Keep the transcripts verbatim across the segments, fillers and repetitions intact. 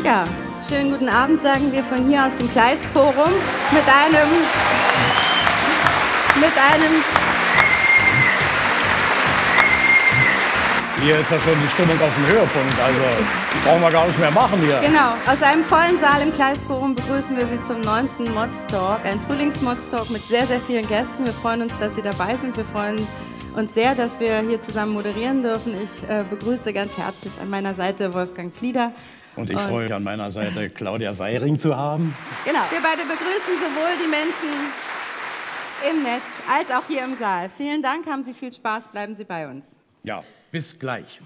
Ja, schönen guten Abend, sagen wir von hier aus dem Kleistforum mit einem, mit einem... Hier ist ja schon die Stimmung auf dem Höhepunkt, also brauchen wir gar nicht mehr machen hier. Genau, aus einem vollen Saal im Kleistforum begrüßen wir Sie zum neunten Mods-Talk, ein Frühlings-Mods-Talk mit sehr, sehr vielen Gästen. Wir freuen uns, dass Sie dabei sind. Wir freuen uns sehr, dass wir hier zusammen moderieren dürfen. Ich äh, begrüße ganz herzlich an meiner Seite Wolfgang Flieder. Und ich freue mich an meiner Seite, Claudia Seiring zu haben. Genau, wir beide begrüßen sowohl die Menschen im Netz als auch hier im Saal. Vielen Dank, haben Sie viel Spaß, bleiben Sie bei uns. Ja, bis gleich.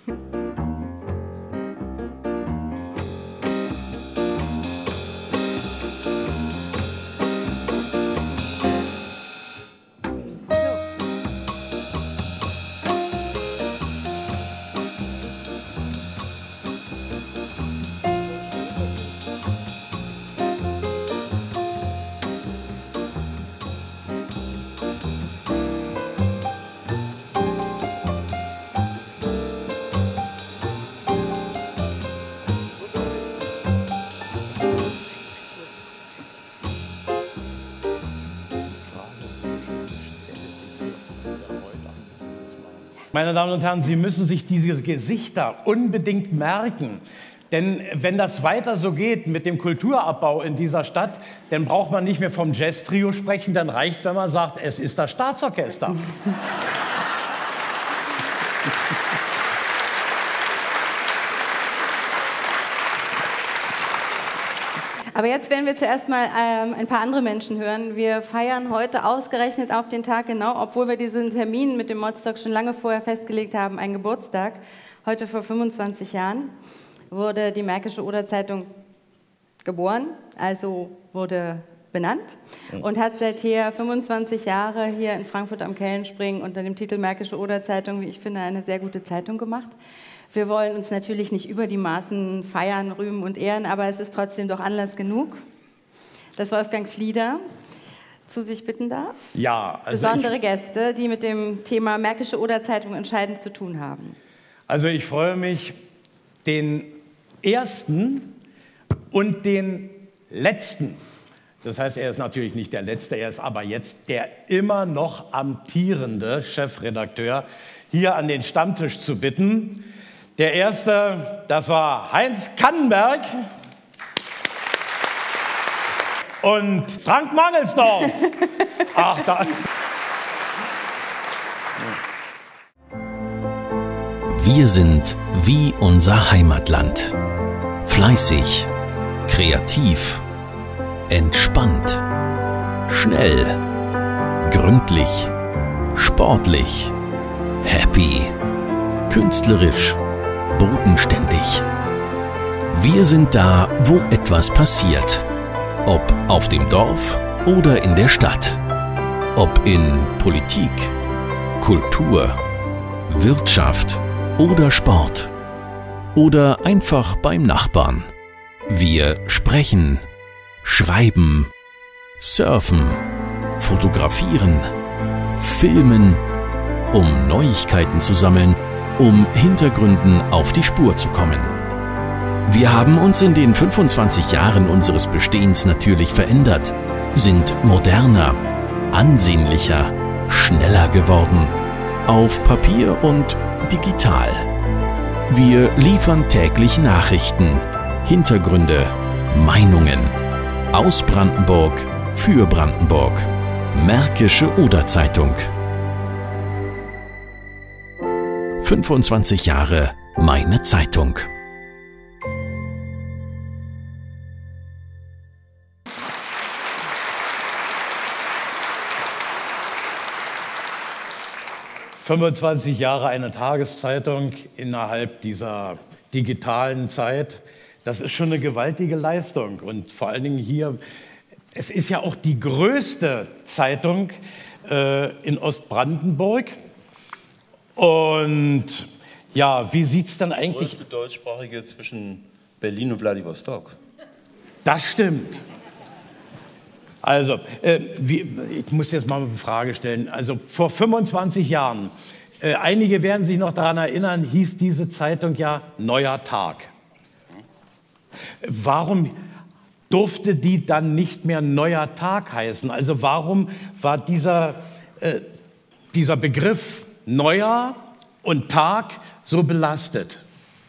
Meine Damen und Herren, Sie müssen sich diese Gesichter unbedingt merken. Denn wenn das weiter so geht mit dem Kulturabbau in dieser Stadt, dann braucht man nicht mehr vom Jazz-Trio sprechen, dann reicht, wenn man sagt, es ist das Staatsorchester. Aber jetzt werden wir zuerst mal ähm, ein paar andere Menschen hören. Wir feiern heute ausgerechnet auf den Tag genau, obwohl wir diesen Termin mit dem Mods-Talk schon lange vorher festgelegt haben, einen Geburtstag. Heute vor fünfundzwanzig Jahren wurde die Märkische Oder-Zeitung geboren, also wurde benannt und hat seither fünfundzwanzig Jahre hier in Frankfurt am Kellenspring unter dem Titel Märkische Oder-Zeitung, wie ich finde, eine sehr gute Zeitung gemacht. Wir wollen uns natürlich nicht über die Maßen feiern, rühmen und ehren, aber es ist trotzdem doch Anlass genug, dass Wolfgang Flieder zu sich bitten darf. Ja, also besondere ich, Gäste, die mit dem Thema Märkische Oder-Zeitung entscheidend zu tun haben. Also ich freue mich, den ersten und den letzten, das heißt, er ist natürlich nicht der Letzte, er ist aber jetzt der immer noch amtierende Chefredakteur, hier an den Stammtisch zu bitten. Der erste, das war Heinz Kannenberg und Frank Mangelsdorf. Ach, da. Wir sind wie unser Heimatland. Fleißig, kreativ, entspannt, schnell, gründlich, sportlich, happy, künstlerisch, bodenständig. Wir sind da, wo etwas passiert. Ob auf dem Dorf oder in der Stadt. Ob in Politik, Kultur, Wirtschaft oder Sport. Oder einfach beim Nachbarn. Wir sprechen, schreiben, surfen, fotografieren, filmen, um Neuigkeiten zu sammeln, um Hintergründen auf die Spur zu kommen. Wir haben uns in den fünfundzwanzig Jahren unseres Bestehens natürlich verändert, sind moderner, ansehnlicher, schneller geworden, auf Papier und digital. Wir liefern täglich Nachrichten, Hintergründe, Meinungen. Aus Brandenburg, für Brandenburg. Märkische Oder-Zeitung. fünfundzwanzig Jahre meine Zeitung. fünfundzwanzig Jahre eine Tageszeitung innerhalb dieser digitalen Zeit. Das ist schon eine gewaltige Leistung. Und vor allen Dingen hier, es ist ja auch die größte Zeitung äh, in Ostbrandenburg. Und ja, wie sieht es dann eigentlich... Die größte deutschsprachige zwischen Berlin und Vladivostok. Das stimmt. Also, äh, wie, ich muss jetzt mal eine Frage stellen. Also vor fünfundzwanzig Jahren, äh, einige werden sich noch daran erinnern, hieß diese Zeitung ja Neuer Tag. Warum durfte die dann nicht mehr Neuer Tag heißen? Also warum war dieser, äh, dieser Begriff Neujahr und Tag so belastet?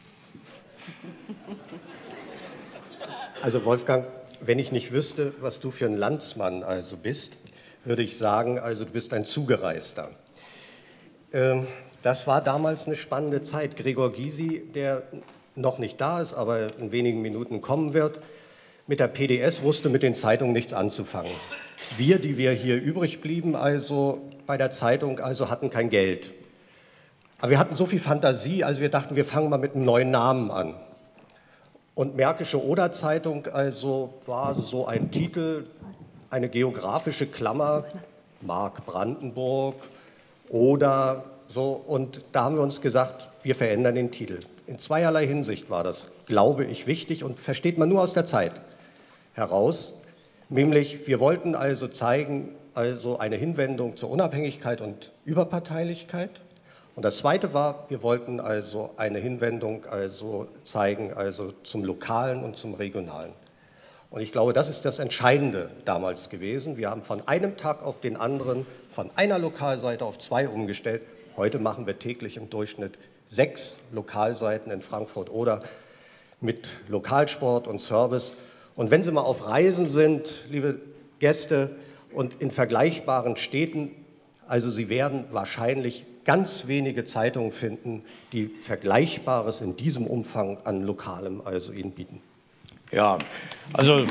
Also Wolfgang, wenn ich nicht wüsste, was du für ein Landsmann also bist, würde ich sagen, also du bist ein Zugereister. Ähm, das war damals eine spannende Zeit. Gregor Gysi, der noch nicht da ist, aber in wenigen Minuten kommen wird, mit der P D S wusste mit den Zeitungen nichts anzufangen. Wir, die wir hier übrig blieben, also bei der Zeitung, also hatten kein Geld. Aber wir hatten so viel Fantasie, also wir dachten, wir fangen mal mit einem neuen Namen an. Und Märkische Oder-Zeitung also war so ein Titel, eine geografische Klammer, Mark Brandenburg, Oder so. Und da haben wir uns gesagt, wir verändern den Titel. In zweierlei Hinsicht war das, glaube ich, wichtig und versteht man nur aus der Zeit heraus. Nämlich, wir wollten also zeigen, also eine Hinwendung zur Unabhängigkeit und Überparteilichkeit. Und das Zweite war, wir wollten also eine Hinwendung also zeigen, also zum Lokalen und zum Regionalen. Und ich glaube, das ist das Entscheidende damals gewesen. Wir haben von einem Tag auf den anderen, von einer Lokalseite auf zwei umgestellt. Heute machen wir täglich im Durchschnitt sechs Lokalseiten in Frankfurt oder mit Lokalsport und Service. Und wenn Sie mal auf Reisen sind, liebe Gäste, und in vergleichbaren Städten, also Sie werden wahrscheinlich ganz wenige Zeitungen finden, die Vergleichbares in diesem Umfang an Lokalem also Ihnen bieten. Ja, also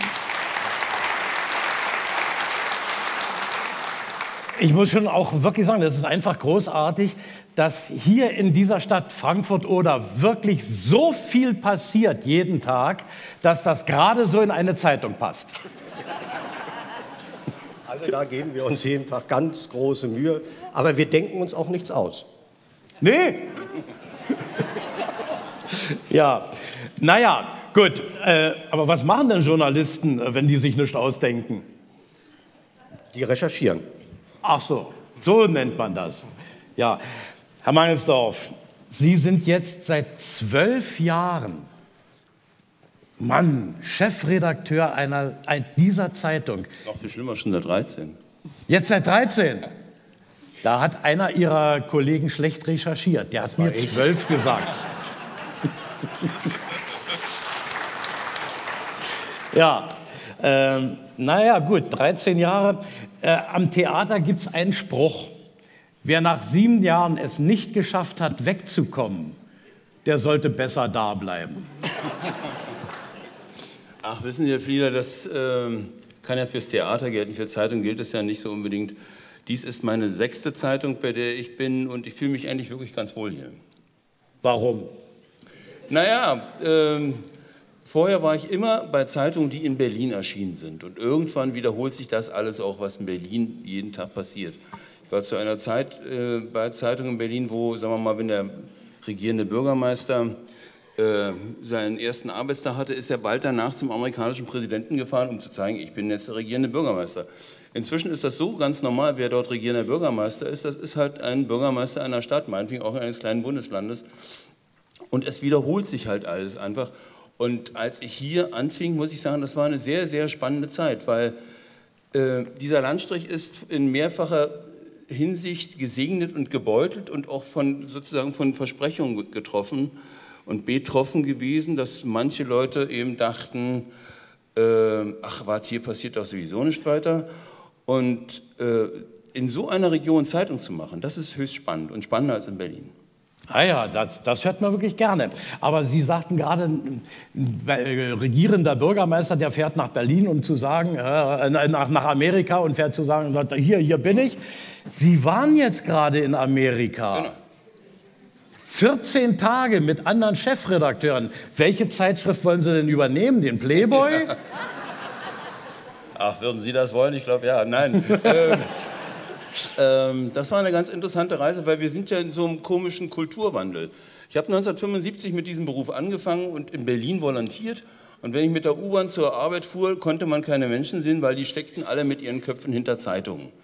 ich muss schon auch wirklich sagen, das ist einfach großartig, dass hier in dieser Stadt Frankfurt-Oder wirklich so viel passiert jeden Tag, dass das gerade so in eine Zeitung passt. Also da geben wir uns jeden Tag ganz große Mühe, aber wir denken uns auch nichts aus. Nee. Ja, naja, gut. Äh, aber was machen denn Journalisten, wenn die sich nichts ausdenken? Die recherchieren. Ach so, so nennt man das. Ja, Herr Mangelsdorf, Sie sind jetzt seit zwölf Jahren, Mann, Chefredakteur einer, dieser Zeitung. Noch viel schlimmer, schon seit dreizehn. Jetzt seit dreizehn? Da hat einer Ihrer Kollegen schlecht recherchiert. Der hat mir zwölf gesagt. Ja, ähm, naja, gut, dreizehn Jahre. Äh, am Theater gibt es einen Spruch. Wer nach sieben Jahren es nicht geschafft hat, wegzukommen, der sollte besser da bleiben. Ach, wissen Sie, Herr Flieder, das ähm, kann ja fürs Theater gelten, für Zeitungen gilt es ja nicht so unbedingt. Dies ist meine sechste Zeitung, bei der ich bin, und ich fühle mich eigentlich wirklich ganz wohl hier. Warum? Naja, ähm, vorher war ich immer bei Zeitungen, die in Berlin erschienen sind. Und irgendwann wiederholt sich das alles auch, was in Berlin jeden Tag passiert. Ich war zu einer Zeit äh, bei Zeitungen in Berlin, wo, sagen wir mal, wenn der regierende Bürgermeister äh, seinen ersten Arbeitstag hatte, ist er bald danach zum amerikanischen Präsidenten gefahren, um zu zeigen, ich bin jetzt der regierende Bürgermeister. Inzwischen ist das so ganz normal, wer dort regierender Bürgermeister ist, das ist halt ein Bürgermeister einer Stadt, meinetwegen auch eines kleinen Bundeslandes. Und es wiederholt sich halt alles einfach. Und als ich hier anfing, muss ich sagen, das war eine sehr, sehr spannende Zeit, weil äh, dieser Landstrich ist in mehrfacher Hinsicht gesegnet und gebeutelt und auch von, sozusagen von Versprechungen getroffen und betroffen gewesen, dass manche Leute eben dachten, äh, ach, warte, hier passiert doch sowieso nichts weiter. Und äh, in so einer Region Zeitung zu machen, das ist höchst spannend und spannender als in Berlin. Ah ja, das, das hört man wirklich gerne. Aber Sie sagten gerade, ein, ein regierender Bürgermeister, der fährt nach Berlin, um zu sagen, äh, nach, nach Amerika und fährt zu sagen, hier, hier bin ich. Sie waren jetzt gerade in Amerika. Genau. vierzehn Tage mit anderen Chefredakteuren. Welche Zeitschrift wollen Sie denn übernehmen? Den Playboy? Ja. Ach, würden Sie das wollen? Ich glaube, ja. Nein. ähm, ähm, das war eine ganz interessante Reise, weil wir sind ja in so einem komischen Kulturwandel. Ich habe neunzehnhundertfünfundsiebzig mit diesem Beruf angefangen und in Berlin volontiert. Und wenn ich mit der U-Bahn zur Arbeit fuhr, konnte man keine Menschen sehen, weil die steckten alle mit ihren Köpfen hinter Zeitungen.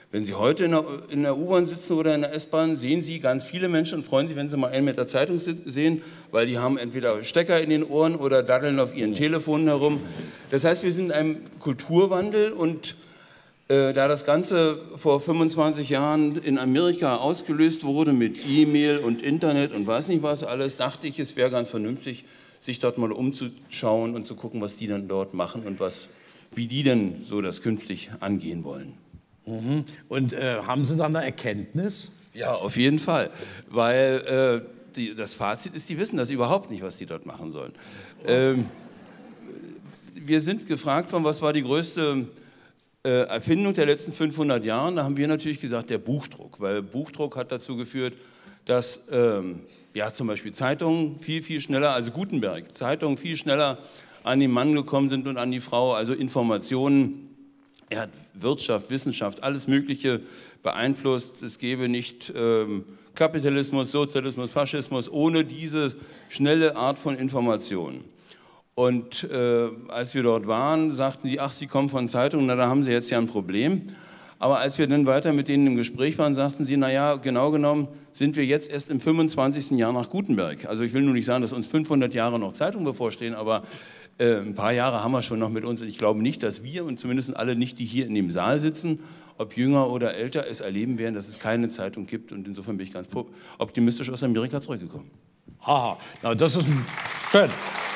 Wenn Sie heute in der, in der U-Bahn sitzen oder in der S-Bahn, sehen Sie ganz viele Menschen und freuen sich, wenn Sie mal einen mit der Zeitung sehen, weil die haben entweder Stecker in den Ohren oder daddeln auf ihren Telefonen herum. Das heißt, wir sind in einem Kulturwandel und äh, da das Ganze vor fünfundzwanzig Jahren in Amerika ausgelöst wurde mit E-Mail und Internet und weiß nicht was alles, dachte ich, es wäre ganz vernünftig, sich dort mal umzuschauen und zu gucken, was die dann dort machen und was, wie die denn so das künftig angehen wollen. Mhm. Und äh, haben Sie dann eine Erkenntnis? Ja, auf jeden Fall, weil äh, die, das Fazit ist, die wissen das überhaupt nicht, was die dort machen sollen. Ähm, wir sind gefragt worden, was war die größte äh, Erfindung der letzten fünfhundert Jahre? Da haben wir natürlich gesagt, der Buchdruck, weil Buchdruck hat dazu geführt, dass ähm, ja, zum Beispiel Zeitungen viel, viel schneller, also Gutenberg, Zeitungen viel schneller an den Mann gekommen sind und an die Frau, also Informationen. Er hat Wirtschaft, Wissenschaft, alles Mögliche beeinflusst. Es gäbe nicht ähm, Kapitalismus, Sozialismus, Faschismus ohne diese schnelle Art von Information. Und äh, als wir dort waren, sagten die, ach, Sie kommen von Zeitungen, na, da haben Sie jetzt ja ein Problem. Aber als wir dann weiter mit denen im Gespräch waren, sagten sie, naja, genau genommen sind wir jetzt erst im fünfundzwanzigsten Jahr nach Gutenberg. Also ich will nur nicht sagen, dass uns fünfhundert Jahre noch Zeitung bevorstehen, aber äh, ein paar Jahre haben wir schon noch mit uns. Und ich glaube nicht, dass wir und zumindest alle nicht, die hier in dem Saal sitzen, ob jünger oder älter, es erleben werden, dass es keine Zeitung gibt. Und insofern bin ich ganz optimistisch aus Amerika zurückgekommen. Aha, na, das ist schön.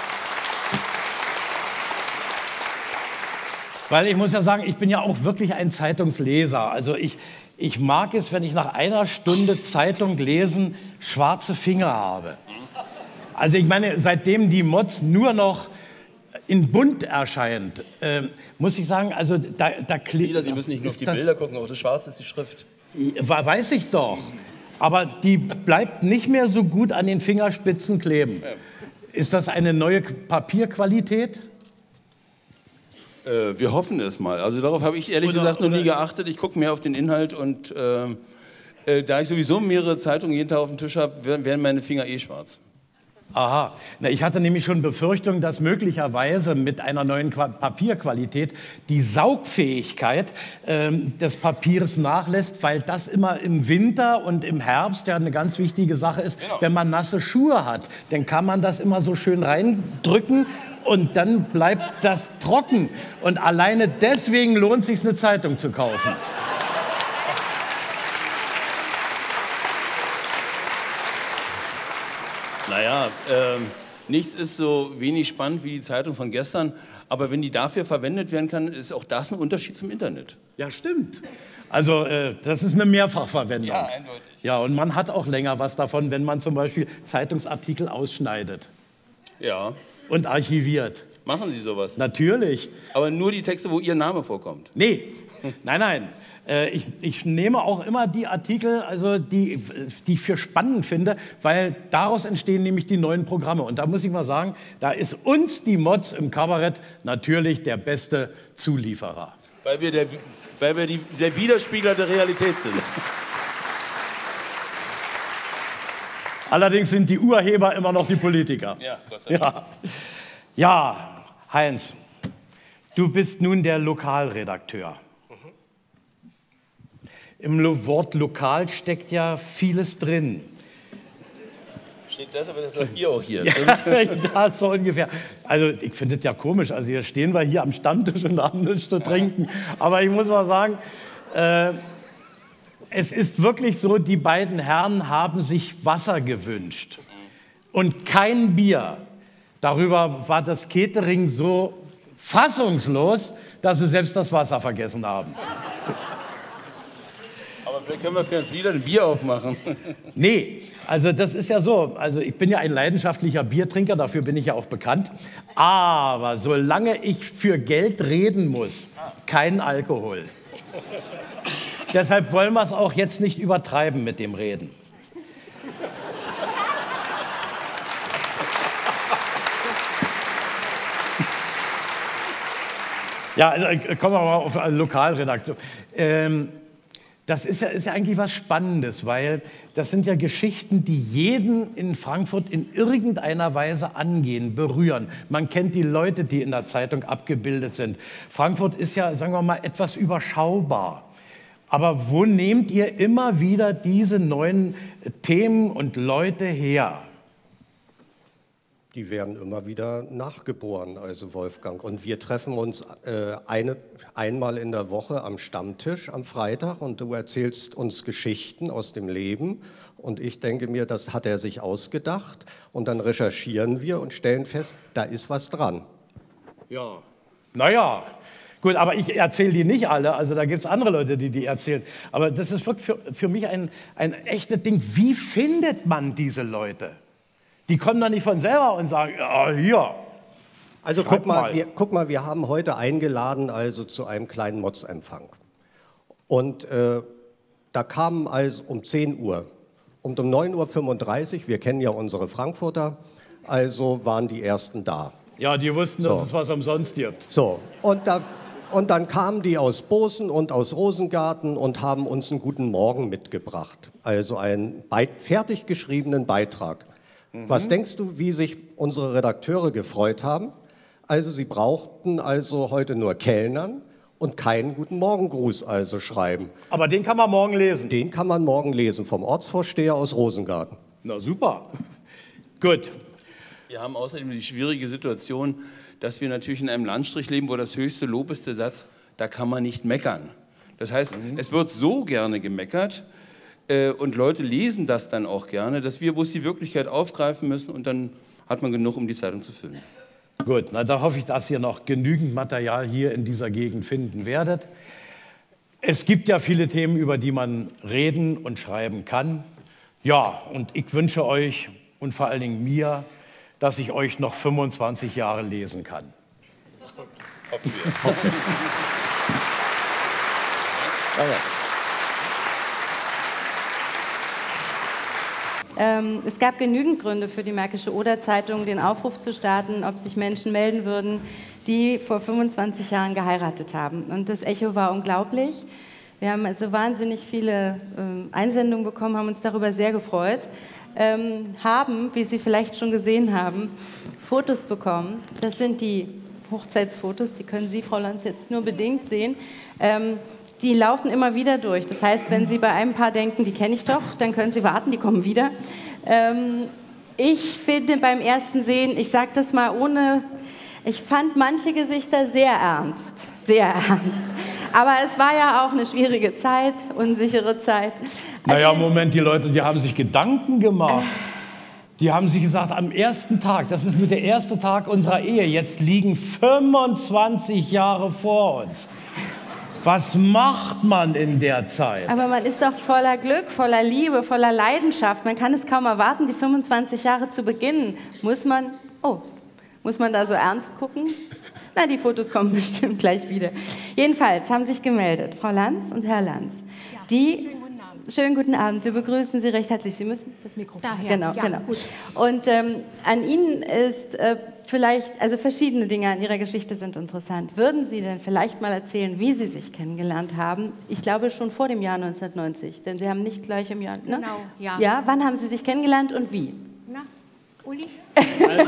Weil ich muss ja sagen, ich bin ja auch wirklich ein Zeitungsleser. Also ich, ich mag es, wenn ich nach einer Stunde Zeitung lesen schwarze Finger habe. Also ich meine, seitdem die Mods nur noch in bunt erscheint, äh, muss ich sagen, also da, da klebt... Sie müssen nicht nur auf die Bilder gucken, auch das Schwarze ist die Schrift. Weiß ich doch. Aber die bleibt nicht mehr so gut an den Fingerspitzen kleben. Ist das eine neue Papierqualität? Äh, wir hoffen es mal. Also darauf habe ich ehrlich oder, gesagt noch nie geachtet. Ich gucke mehr auf den Inhalt und äh, äh, da ich sowieso mehrere Zeitungen jeden Tag auf dem Tisch habe, werden meine Finger eh schwarz. Aha, na, ich hatte nämlich schon Befürchtung, dass möglicherweise mit einer neuen Qua- Papierqualität die Saugfähigkeit ähm, des Papiers nachlässt, weil das immer im Winter und im Herbst ja eine ganz wichtige Sache ist. Genau. Wenn man nasse Schuhe hat, dann kann man das immer so schön reindrücken und dann bleibt das trocken. Und alleine deswegen lohnt es sich, eine Zeitung zu kaufen. Naja, äh, nichts ist so wenig spannend wie die Zeitung von gestern, aber wenn die dafür verwendet werden kann, ist auch das ein Unterschied zum Internet. Ja, stimmt. Also äh, das ist eine Mehrfachverwendung. Ja, eindeutig. Ja, und man hat auch länger was davon, wenn man zum Beispiel Zeitungsartikel ausschneidet. Ja. Und archiviert. Machen Sie sowas? Natürlich. Aber nur die Texte, wo Ihr Name vorkommt? Nee, nein, nein. Ich, ich nehme auch immer die Artikel, also die, die ich für spannend finde, weil daraus entstehen nämlich die neuen Programme. Und da muss ich mal sagen, da ist uns die Mods im Kabarett natürlich der beste Zulieferer. Weil wir, der, weil wir die, der Widerspiegler der Realität sind. Allerdings sind die Urheber immer noch die Politiker. Ja, Gott sei Dank. Ja. Ja, Heinz, du bist nun der Lokalredakteur. Im Lo- Wort lokal steckt ja vieles drin. Steht das, aber das sagt ihr auch hier. Ja, so ungefähr. Also ich finde es ja komisch, also hier stehen wir hier am Stammtisch und haben nichts zu trinken. Aber ich muss mal sagen, äh, es ist wirklich so, die beiden Herren haben sich Wasser gewünscht und kein Bier. Darüber war das Catering so fassungslos, dass sie selbst das Wasser vergessen haben. Aber vielleicht können wir für uns wieder ein Bier aufmachen. Nee, also das ist ja so. Also ich bin ja ein leidenschaftlicher Biertrinker, dafür bin ich ja auch bekannt. Aber solange ich für Geld reden muss, kein Alkohol. Deshalb wollen wir es auch jetzt nicht übertreiben mit dem Reden. Ja, also kommen wir mal auf Lokalredaktion. Ähm, das ist ja, ist ja eigentlich was Spannendes, weil das sind ja Geschichten, die jeden in Frankfurt in irgendeiner Weise angehen, berühren. Man kennt die Leute, die in der Zeitung abgebildet sind. Frankfurt ist ja, sagen wir mal, etwas überschaubar. Aber wo nehmt ihr immer wieder diese neuen Themen und Leute her? Die werden immer wieder nachgeboren, also Wolfgang. Und wir treffen uns äh, eine, einmal in der Woche am Stammtisch am Freitag und du erzählst uns Geschichten aus dem Leben. Und ich denke mir, das hat er sich ausgedacht. Und dann recherchieren wir und stellen fest, da ist was dran. Ja, naja, gut, aber ich erzähle die nicht alle. Also da gibt es andere Leute, die die erzählen. Aber das ist wirklich für, für mich ein, ein echtes Ding. Wie findet man diese Leute? Die kommen dann nicht von selber und sagen, ja, hier. Also guck mal, mal. Wir, guck mal, wir haben heute eingeladen also zu einem kleinen Motzempfang. Und äh, da kamen also um zehn Uhr und um neun Uhr fünfunddreißig, wir kennen ja unsere Frankfurter, also waren die Ersten da. Ja, die wussten, so. dass es was umsonst gibt. So, und, da, und dann kamen die aus Bosen und aus Rosengarten und haben uns einen guten Morgen mitgebracht. Also einen Be- fertig geschriebenen Beitrag. Was denkst du, wie sich unsere Redakteure gefreut haben? Also sie brauchten also heute nur Kellnern und keinen guten Morgengruß also schreiben. Aber den kann man morgen lesen? Den kann man morgen lesen, vom Ortsvorsteher aus Rosengarten. Na super. Gut. Wir haben außerdem die schwierige Situation, dass wir natürlich in einem Landstrich leben, wo das höchste Lob ist der Satz, da kann man nicht meckern. Das heißt, mhm. es wird so gerne gemeckert, und Leute lesen das dann auch gerne, dass wir bloß die Wirklichkeit aufgreifen müssen und dann hat man genug, um die Zeitung zu füllen. Gut, na, da hoffe ich, dass ihr noch genügend Material hier in dieser Gegend finden werdet. Es gibt ja viele Themen, über die man reden und schreiben kann. Ja, und ich wünsche euch und vor allen Dingen mir, dass ich euch noch fünfundzwanzig Jahre lesen kann. Hoffen wir. Danke. Ähm, es gab genügend Gründe für die Märkische Oder-Zeitung, den Aufruf zu starten, ob sich Menschen melden würden, die vor fünfundzwanzig Jahren geheiratet haben. Und das Echo war unglaublich. Wir haben also wahnsinnig viele ähm, Einsendungen bekommen, haben uns darüber sehr gefreut, ähm, haben, wie Sie vielleicht schon gesehen haben, Fotos bekommen. Das sind die Hochzeitsfotos, die können Sie, Frau Lanz, jetzt nur bedingt sehen. Ähm, Die laufen immer wieder durch. Das heißt, wenn Sie bei einem Paar denken, die kenne ich doch, dann können Sie warten, die kommen wieder. Ähm, ich finde beim ersten Sehen, ich sage das mal ohne, ich fand manche Gesichter sehr ernst, sehr ernst. Aber es war ja auch eine schwierige Zeit, unsichere Zeit. Also, naja, Moment, die Leute, die haben sich Gedanken gemacht. Die haben sich gesagt, am ersten Tag, das ist nur der erste Tag unserer Ehe, jetzt liegen fünfundzwanzig Jahre vor uns. Was macht man in der Zeit? Aber man ist doch voller Glück, voller Liebe, voller Leidenschaft. Man kann es kaum erwarten, die fünfundzwanzig Jahre zu beginnen. Muss man, oh, muss man da so ernst gucken? Na, die Fotos kommen bestimmt gleich wieder. Jedenfalls haben sich gemeldet Frau Lanz und Herr Lanz. Die, schönen guten Abend. Schönen guten Abend. Wir begrüßen Sie recht herzlich. Sie müssen das Mikrofon. Daher, genau, ja, genau. Gut. Und ähm, an Ihnen ist äh, vielleicht, also verschiedene Dinge an Ihrer Geschichte sind interessant. Würden Sie denn vielleicht mal erzählen, wie Sie sich kennengelernt haben? Ich glaube schon vor dem Jahr neunzehnhundertneunzig, denn Sie haben nicht gleich im Jahr, ne? Genau, ja. Ja, wann haben Sie sich kennengelernt und wie? Na, Uli? Also,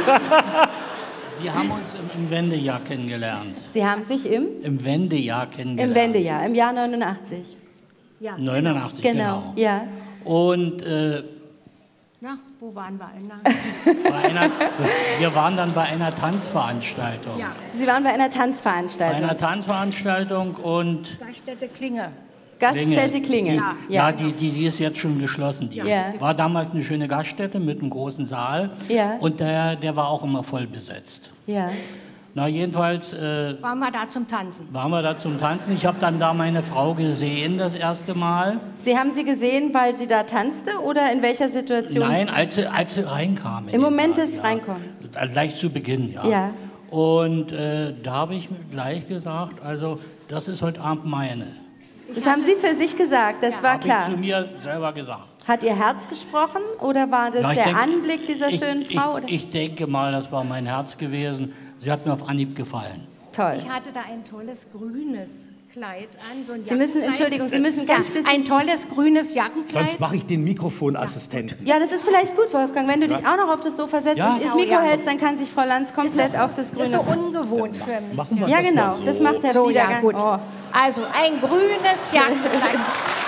wir haben uns im, im Wendejahr kennengelernt. Sie haben sich im? Im Wendejahr kennengelernt. Im Wendejahr, im Jahr neunundachtzig. Ja, neunundachtzig, genau. genau. Ja. Und äh, Na, wo waren wir? Na, bei einer, wir waren dann bei einer Tanzveranstaltung. ja, Sie waren bei einer Bei Tanzveranstaltung. einer Tanzveranstaltung und Gaststätte Klinge. Gaststätte Klinge. Die, Ja. ja, die, die, die ist jetzt schon geschlossen. Die Ja. war damals eine schöne Gaststätte mit einem großen Saal. Ja. Und der, der war auch immer voll besetzt. Ja. Na, jedenfalls äh, Waren wir da zum Tanzen? waren wir da zum Tanzen. Ich habe dann da meine Frau gesehen das erste Mal. Sie haben sie gesehen, weil sie da tanzte oder in welcher Situation? Nein, als sie, als sie reinkam. in Im den Moment Laden, des ja. Reinkommens. Gleich zu Beginn, ja. Ja. Und äh, da habe ich gleich gesagt, also das ist heute Abend meine. Das haben Sie für sich gesagt, das war Habe klar. ich zu mir selber gesagt. Hat Ihr Herz gesprochen oder war das Na, ich der denk- Anblick dieser ich, schönen ich, Frau? Oder? Ich denke mal, das war mein Herz gewesen. Sie hat mir auf Anhieb gefallen. Toll. Ich hatte da ein tolles grünes Kleid an, so ein Sie müssen, Entschuldigung, Sie müssen ganz ja, bisschen... ein tolles grünes Jackenkleid. Sonst mache ich den Mikrofonassistenten. Ja, das ist vielleicht gut, Wolfgang, wenn du dich auch noch auf das Sofa setzt Ja. und das Oh, Mikro ja. hältst, dann kann sich Frau Lanz komplett auf das Das Grüne... ist so ungewohnt für mich. Machen wir Ja, das genau, mal so. das macht Herr So, Fieder ja, ganz... gut. Oh. Also ein grünes Jackenkleid.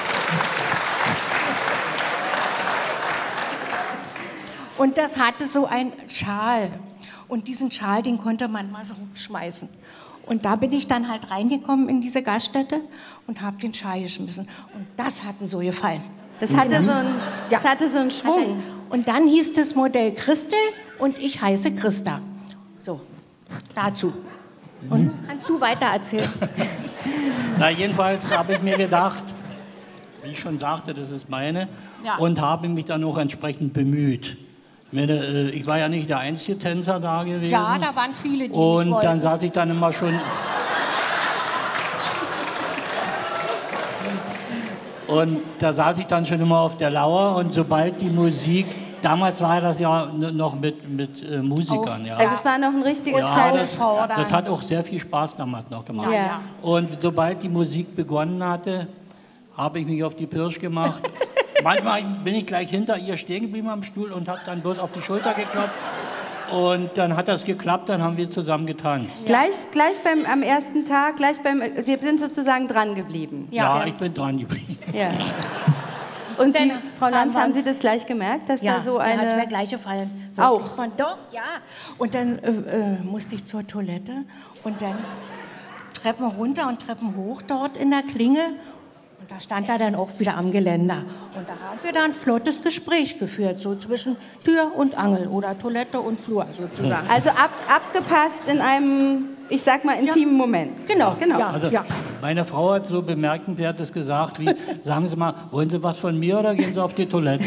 Und das hatte so einen Schal. Und diesen Schal, den konnte man mal so rumschmeißen. Und da bin ich dann halt reingekommen in diese Gaststätte und habe den Schal geschmissen. Und das hat mir so gefallen. Das hatte, so einen, Ja. das hatte so einen Schwung. Und dann hieß das Modell Christel und ich heiße Christa. So, dazu. Und kannst du weiter erzählen? Na, jedenfalls habe ich mir gedacht, wie ich schon sagte, das ist meine, Ja. und habe mich dann auch entsprechend bemüht. Ich meine, äh, ich war ja nicht der einzige Tänzer da gewesen. Ja, da waren viele, die Und nicht wollten. dann saß ich dann immer schon... Und da saß ich dann schon immer auf der Lauer und sobald die Musik... Damals war das ja n- noch mit, mit äh, Musikern, ja. Also es war noch ein richtiges Ja, kleines... das, das hat auch sehr viel Spaß damals noch gemacht. Ja, ja. Und sobald die Musik begonnen hatte, habe ich mich auf die Pirsch gemacht. Manchmal bin ich gleich hinter ihr stehen geblieben am Stuhl und habe dann bloß auf die Schulter geklopft. Und dann hat das geklappt, dann haben wir zusammen getanzt. Gleich, gleich beim, am ersten Tag, gleich beim... Sie sind sozusagen dran geblieben. Ja, Ja. ich bin dran geblieben. Ja. Und Sie, Dann Frau Lanz, haben haben Sie wir's- das gleich gemerkt, dass Ja, da so der hat mir eine... gleich gefallen. Auch? Wirklich Von, doch, ja. Und dann äh, äh, musste ich zur Toilette und dann Treppen runter und Treppen hoch dort in der Klinge. Und da stand er dann auch wieder am Geländer. Und da haben wir dann ein flottes Gespräch geführt, so zwischen Tür und Angel oder Toilette und Flur sozusagen. Also ab, abgepasst in einem, ich sag mal, intimen Moment. Genau, genau. ja. Also, meine Frau hat so bemerkenswertes gesagt, wie, sagen Sie mal, wollen Sie was von mir oder gehen Sie auf die Toilette?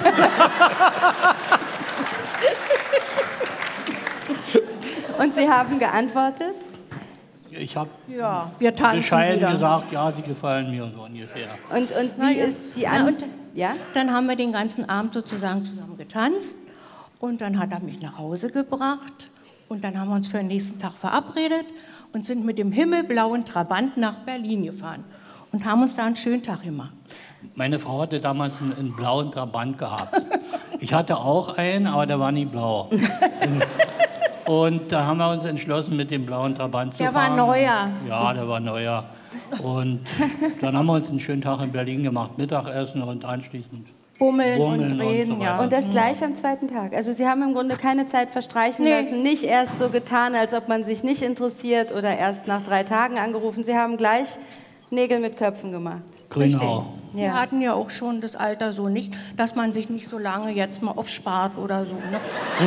Und Sie haben geantwortet? Ich habe Ja, wir tanzen bescheiden wieder. gesagt, ja, Sie gefallen mir so ungefähr. Und, und Na wie ja. ist die Na, An... und- ja? Dann haben wir den ganzen Abend sozusagen zusammen getanzt und dann hat er mich nach Hause gebracht und dann haben wir uns für den nächsten Tag verabredet und sind mit dem himmelblauen Trabant nach Berlin gefahren und haben uns da einen schönen Tag gemacht. Meine Frau hatte damals einen, einen blauen Trabant gehabt. Ich hatte auch einen, aber der war nie blau. Und da haben wir uns entschlossen, mit dem blauen Trabant zu Der war fahren. neuer. Ja, der war neuer. Und dann haben wir uns einen schönen Tag in Berlin gemacht, Mittagessen und anschließend Bummeln, Bummeln und und reden, so ja. weiter. Und das gleich am zweiten Tag. Also Sie haben im Grunde keine Zeit verstreichen Nee. lassen, nicht erst so getan, als ob man sich nicht interessiert oder erst nach drei Tagen angerufen. Sie haben gleich Nägel mit Köpfen gemacht. Grünau. Wir hatten ja auch schon das Alter so nicht, dass man sich nicht so lange jetzt mal aufspart oder so. Ne?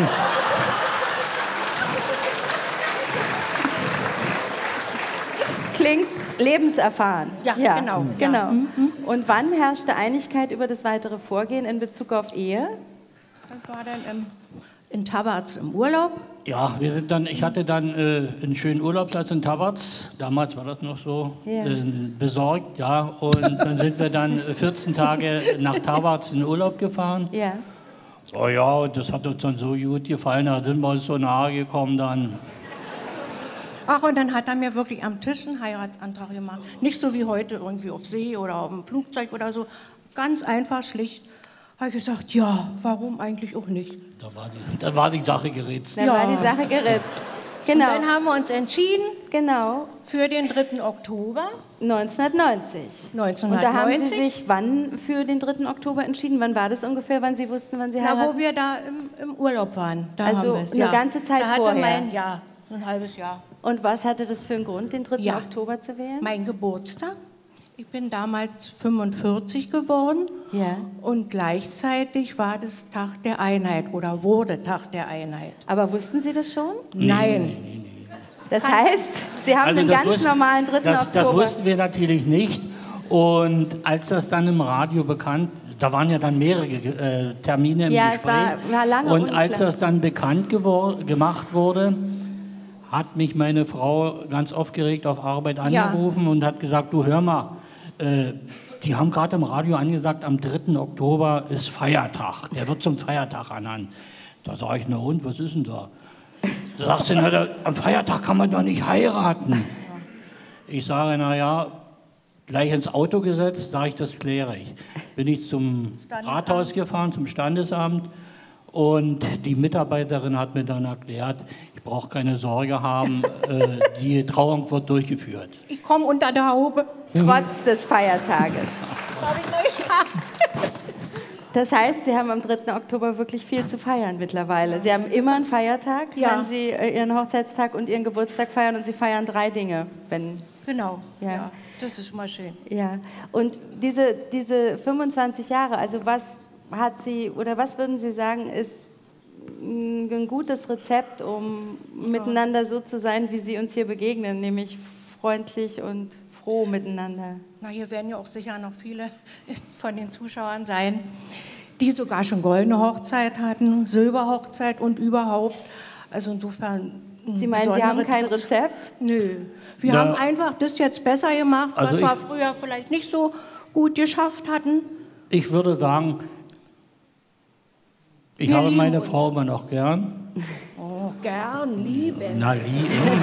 Klingt lebenserfahren. Ja, genau. genau. Ja. Mhm. Und wann herrschte Einigkeit über das weitere Vorgehen in Bezug auf Ehe? Das war dann im, in Tabarz im Urlaub. Ja, wir sind dann, ich hatte dann äh, einen schönen Urlaubsplatz in Tabarz, damals war das noch so, Ja. äh, besorgt, ja. Und dann sind wir dann vierzehn Tage nach Tabarz in Urlaub gefahren. Ja. Oh ja, und das hat uns dann so gut gefallen, da sind wir uns so nahe gekommen dann. Ach, und dann hat er mir wirklich am Tisch einen Heiratsantrag gemacht. Nicht so wie heute irgendwie auf See oder auf dem Flugzeug oder so. Ganz einfach, schlicht. Habe ich gesagt, ja, warum eigentlich auch nicht? Da war die, da war die Sache geritzt. Dann Ja. war die Sache geritzt. Und Genau. dann haben wir uns entschieden Genau. für den dritten Oktober neunzehnhundertneunzig. neunzehnhundertneunzig. Und da haben Sie sich wann für den dritten Oktober entschieden? Wann war das ungefähr, wann Sie wussten, wann Sie Na, heiraten? wo wir da im, im Urlaub waren. Da Also haben wir's, eine ja. ganze Zeit da hatte vorher. Mein, ja, so ein halbes Jahr. Und was hatte das für einen Grund, den dritten Ja. Oktober zu wählen? Mein Geburtstag. Ich bin damals fünfundvierzig geworden. Ja. Und gleichzeitig war das Tag der Einheit oder wurde Tag der Einheit. Aber wussten Sie das schon? Nein. Das heißt, Sie haben Also den das ganz wussten- normalen dritten das, das Oktober. wussten wir natürlich nicht. Und als das dann im Radio bekannt, da waren ja dann mehrere äh, Termine im Ja, es Gespräch. war- war lange und unklar. als das dann bekannt gewor- gemacht wurde, hat mich meine Frau ganz aufgeregt auf Arbeit Ja. angerufen und hat gesagt, du hör mal, äh, die haben gerade im Radio angesagt, am dritten Oktober ist Feiertag. Der wird zum Feiertag ernannt. Da sage ich, na und, was ist denn da? Da sagt sie, na, da, am Feiertag kann man doch nicht heiraten. Ich sage, naja, gleich ins Auto gesetzt, sage ich, das kläre ich. Bin ich zum Rathaus gefahren, zum Standesamt, und die Mitarbeiterin hat mir dann erklärt, ich brauche keine Sorge haben, äh, die Trauung wird durchgeführt. Ich komme unter der Haube. Trotz des Feiertages. Habe ich noch geschafft. Das heißt, Sie haben am dritten Oktober wirklich viel zu feiern mittlerweile. Sie haben immer einen Feiertag, Ja. wenn Sie äh, Ihren Hochzeitstag und Ihren Geburtstag feiern, und Sie feiern drei Dinge. Wenn, Genau, Ja. ja. Das ist mal schön. ja. Und diese, diese fünfundzwanzig Jahre, also was hat Sie, oder was würden Sie sagen, ist ein gutes Rezept, um miteinander so zu sein, wie Sie uns hier begegnen, nämlich freundlich und froh miteinander? Na, hier werden ja auch sicher noch viele von den Zuschauern sein, die sogar schon goldene Hochzeit hatten, Silberhochzeit und überhaupt. Also insofern. Sie meinen, Sie haben kein Rezept? Nö. Wir Na, haben einfach das jetzt besser gemacht, also was wir ich- früher vielleicht nicht so gut geschafft hatten. Ich würde sagen, ich Wir habe lieben meine uns. Frau immer noch gern. Oh, gern, lieben. Na, lieben.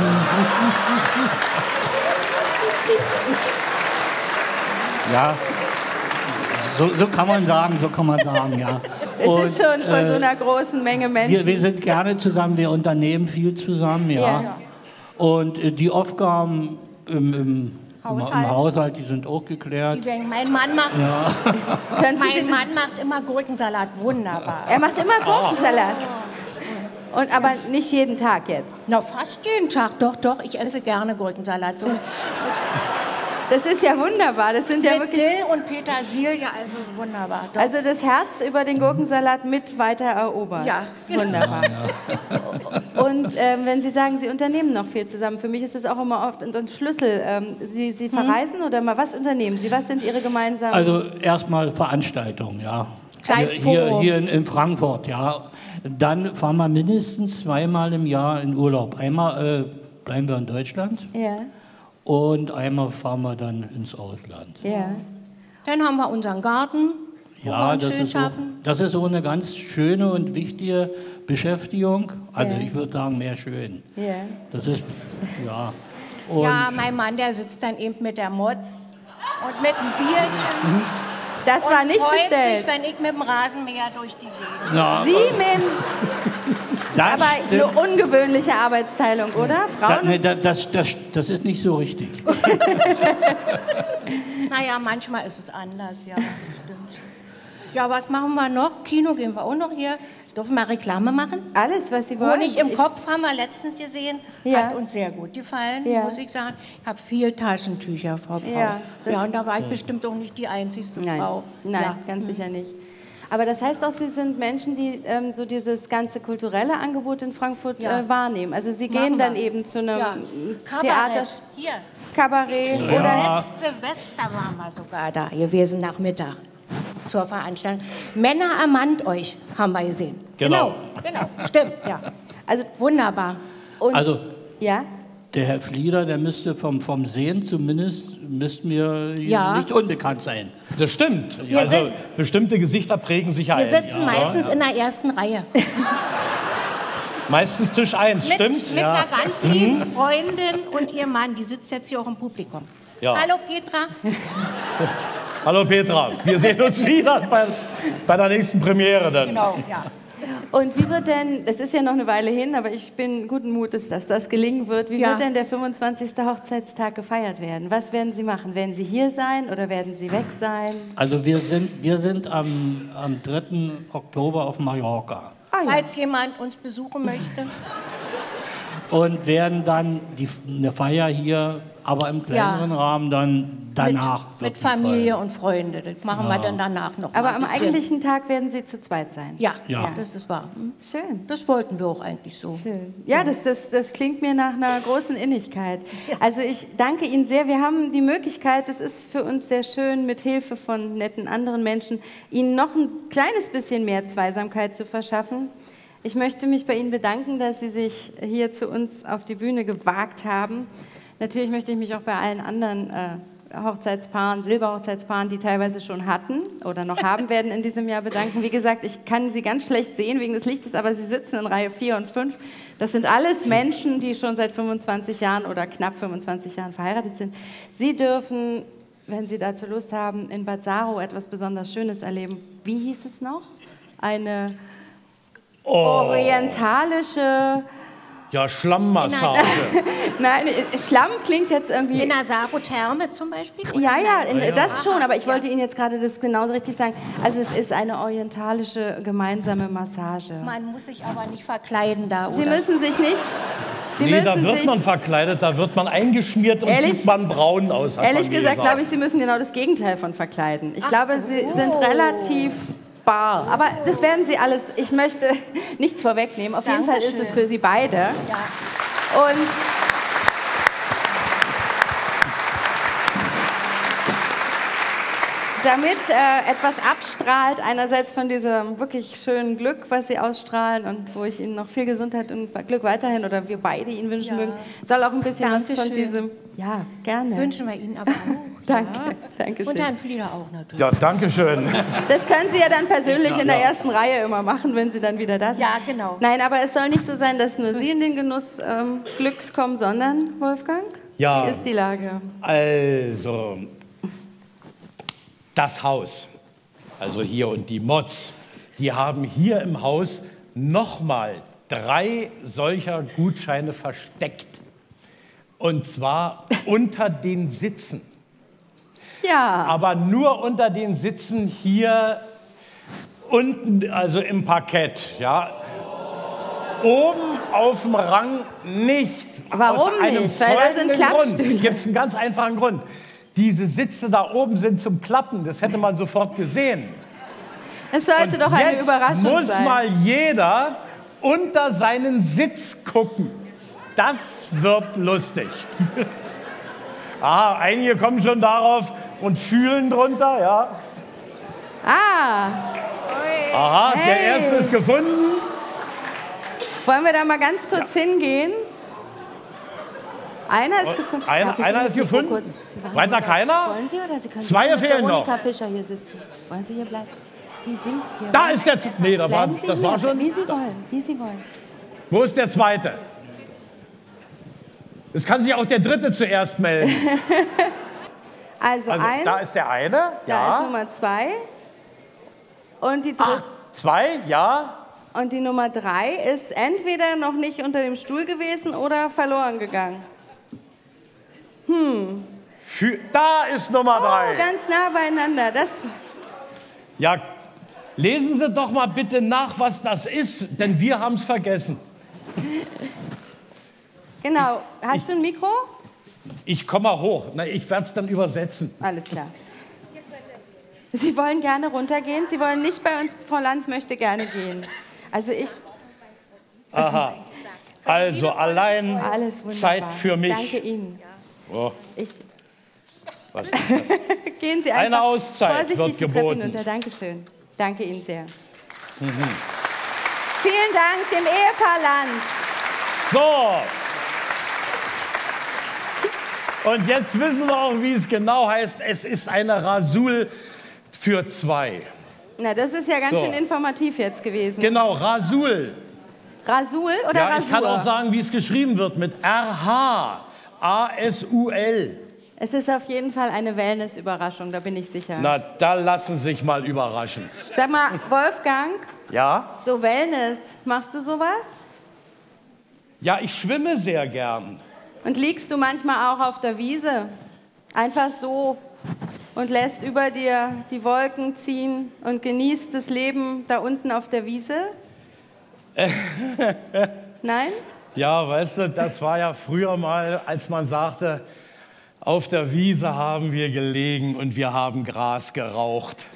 Ja, so, so kann man sagen, so kann man sagen, ja. Es Und, ist schon vor äh, so einer großen Menge Menschen. Wir, wir sind gerne zusammen, wir unternehmen viel zusammen, ja. Ja. Und äh, die Aufgaben im, im, im, Haushalt. im Haushalt, die sind auch geklärt. Die werden- Mein Mann macht, Könnten Sie mein Mann macht immer Gurkensalat, wunderbar. Er macht immer Gurkensalat. Und, aber nicht jeden Tag jetzt. Na, fast jeden Tag, doch, doch, ich esse gerne Gurkensalat. So Das ist ja wunderbar. Das sind ja mit wirklich. Dill und Petersilie, also wunderbar. Doch. Also das Herz über den Gurkensalat mit weiter erobert. Ja, genau. Wunderbar. Und ähm, wenn Sie sagen, Sie unternehmen noch viel zusammen, für mich ist das auch immer oft ein Schlüssel. Ähm, Sie, Sie verreisen oder mal was unternehmen Sie? Was sind Ihre gemeinsamen? Also erstmal Veranstaltungen, ja. Hier, Geistforum. hier, hier in, in Frankfurt, ja. Dann fahren wir mindestens zweimal im Jahr in Urlaub. Einmal äh, bleiben wir in Deutschland ja, und einmal fahren wir dann ins Ausland. ja. Dann haben wir unseren Garten, wo wir Ja, uns das schön ist, auch, schaffen. das ist auch eine ganz schöne und wichtige Beschäftigung. Also ich würde sagen, mehr schön. ja. Das ist, ja. Und Ja, mein Mann, der sitzt dann eben mit der Motz und mit dem Bierchen Das war und nicht freut bestellt. sich, wenn ich mit dem Rasenmäher durch die Gegend. na, Sie, Min, das aber stimmt. eine ungewöhnliche Arbeitsteilung, oder? Da, Frauen? nee, da, das, das, das ist nicht so richtig. Naja, manchmal ist es anders, ja, stimmt. Ja, was machen wir noch? Kino gehen wir auch noch hier. Dürfen wir Reklame machen? Alles, was Sie wollen. Honig im Ich- Kopf haben wir letztens gesehen. Ja. Hat uns sehr gut gefallen, Ja. muss ich sagen. Ich habe viel Taschentücher, Frau Brau. Ja, das- ja, und da war ich bestimmt auch nicht die einzigste Nein, Frau. nein, Ja. ganz sicher nicht. Aber das heißt auch, Sie sind Menschen, die ähm, so dieses ganze kulturelle Angebot in Frankfurt Ja. äh, wahrnehmen. Also Sie Machen gehen dann wir. eben zu einem Ja. Theater, Kabarett. Hier. Kabarett Ja. oder West Silvester waren wir sogar da gewesen, Nachmittag zur Veranstaltung. Männer ermannt euch, haben wir gesehen. Genau. Genau, genau. Stimmt, ja. also Wunderbar. und, Also ja. der Herr Flieder, der müsste vom, vom Sehen zumindest, müsste mir Ja. nicht unbekannt sein. Das stimmt. Wir also sind- bestimmte Gesichter prägen sich Wir ein. sitzen ja. meistens in der ersten Reihe. Meistens Tisch eins, Mit, stimmt? mit einer ganz lieben Freundin und ihr Mann, die sitzt jetzt hier auch im Publikum. Ja. Hallo Petra. Hallo Petra, wir sehen uns wieder bei, bei der nächsten Premiere dann. Genau, ja. Und wie wird denn, das ist ja noch eine Weile hin, aber ich bin guten Mutes, dass das gelingen wird. Wie Ja. wird denn der fünfundzwanzigste Hochzeitstag gefeiert werden? Was werden Sie machen? Werden Sie hier sein oder werden Sie weg sein? Also wir sind, wir sind am, am dritten Oktober auf Mallorca Ah, ja. Falls jemand uns besuchen möchte. und werden dann die, eine Feier hier, aber im kleineren Rahmen dann danach. Mit, wird mit die Familie Feier. und Freunde. Das machen wir dann danach noch Aber mal am ein bisschen. eigentlichen Tag werden Sie zu zweit sein. Ja, Ja. das ist wahr. Schön. Das wollten wir auch eigentlich so. Schön. Ja, das, das, das klingt mir nach einer großen Innigkeit. Also ich danke Ihnen sehr. Wir haben die Möglichkeit, es ist für uns sehr schön, mit Hilfe von netten anderen Menschen, Ihnen noch ein kleines bisschen mehr Zweisamkeit zu verschaffen. Ich möchte mich bei Ihnen bedanken, dass Sie sich hier zu uns auf die Bühne gewagt haben. Natürlich möchte ich mich auch bei allen anderen äh, Hochzeitspaaren, Silberhochzeitspaaren, die teilweise schon hatten oder noch haben werden in diesem Jahr bedanken. Wie gesagt, ich kann sie ganz schlecht sehen wegen des Lichtes, aber sie sitzen in Reihe vier und fünf. Das sind alles Menschen, die schon seit fünfundzwanzig Jahren oder knapp fünfundzwanzig Jahren verheiratet sind. Sie dürfen, wenn Sie dazu Lust haben, in Bad Saro etwas besonders Schönes erleben. Wie hieß es noch? Eine oh. orientalische... Ja, Schlammmassage. Nein, Schlamm klingt jetzt irgendwie... In der Saro-Therme zum Beispiel? Ja, ja, in, das schon, aber ich wollte Ihnen jetzt gerade das genauso richtig sagen. Also es ist eine orientalische gemeinsame Massage. Man muss sich aber nicht verkleiden da, oder? Sie müssen sich nicht... Sie nee, da müssen wird sich, man verkleidet, da wird man eingeschmiert und ehrlich, sieht man braun aus. Ehrlich gesagt, glaube ich, Sie müssen genau das Gegenteil von verkleiden. Ich Ach glaube, so. Sie sind relativ... bar. Aber das werden Sie alles, ich möchte nichts vorwegnehmen. Auf Dankeschön. jeden Fall ist es für Sie beide. Ja. Und damit äh, etwas abstrahlt, einerseits von diesem wirklich schönen Glück, was Sie ausstrahlen und wo ich Ihnen noch viel Gesundheit und Glück weiterhin oder wir beide Ihnen wünschen ja. mögen, soll auch ein bisschen Dankeschön. was von diesem, ja, gerne. Wünschen wir Ihnen aber auch. Danke, ja. danke schön. Und Herrn Flieder auch natürlich. Ja, danke schön. Das können Sie ja dann persönlich ja, in der ja. ersten Reihe immer machen, wenn Sie dann wieder da sind. Ja, genau. Nein, aber es soll nicht so sein, dass nur Sie in den Genuss ähm, Glücks kommen, sondern, Wolfgang, ja, wie ist die Lage? Also, das Haus, also hier und die Mods, die haben hier im Haus nochmal drei solcher Gutscheine versteckt. Und zwar unter den Sitzen. Ja. Aber nur unter den Sitzen hier unten, also im Parkett. Ja. Oben auf dem Rang nicht. Warum Aus einem nicht? Weil da sind Klappstühle. Gibt es einen ganz einfachen Grund. Diese Sitze da oben sind zum Klappen. Das hätte man sofort gesehen. Es sollte Und doch eine jetzt Überraschung muss sein. mal jeder unter seinen Sitz gucken. Das wird lustig. Ah, einige kommen schon darauf und fühlen drunter, ja. Ah. Aha, hey. Der erste ist gefunden. Wollen wir da mal ganz kurz ja. hingehen? Einer ist Und gefunden. Einer, einer ist gefunden. Weiter keiner? Wollen Sie oder Sie können Zwei fehlen noch. Veronika Fischer hier sitzen. Wollen Sie hier bleiben? Die singt hier. Da ist der. Nee, da war, das war schon. Wie Sie wollen, wie Sie wollen. Wo ist der zweite? Es kann sich auch der dritte zuerst melden. also, also eins. Da ist der eine. Da ja. ist Nummer zwei. Und die dritte. Zwei, ja. Und die Nummer drei ist entweder noch nicht unter dem Stuhl gewesen oder verloren gegangen. Hm. Für, da ist Nummer drei. Oh, ganz nah beieinander. Das ja, lesen Sie doch mal bitte nach, was das ist, denn wir haben es vergessen. Genau. Hast ich, du ein Mikro? Ich komme mal hoch. Na, ich werde es dann übersetzen. Alles klar. Sie wollen gerne runtergehen? Sie wollen nicht bei uns, Frau Lanz möchte gerne gehen. Also ich... Aha. Also allein Alles Zeit für mich. Danke Ihnen. Oh. Ich Was Gehen Sie einfach Eine Auszeit vorsichtig wird die Treppe geboten. hinunter. Dankeschön. Danke Ihnen sehr. Mhm. Vielen Dank dem Ehepaar Lanz. So. Und jetzt wissen wir auch, wie es genau heißt. Es ist eine Rasul für zwei. Na, das ist ja ganz so. schön informativ jetzt gewesen. Genau, Rasul. Rasul oder ja, Rasur? Ich kann auch sagen, wie es geschrieben wird, mit R H A S U L. Es ist auf jeden Fall eine Wellness-Überraschung, da bin ich sicher. Na, da lassen Sie sich mal überraschen. Sag mal, Wolfgang, Ja? so Wellness, machst du sowas? Ja, ich schwimme sehr gern. Und liegst du manchmal auch auf der Wiese? Einfach so und lässt über dir die Wolken ziehen und genießt das Leben da unten auf der Wiese? Nein? Ja, weißt du, das war ja früher mal, als man sagte, auf der Wiese haben wir gelegen und wir haben Gras geraucht.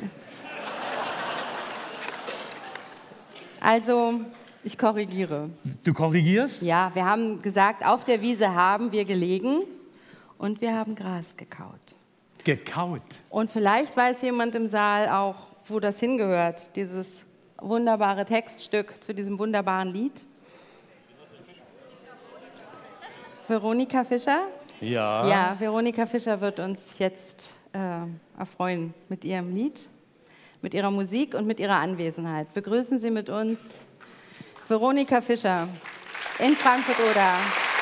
Also, ich korrigiere. Du korrigierst? Ja, wir haben gesagt, auf der Wiese haben wir gelegen und wir haben Gras gekaut. Gekaut? Und vielleicht weiß jemand im Saal auch, wo das hingehört, dieses wunderbare Textstück zu diesem wunderbaren Lied. Veronika Fischer? Ja. Ja, Veronika Fischer wird uns jetzt äh, erfreuen mit ihrem Lied, mit ihrer Musik und mit ihrer Anwesenheit. Begrüßen Sie mit uns Veronika Fischer in Frankfurt-Oder.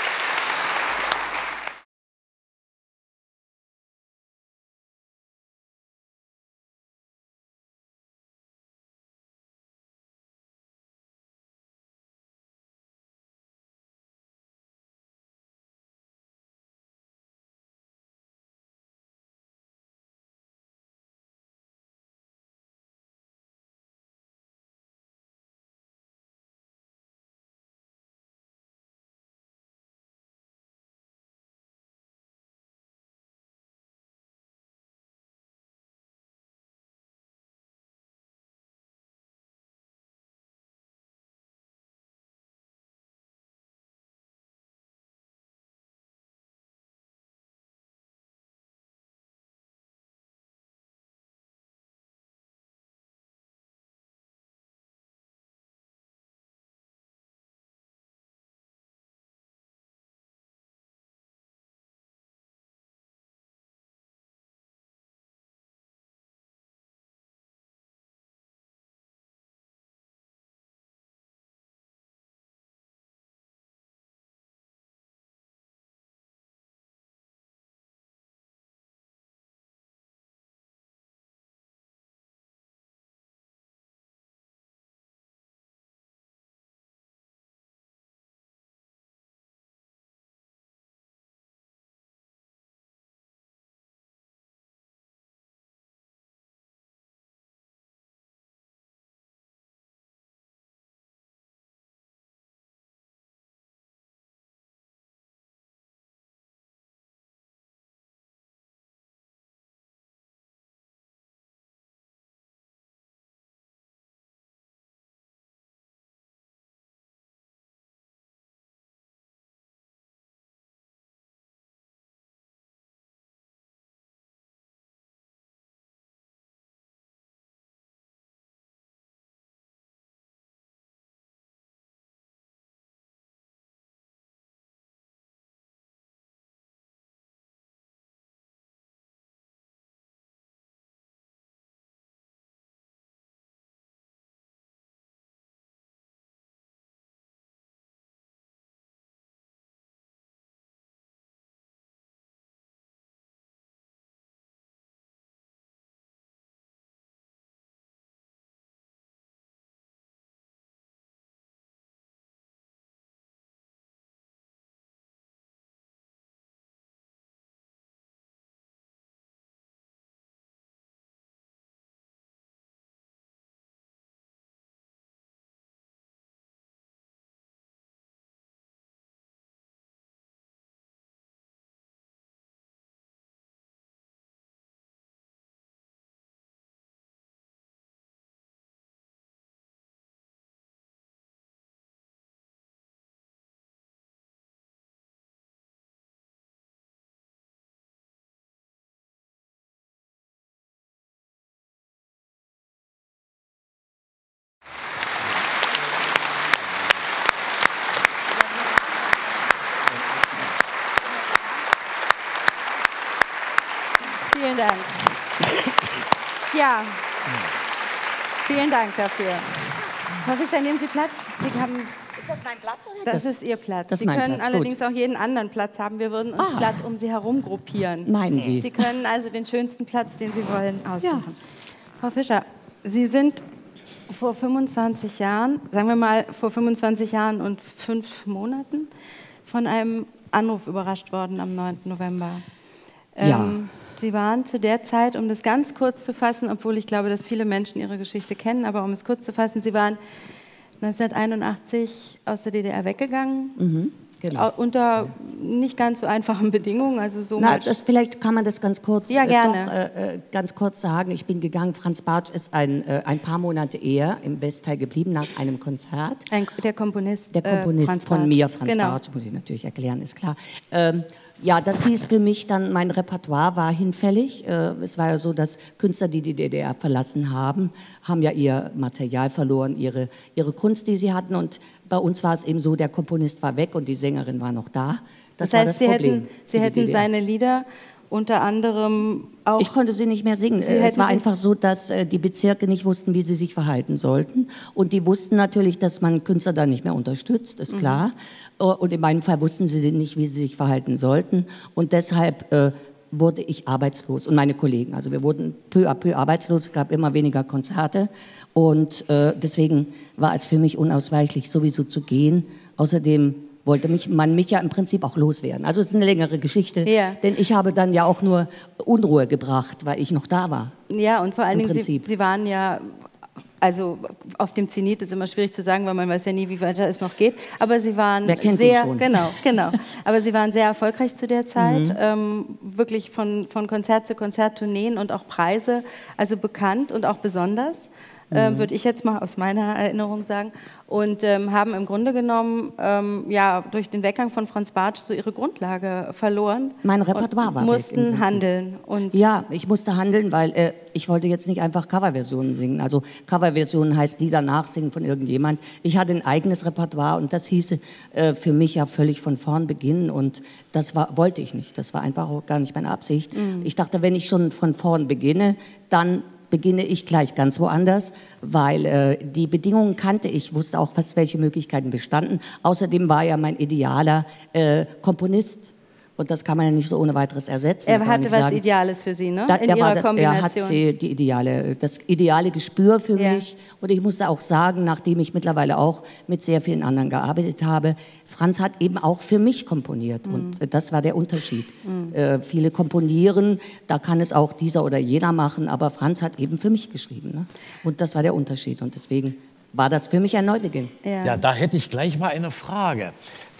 Vielen Dank. Ja, vielen Dank dafür. Frau Fischer, nehmen Sie Platz. Sie haben Ist das mein Platz? Oder? Das, Das- ist Ihr Platz. das ist Sie mein können Platz, allerdings gut. auch jeden anderen Platz haben. Wir würden uns Ah. glatt um Sie herum gruppieren. Meinen Sie? Sie können also den schönsten Platz, den Sie wollen, aussuchen. Frau Fischer, Sie sind vor fünfundzwanzig Jahren, sagen wir mal vor fünfundzwanzig Jahren und fünf Monaten, von einem Anruf überrascht worden am neunten November. Ja. Sie waren zu der Zeit, um das ganz kurz zu fassen, obwohl ich glaube, dass viele Menschen Ihre Geschichte kennen, aber um es kurz zu fassen, Sie waren neunzehnhunderteinundachtzig aus der D D R weggegangen, Mhm, genau. au- unter nicht ganz so einfachen Bedingungen. Also so Na, mal- das, vielleicht kann man das ganz kurz, Ja, äh, gerne. doch, äh, äh, ganz kurz sagen. Ich bin gegangen. Franz Bartsch ist ein, äh, ein paar Monate eher im Westteil geblieben nach einem Konzert. Ein, der Komponist. Der Komponist äh, Franz von Bartsch. mir, Franz genau. Bartsch, muss ich natürlich erklären, ist klar. Ähm, ja, das hieß für mich dann, mein Repertoire war hinfällig. Äh, es war ja so, dass Künstler, die die D D R verlassen haben, haben ja ihr Material verloren, ihre, ihre Kunst, die sie hatten. Und bei uns war es eben so, der Komponist war weg und die Sängerin war noch da. Das, das war heißt, das Sie Problem. hätten, Sie hätten seine Lieder unter anderem auch... Ich konnte sie nicht mehr singen. Es war einfach so, dass äh, die Bezirke nicht wussten, wie sie sich verhalten sollten. Und die wussten natürlich, dass man Künstler da nicht mehr unterstützt, ist klar. Mhm. Und in meinem Fall wussten sie nicht, wie sie sich verhalten sollten. Und deshalb äh, wurde ich arbeitslos und meine Kollegen. Also wir wurden peu à peu arbeitslos, es gab immer weniger Konzerte. Und äh, deswegen war es für mich unausweichlich, sowieso zu gehen. Außerdem wollte mich, man mich ja im Prinzip auch loswerden. Also es ist eine längere Geschichte, ja. Denn ich habe dann ja auch nur Unruhe gebracht, weil ich noch da war. Ja, und vor allen Dingen, Sie, Sie waren ja, also auf dem Zenit ist immer schwierig zu sagen, weil man weiß ja nie, wie weiter es noch geht, aber Sie waren Wer kennt sehr, ihn schon? genau, genau, aber Sie waren sehr erfolgreich zu der Zeit, mhm. ähm, wirklich von, von Konzert zu Konzert, Tourneen und auch Preise, also bekannt und auch besonders. Mhm. Würde ich jetzt mal aus meiner Erinnerung sagen, und ähm, haben im Grunde genommen ähm, ja, durch den Weggang von Franz Bartsch so ihre Grundlage verloren. Mein Repertoire war mussten weg, handeln. Und ja, ich musste handeln, weil äh, ich wollte jetzt nicht einfach Coverversionen singen. Also Coverversionen heißt Lieder nachsingen von irgendjemand. Ich hatte ein eigenes Repertoire und das hieße äh, für mich ja völlig von vorn beginnen und das war, wollte ich nicht. Das war einfach auch gar nicht meine Absicht. Mhm. Ich dachte, wenn ich schon von vorn beginne, dann beginne ich gleich ganz woanders, weil äh, die Bedingungen kannte ich, wusste auch, was, welche Möglichkeiten bestanden. Außerdem war er mein idealer äh, Komponist. Und das kann man ja nicht so ohne weiteres ersetzen. Er hatte was sagen. Ideales für Sie, ne? Da, in er, Ihrer war das, Kombination. Er hat die ideale, das ideale Gespür für ja. mich. Und ich musste auch sagen, nachdem ich mittlerweile auch mit sehr vielen anderen gearbeitet habe, Franz hat eben auch für mich komponiert. Mhm. Und das war der Unterschied. Mhm. Äh, viele komponieren, da kann es auch dieser oder jener machen, aber Franz hat eben für mich geschrieben. Ne? Und das war der Unterschied. Und deswegen war das für mich ein Neubeginn. Ja, ja, da hätte ich gleich mal eine Frage.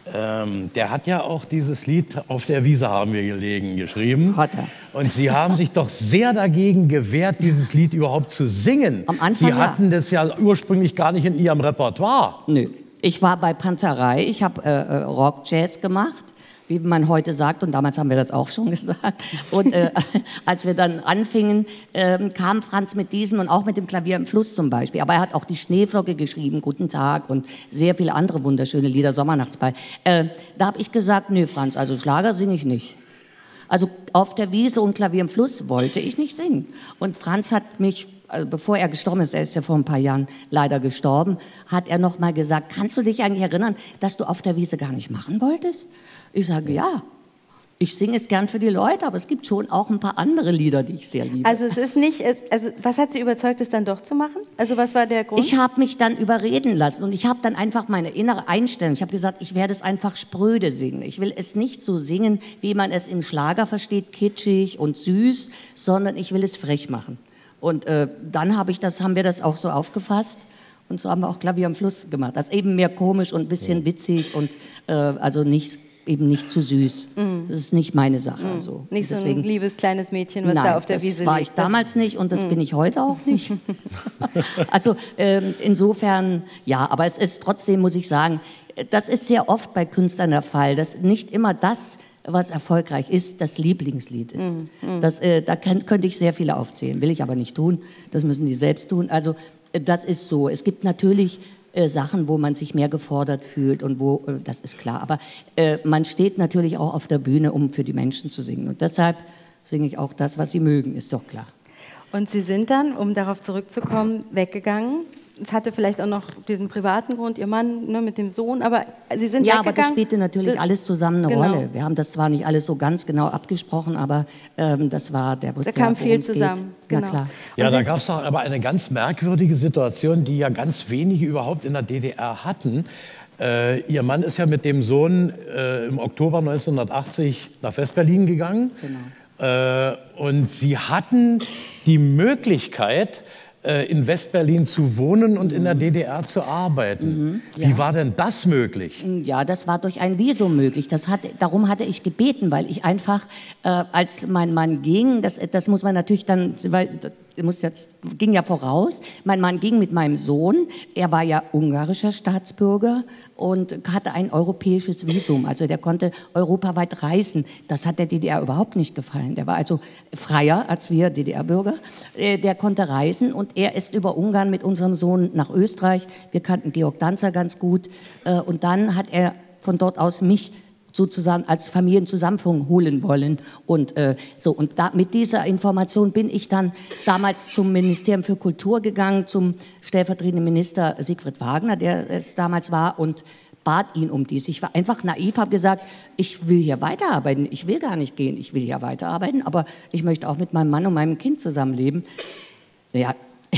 Ähm, der hat ja auch dieses Lied "Auf der Wiese haben wir gelegen" geschrieben. Hat er. Und Sie haben sich doch sehr dagegen gewehrt, dieses Lied überhaupt zu singen. Am Anfang Sie hatten ja. das ja ursprünglich gar nicht in Ihrem Repertoire. Nö. Ich war bei Panzerei, ich habe äh, Rock, Jazz gemacht, wie man heute sagt, und damals haben wir das auch schon gesagt. Und äh, als wir dann anfingen, äh, kam Franz mit diesem und auch mit dem Klavier im Fluss zum Beispiel. Aber er hat auch die Schneeflocke geschrieben, Guten Tag und sehr viele andere wunderschöne Lieder, Sommernachtsball. Äh, da habe ich gesagt, nö Franz, also Schlager singe ich nicht. Also Auf der Wiese und Klavier im Fluss wollte ich nicht singen. Und Franz hat mich, also bevor er gestorben ist, er ist ja vor ein paar Jahren leider gestorben, hat er noch mal gesagt, kannst du dich eigentlich erinnern, dass du Auf der Wiese gar nicht machen wolltest? Ich sage, ja, ich singe es gern für die Leute, aber es gibt schon auch ein paar andere Lieder, die ich sehr liebe. Also es ist nicht, es, also was hat Sie überzeugt, es dann doch zu machen? Also was war der Grund? Ich habe mich dann überreden lassen und ich habe dann einfach meine innere Einstellung, ich habe gesagt, ich werde es einfach spröde singen. Ich will es nicht so singen, wie man es im Schlager versteht, kitschig und süß, sondern ich will es frech machen. Und äh, dann habe ich das, haben wir das auch so aufgefasst. Und so haben wir auch Klavier am Fluss gemacht. Das ist eben mehr komisch und ein bisschen witzig und äh, also nicht, eben nicht zu süß. Mm. Das ist nicht meine Sache. Mm. Also. Nicht deswegen, so ein liebes kleines Mädchen, was nein, da auf der Wiese liegt. das war ich damals nicht und das mm. bin ich heute auch nicht. Also ähm, insofern, ja, aber es ist trotzdem, muss ich sagen, das ist sehr oft bei Künstlern der Fall, dass nicht immer das, was erfolgreich ist, das Lieblingslied ist. Mm. Das, äh, da kann, könnte ich sehr viele aufzählen, will ich aber nicht tun. Das müssen die selbst tun. Also das ist so. Es gibt natürlich äh, Sachen, wo man sich mehr gefordert fühlt und wo, äh, das ist klar. Aber äh, man steht natürlich auch auf der Bühne, um für die Menschen zu singen. Und deshalb singe ich auch das, was sie mögen, ist doch klar. Und Sie sind dann, um darauf zurückzukommen, weggegangen. Es hatte vielleicht auch noch diesen privaten Grund, Ihr Mann ne, mit dem Sohn, aber Sie sind ja, weggegangen. Ja, aber das spielte natürlich das, alles zusammen eine genau. Rolle. Wir haben das zwar nicht alles so ganz genau abgesprochen, aber ähm, das war, der wusste da kam ja, viel zusammen. Geht. Genau. Na klar. Ja, da gab es doch aber eine ganz merkwürdige Situation, die ja ganz wenige überhaupt in der D D R hatten. Äh, Ihr Mann ist ja mit dem Sohn äh, im Oktober neunzehnhundertachtzig nach Westberlin gegangen. Genau. Äh, und Sie hatten die Möglichkeit, in Westberlin zu wohnen und in der D D R zu arbeiten. Mhm, ja. Wie war denn das möglich? Ja, das war durch ein Visum möglich. Das hat, darum hatte ich gebeten, weil ich einfach, äh, als mein Mann ging, das, das muss man natürlich dann, weil muss jetzt, ging ja voraus, mein Mann ging mit meinem Sohn, er war ja ungarischer Staatsbürger und hatte ein europäisches Visum, also der konnte europaweit reisen. Das hat der D D R überhaupt nicht gefallen. Der war also freier als wir D D R-Bürger. Der konnte reisen und er ist über Ungarn mit unserem Sohn nach Österreich. Wir kannten Georg Danzer ganz gut und dann hat er von dort aus mich sozusagen als Familienzusammenführung holen wollen. Und äh, so, und da, mit dieser Information bin ich dann damals zum Ministerium für Kultur gegangen, zum stellvertretenden Minister Siegfried Wagner, der es damals war, und bat ihn um dies. Ich war einfach naiv, habe gesagt, ich will hier weiterarbeiten, ich will gar nicht gehen, ich will hier weiterarbeiten, aber ich möchte auch mit meinem Mann und meinem Kind zusammenleben. Ja,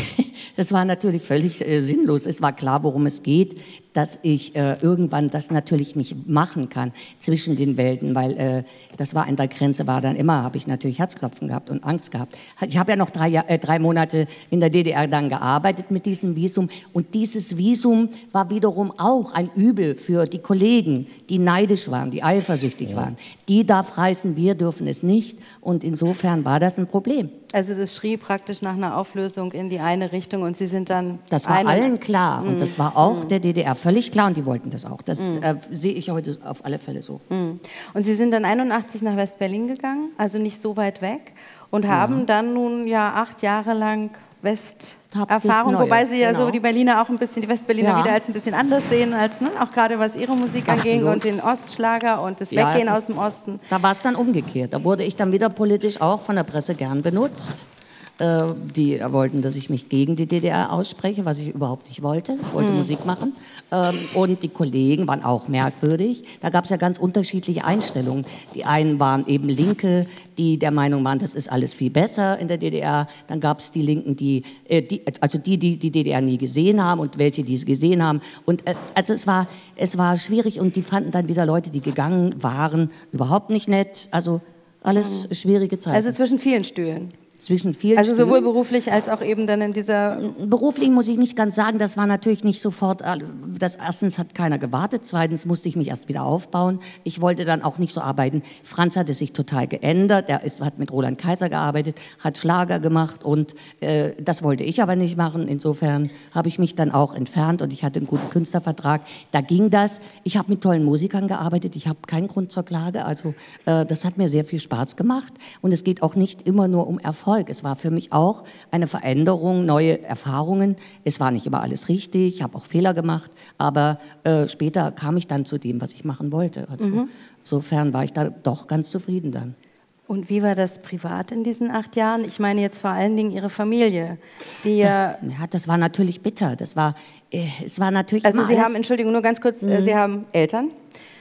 das war natürlich völlig äh, sinnlos. Es war klar, worum es geht, dass ich äh, irgendwann das natürlich nicht machen kann zwischen den Welten, weil äh, das war an der Grenze, war dann immer, habe ich natürlich Herzklopfen gehabt und Angst gehabt. Ich habe ja noch drei, äh, drei Monate in der D D R dann gearbeitet mit diesem Visum, und dieses Visum war wiederum auch ein Übel für die Kollegen, die neidisch waren, die eifersüchtig ja. waren. Die darf reisen, wir dürfen es nicht, und insofern war das ein Problem. Also das schrie praktisch nach einer Auflösung in die eine Richtung, und Sie sind dann... Das war eine... allen klar, und mm. das war auch mm. der D D R völlig klar, und die wollten das auch. Das mm. äh, sehe ich heute auf alle Fälle so. Mm. Und Sie sind dann einundachtzig nach West-Berlin gegangen, also nicht so weit weg, und haben ja. dann nun ja acht Jahre lang West-Erfahrung, wobei Sie ja genau. so die Berliner auch ein bisschen, die Westberliner ja. wieder als ein bisschen anders sehen, als ne, auch gerade was Ihre Musik anging und den Ostschlager und das Weggehen ja, aus dem Osten. Da war es dann umgekehrt. Da wurde ich dann wieder politisch auch von der Presse gern benutzt. Äh, die wollten, dass ich mich gegen die D D R ausspreche, was ich überhaupt nicht wollte. Ich wollte mhm. Musik machen. Ähm, und die Kollegen waren auch merkwürdig. Da gab es ja ganz unterschiedliche Einstellungen. Die einen waren eben Linke, die der Meinung waren, das ist alles viel besser in der D D R. Dann gab es die Linken, die, äh, die, also die, die die D D R nie gesehen haben, und welche, die es gesehen haben. Und äh, also es war, es war schwierig, und die fanden dann wieder Leute, die gegangen waren, überhaupt nicht nett. Also alles mhm. schwierige Zeiten. Also zwischen vielen Stühlen. Zwischen vielen Also sowohl Stühlen. beruflich als auch eben dann in dieser... Beruflich muss ich nicht ganz sagen, das war natürlich nicht sofort, das erstens hat keiner gewartet, zweitens musste ich mich erst wieder aufbauen. Ich wollte dann auch nicht so arbeiten. Franz hatte sich total geändert, er ist, hat mit Roland Kaiser gearbeitet, hat Schlager gemacht, und äh, das wollte ich aber nicht machen. Insofern habe ich mich dann auch entfernt, und ich hatte einen guten Künstlervertrag. Da ging das. Ich habe mit tollen Musikern gearbeitet, ich habe keinen Grund zur Klage, also äh, das hat mir sehr viel Spaß gemacht, und es geht auch nicht immer nur um Erfolg. Es war für mich auch eine Veränderung, neue Erfahrungen. Es war nicht immer alles richtig, ich habe auch Fehler gemacht, aber äh, später kam ich dann zu dem, was ich machen wollte. Also mhm. insofern war ich da doch ganz zufrieden dann. Und wie war das privat in diesen acht Jahren? Ich meine jetzt vor allen Dingen Ihre Familie, die das, ja, das war natürlich bitter. Das war, äh, es war natürlich. Also immer Sie alles, haben, Entschuldigung, nur ganz kurz, mhm. Sie haben Eltern.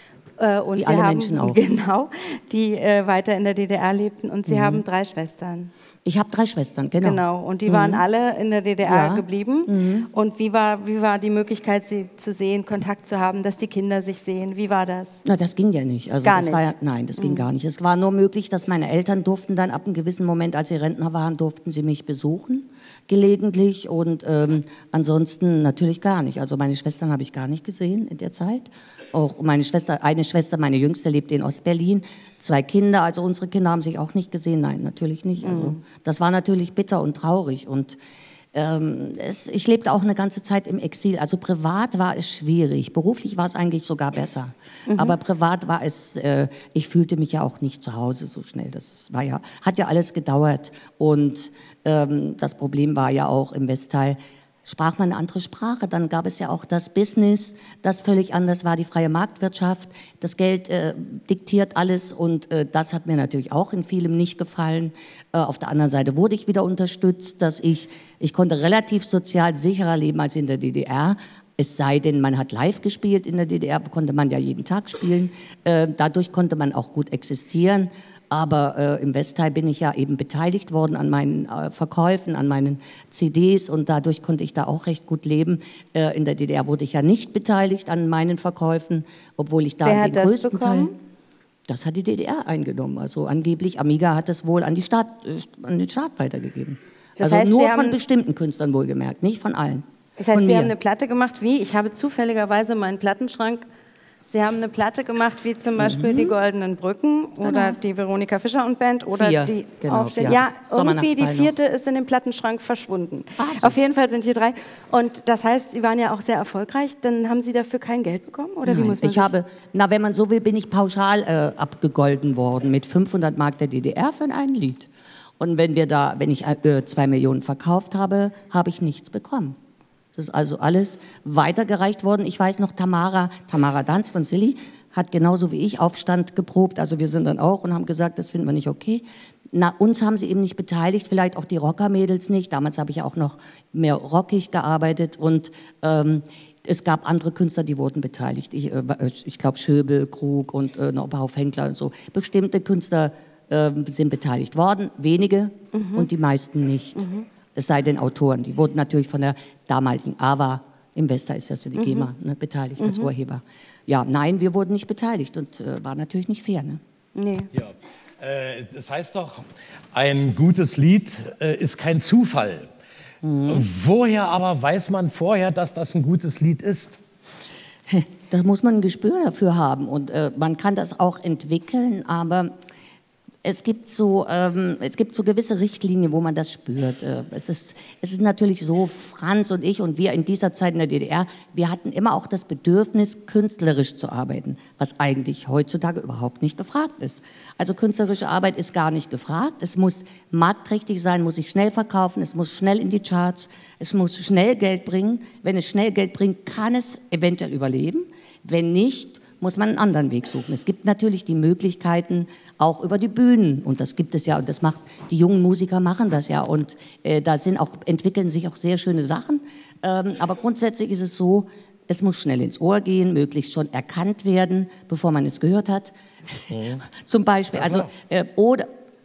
Äh, und Wie Sie alle haben, Menschen auch. Genau, die äh, weiter in der D D R lebten, und Sie mhm. haben drei Schwestern. Ich habe drei Schwestern, genau. Genau, und die mhm. waren alle in der D D R ja. geblieben. Mhm. Und wie war, wie war die Möglichkeit, sie zu sehen, Kontakt zu haben, dass die Kinder sich sehen? Wie war das? Na, das ging ja nicht. Also gar das nicht? War ja, nein, das ging mhm. gar nicht. Es war nur möglich, dass meine Eltern durften dann ab einem gewissen Moment, als sie Rentner waren, durften sie mich besuchen, gelegentlich. Und ähm, ansonsten natürlich gar nicht. Also meine Schwestern habe ich gar nicht gesehen in der Zeit. Auch meine Schwester, eine Schwester, meine Jüngste, lebte in Ostberlin. Zwei Kinder, also unsere Kinder haben sich auch nicht gesehen. Nein, natürlich nicht. Also mhm. das war natürlich bitter und traurig. Und ähm, es, ich lebte auch eine ganze Zeit im Exil. Also privat war es schwierig. Beruflich war es eigentlich sogar besser. Mhm. Aber privat war es, äh, ich fühlte mich ja auch nicht zu Hause so schnell. Das war ja, hat ja alles gedauert. Und ähm, das Problem war ja auch im Westteil, sprach man eine andere Sprache, dann gab es ja auch das Business, das völlig anders war, die freie Marktwirtschaft. Das Geld äh, diktiert alles, und äh, das hat mir natürlich auch in vielem nicht gefallen. Äh, auf der anderen Seite wurde ich wieder unterstützt, dass ich, ich konnte relativ sozial sicherer leben als in der D D R. Es sei denn, man hat live gespielt in der D D R, konnte man ja jeden Tag spielen. Äh, dadurch konnte man auch gut existieren. Aber äh, im Westteil bin ich ja eben beteiligt worden an meinen äh, Verkäufen, an meinen C Ds, und dadurch konnte ich da auch recht gut leben. Äh, in der D D R wurde ich ja nicht beteiligt an meinen Verkäufen, obwohl ich da Wer den hat größten das bekommen? Teil... Das hat die D D R eingenommen. Also angeblich, Amiga hat es wohl an, die Staat, äh, an den Staat weitergegeben. Das also heißt, nur Sie von haben, bestimmten Künstlern wohlgemerkt, nicht von allen. Das heißt, von Sie mir. haben eine Platte gemacht wie? Ich habe zufälligerweise meinen Plattenschrank. Sie haben eine Platte gemacht, wie zum Beispiel mhm. die Goldenen Brücken oder genau. die Veronika Fischer und Band oder vier. die Genau, Aufstände. Ja, irgendwie die vierte noch. Ist in dem Plattenschrank verschwunden. So. Auf jeden Fall sind hier drei. Und das heißt, Sie waren ja auch sehr erfolgreich. Dann haben Sie dafür kein Geld bekommen? Oder Nein, wie muss man ich habe, na, wenn man so will, bin ich pauschal äh, abgegolden worden mit fünfhundert Mark der D D R für ein Lied. Und wenn wir da, wenn ich äh, zwei Millionen verkauft habe, habe ich nichts bekommen. Das ist also alles weitergereicht worden. Ich weiß noch, Tamara, Tamara Danz von Silly hat genauso wie ich Aufstand geprobt. Also wir sind dann auch und haben gesagt, das finden wir nicht okay. Na, uns haben sie eben nicht beteiligt, vielleicht auch die Rockermädels nicht. Damals habe ich ja auch noch mehr rockig gearbeitet und ähm, es gab andere Künstler, die wurden beteiligt. Ich, äh, ich glaube Schöbel, Krug und äh, noch ein Henkler und so. Bestimmte Künstler äh, sind beteiligt worden, wenige mhm. und die meisten nicht. Mhm. Es sei denn Autoren, die wurden natürlich von der damaligen A W A, im Wester ist das die mhm. GEMA, ne, beteiligt mhm. als Urheber. Ja, nein, wir wurden nicht beteiligt und äh, war natürlich nicht fair. Ne? Nee. Ja. Äh, das heißt doch, ein gutes Lied äh, ist kein Zufall. Mhm. Woher aber weiß man vorher, dass das ein gutes Lied ist? Da muss man ein Gespür dafür haben und äh, man kann das auch entwickeln, aber es gibt so, ähm, es gibt so gewisse Richtlinien, wo man das spürt. Äh, es ist, es ist natürlich so, Franz und ich und wir in dieser Zeit in der D D R, wir hatten immer auch das Bedürfnis, künstlerisch zu arbeiten, was eigentlich heutzutage überhaupt nicht gefragt ist. Also künstlerische Arbeit ist gar nicht gefragt. Es muss marktträchtig sein, muss sich schnell verkaufen, es muss schnell in die Charts, es muss schnell Geld bringen. Wenn es schnell Geld bringt, kann es eventuell überleben. Wenn nicht, muss man einen anderen Weg suchen. Es gibt natürlich die Möglichkeiten, auch über die Bühnen, und das gibt es ja, und das macht, die jungen Musiker machen das ja, und äh, da sind auch, entwickeln sich auch sehr schöne Sachen, ähm, aber grundsätzlich ist es so, es muss schnell ins Ohr gehen, möglichst schon erkannt werden, bevor man es gehört hat. Mhm. Zum Beispiel, also, äh, oder,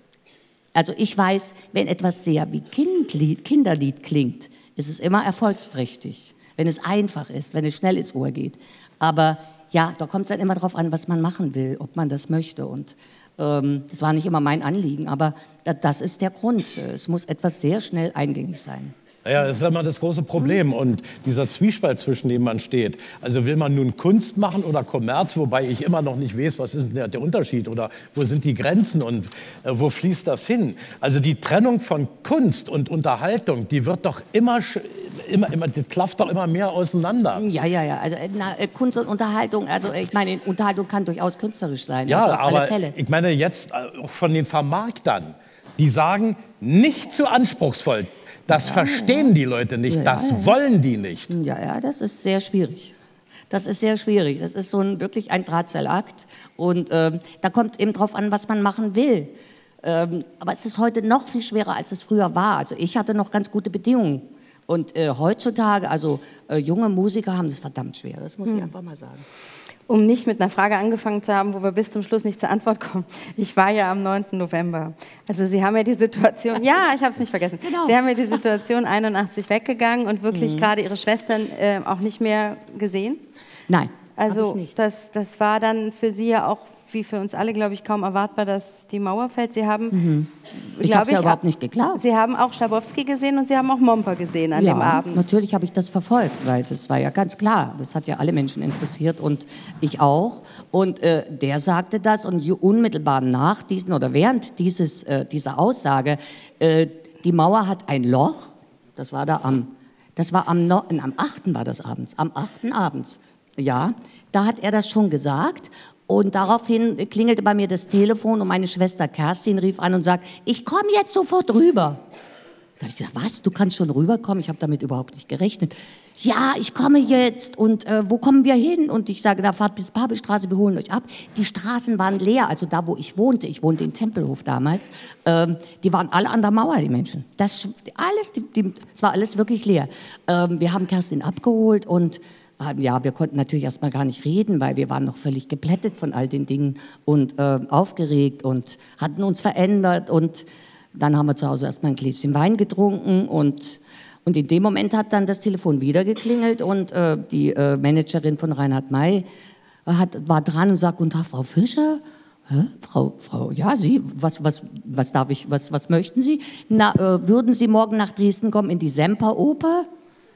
also ich weiß, wenn etwas sehr wie Kindlied, Kinderlied klingt, ist es immer erfolgsträchtig, wenn es einfach ist, wenn es schnell ins Ohr geht, aber ja, da kommt es dann immer darauf an, was man machen will, ob man das möchte. Und ähm, das war nicht immer mein Anliegen, aber da, das ist der Grund. Es muss etwas sehr schnell eingängig sein. Ja, das ist immer das große Problem und dieser Zwiespalt, zwischen dem man steht. Also will man nun Kunst machen oder Kommerz, wobei ich immer noch nicht weiß, was ist denn der, der Unterschied oder wo sind die Grenzen und äh, wo fließt das hin? Also die Trennung von Kunst und Unterhaltung, die wird doch immer, immer, immer die klafft doch immer mehr auseinander. Ja, ja, ja. Also na, Kunst und Unterhaltung, also ich meine, Unterhaltung kann durchaus künstlerisch sein. Ja, also auf aber alle Fälle. Ich meine jetzt auch von den Vermarktern, die sagen, nicht zu anspruchsvoll. Das ja, verstehen ja. die Leute nicht, ja, das ja. wollen die nicht. Ja, ja, das ist sehr schwierig. Das ist sehr schwierig. Das ist so ein, wirklich ein Drahtseilakt. Und ähm, da kommt eben drauf an, was man machen will. Ähm, aber es ist heute noch viel schwerer, als es früher war. Also ich hatte noch ganz gute Bedingungen. Und äh, heutzutage, also äh, junge Musiker haben es verdammt schwer. Das muss hm. ich einfach mal sagen. Um nicht mit einer Frage angefangen zu haben, wo wir bis zum Schluss nicht zur Antwort kommen. Ich war ja am neunten November. Also Sie haben ja die Situation, ja, ich habe es nicht vergessen. Genau. Sie haben ja die Situation einundachtzig weggegangen und wirklich mhm. gerade Ihre Schwestern äh, auch nicht mehr gesehen? Nein, also ich nicht. Das, das war dann für Sie ja auch, wie für uns alle, glaube ich, kaum erwartbar, dass die Mauer fällt. Sie haben, mhm. ich habe es ja überhaupt nicht geglaubt. Sie haben auch Schabowski gesehen und Sie haben auch Momper gesehen an ja, dem Abend. Natürlich habe ich das verfolgt, weil das war ja ganz klar. Das hat ja alle Menschen interessiert und ich auch. Und äh, der sagte das und unmittelbar nach diesen oder während dieses, äh, dieser Aussage, äh, die Mauer hat ein Loch. Das war da am, das war am, no am achten war das abends, am achten abends. Ja, da hat er das schon gesagt. Und daraufhin klingelte bei mir das Telefon und meine Schwester Kerstin rief an und sagt, ich komme jetzt sofort rüber. Da habe ich gesagt, was, du kannst schon rüberkommen? Ich habe damit überhaupt nicht gerechnet. Ja, ich komme jetzt und äh, wo kommen wir hin? Und ich sage, da fahrt bis Babelstraße, wir holen euch ab. Die Straßen waren leer, also da, wo ich wohnte, ich wohnte in Tempelhof damals, ähm, die waren alle an der Mauer, die Menschen. Das, alles, die, die, das war alles wirklich leer. Ähm, wir haben Kerstin abgeholt und ja, wir konnten natürlich erst mal gar nicht reden, weil wir waren noch völlig geplättet von all den Dingen und äh, aufgeregt und hatten uns verändert. Und dann haben wir zu Hause erst mal ein Gläschen Wein getrunken und, und in dem Moment hat dann das Telefon wieder geklingelt und äh, die äh, Managerin von Reinhard May hat, war dran und sagt, guten Tag, Frau Fischer. Hä? Frau, Frau, ja, Sie, was, was, was darf ich, was, was möchten Sie? Na, äh, würden Sie morgen nach Dresden kommen in die Semperoper?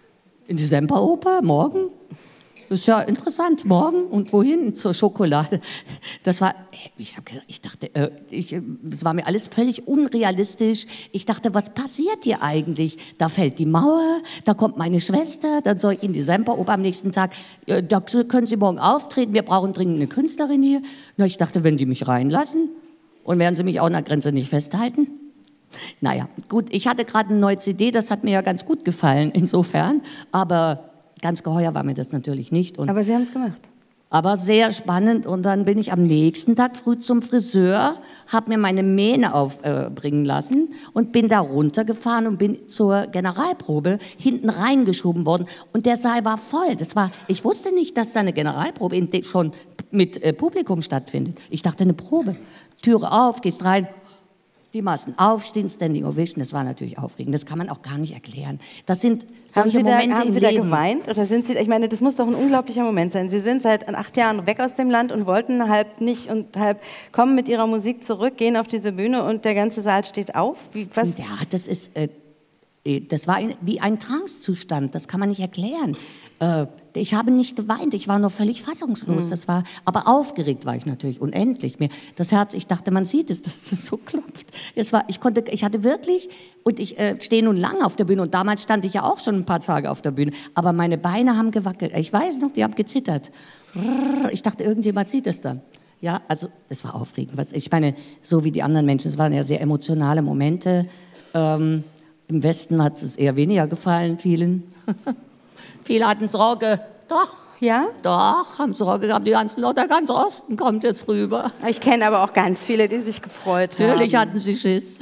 In die Semperoper? Morgen? Das ist ja interessant. Morgen? Und wohin? Zur Schokolade. Das war, ich, ich dachte, äh, ich, das war mir alles völlig unrealistisch. Ich dachte, was passiert hier eigentlich? Da fällt die Mauer, da kommt meine Schwester, dann soll ich in die Semperoper am nächsten Tag. Äh, da können Sie morgen auftreten, wir brauchen dringend eine Künstlerin hier. Na, ich dachte, wenn die mich reinlassen und werden sie mich auch an der Grenze nicht festhalten? Naja, gut, ich hatte gerade eine neue C D, das hat mir ja ganz gut gefallen, insofern. Aber ganz geheuer war mir das natürlich nicht. Und Aber Sie haben es gemacht. Aber sehr spannend. Und dann bin ich am nächsten Tag früh zum Friseur, habe mir meine Mähne aufbringen äh, lassen und bin da runtergefahren und bin zur Generalprobe hinten reingeschoben worden. Und der Saal war voll. Das war, ich wusste nicht, dass da eine Generalprobe in de, schon mit äh, Publikum stattfindet. Ich dachte, eine Probe. Türe auf, gehst rein. Die Massen aufstehen, Standing Ovation, das war natürlich aufregend. Das kann man auch gar nicht erklären. Das sind solche haben Sie Momente da, haben im Sie Leben. da geweint? Oder sind Sie, ich meine, das muss doch ein unglaublicher Moment sein. Sie sind seit acht Jahren weg aus dem Land und wollten halb nicht und halb kommen mit Ihrer Musik zurück, gehen auf diese Bühne und der ganze Saal steht auf. Wie, was? Ja, das ist, äh, das war ein, wie ein Trancezustand. Das kann man nicht erklären. Äh, ich habe nicht geweint, ich war noch völlig fassungslos. Mhm. Das war, aber aufgeregt war ich natürlich unendlich. Mir das Herz, ich dachte, man sieht es, dass das so klopft. Es war, ich konnte, ich hatte wirklich, und ich äh, stehe nun lange auf der Bühne und damals stand ich ja auch schon ein paar Tage auf der Bühne, aber meine Beine haben gewackelt. Ich weiß noch, die haben gezittert. Ich dachte, irgendjemand sieht es dann. Ja, also es war aufregend. Was, ich meine, so wie die anderen Menschen, es waren ja sehr emotionale Momente. Ähm, Im Westen hat es eher weniger gefallen, vielen. Viele hatten Sorge. Doch. Ja? Doch, haben Sorge gehabt. Die ganzen Leute, der ganze Osten kommt jetzt rüber. Ich kenne aber auch ganz viele, die sich gefreut haben. Natürlich hatten sie Schiss.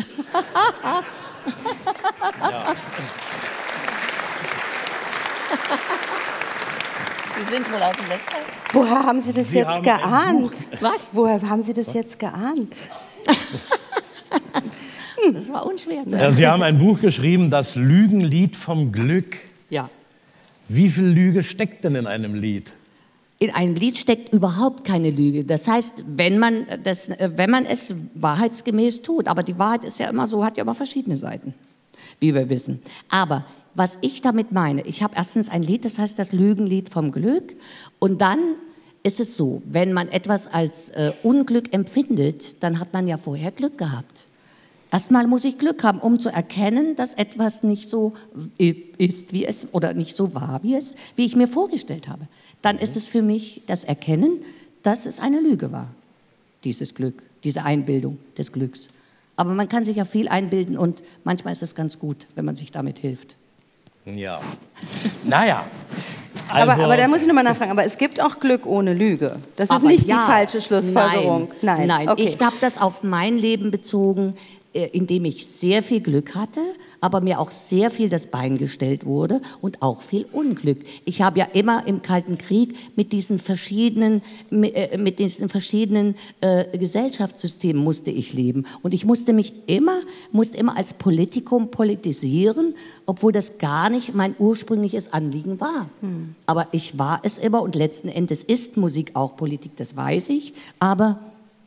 Ja. Sie sind wohl aus dem Westen. Woher haben Sie das Sie jetzt haben geahnt? Was? Woher haben Sie das jetzt geahnt? Das war unschwer. Ja, Sie haben ein Buch geschrieben, das Lügenlied vom Glück. Ja. Wie viel Lüge steckt denn in einem Lied? In einem Lied steckt überhaupt keine Lüge. Das heißt, wenn man, das, wenn man es wahrheitsgemäß tut, aber die Wahrheit ist ja immer so, hat ja immer verschiedene Seiten, wie wir wissen. Aber was ich damit meine, ich habe erstens ein Lied, das heißt das Lügenlied vom Glück. Und dann ist es so, wenn man etwas als äh, Unglück empfindet, dann hat man ja vorher Glück gehabt. Erstmal muss ich Glück haben, um zu erkennen, dass etwas nicht so ist, wie es, oder nicht so war, wie es, wie ich mir vorgestellt habe. Dann ist es für mich das Erkennen, dass es eine Lüge war, dieses Glück, diese Einbildung des Glücks. Aber man kann sich ja viel einbilden und manchmal ist es ganz gut, wenn man sich damit hilft. Ja. Naja. Also, aber, aber da muss ich nochmal nachfragen, aber es gibt auch Glück ohne Lüge. Das ist aber nicht ja, die falsche Schlussfolgerung. Nein, nein. Okay. Ich habe das auf mein Leben bezogen, in dem ich sehr viel Glück hatte, aber mir auch sehr viel das Bein gestellt wurde und auch viel Unglück. Ich habe ja immer im Kalten Krieg mit diesen verschiedenen, mit diesen verschiedenen äh, Gesellschaftssystemen musste ich leben. Und ich musste mich immer, musste immer als Politikum politisieren, obwohl das gar nicht mein ursprüngliches Anliegen war. Hm. Aber ich war es immer und letzten Endes ist Musik auch Politik, das weiß ich, aber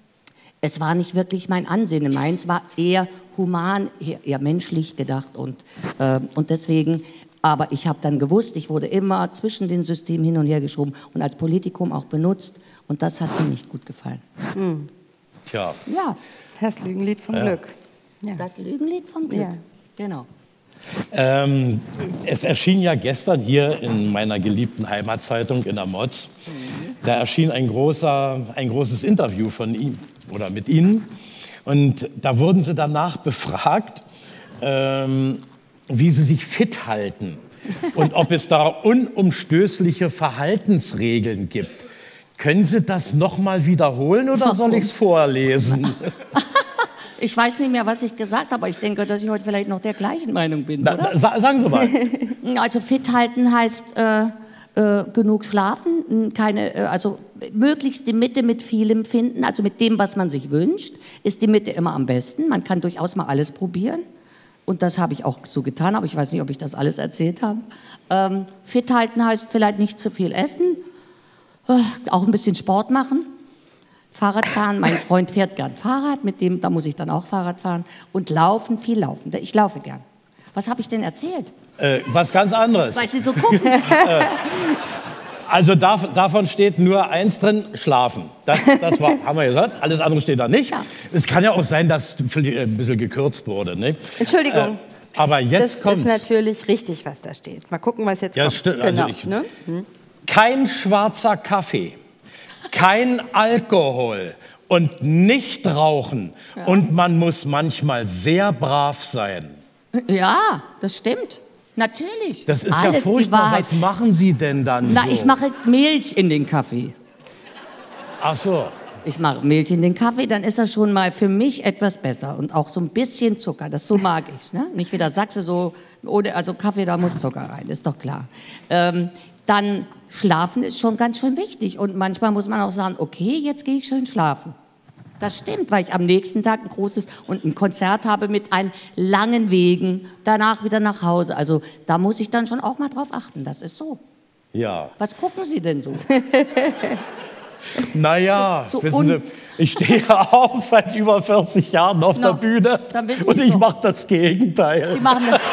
es war nicht wirklich mein Ansinnen. Meins war eher human, eher, eher menschlich gedacht. Und, äh, und deswegen, aber ich habe dann gewusst, ich wurde immer zwischen den Systemen hin und her geschoben und als Politikum auch benutzt. Und das hat mir nicht gut gefallen. Hm. Tja. Ja. Das Lügenlied vom Ja. Glück. Ja. Das Lügenlied vom Glück. Ja. Genau. Ähm, es erschien ja gestern hier in meiner geliebten Heimatzeitung in der Moz, da erschien ein, großer, ein großes Interview von ihm oder mit Ihnen. Und da wurden Sie danach befragt, ähm, wie Sie sich fit halten und ob es da unumstößliche Verhaltensregeln gibt. Können Sie das noch mal wiederholen oder soll ich es vorlesen? Ich weiß nicht mehr, was ich gesagt habe, aber ich denke, dass ich heute vielleicht noch der gleichen Meinung bin, Na, oder? sa sagen Sie mal. Also fit halten heißt äh, äh, genug schlafen, keine, äh, also möglichst die Mitte mit vielem finden, also mit dem, was man sich wünscht, ist die Mitte immer am besten. Man kann durchaus mal alles probieren und das habe ich auch so getan, aber ich weiß nicht, ob ich das alles erzählt habe. Ähm, fit halten heißt vielleicht nicht zu viel essen, äh, auch ein bisschen Sport machen. Fahrrad fahren, mein Freund fährt gern Fahrrad, mit dem, da muss ich dann auch Fahrrad fahren. Und laufen, viel laufen. Ich laufe gern. Was habe ich denn erzählt? Äh, was ganz anderes. Weil Sie so gucken. äh, also da, davon steht nur eins drin, schlafen. Das, das war, haben wir gesagt, alles andere steht da nicht. Ja. Es kann ja auch sein, dass ein bisschen gekürzt wurde. Ne? Entschuldigung. Äh, aber jetzt das kommt's. ist natürlich richtig, was da steht. Mal gucken, was jetzt Ja, kommt. stimmt. Also Genau. ich- Ne? Hm. Kein schwarzer Kaffee, kein Alkohol und nicht rauchen. Ja. Und man muss manchmal sehr brav sein. Ja, das stimmt. Natürlich. Das ist Alles ja die furchtbar. Wahrheit. Was machen Sie denn dann Na, so? ich mache Milch in den Kaffee. Ach so. Ich mache Milch in den Kaffee, dann ist das schon mal für mich etwas besser. Und auch so ein bisschen Zucker, das so mag ich's, ne? Nicht wie der Sachse so, ohne, also Kaffee, da muss Zucker rein, ist doch klar. Ähm, dann schlafen ist schon ganz schön wichtig. Und manchmal muss man auch sagen, okay, jetzt gehe ich schön schlafen. Das stimmt, weil ich am nächsten Tag ein großes und ein Konzert habe mit einem langen Wegen, danach wieder nach Hause. Also da muss ich dann schon auch mal drauf achten, das ist so. Ja. Was gucken Sie denn so? Naja, So- so wissen Sie, ich stehe auch seit über vierzig Jahren auf Na, der Bühne dann wissen und Sie ich doch. mache das Gegenteil. Sie machen das.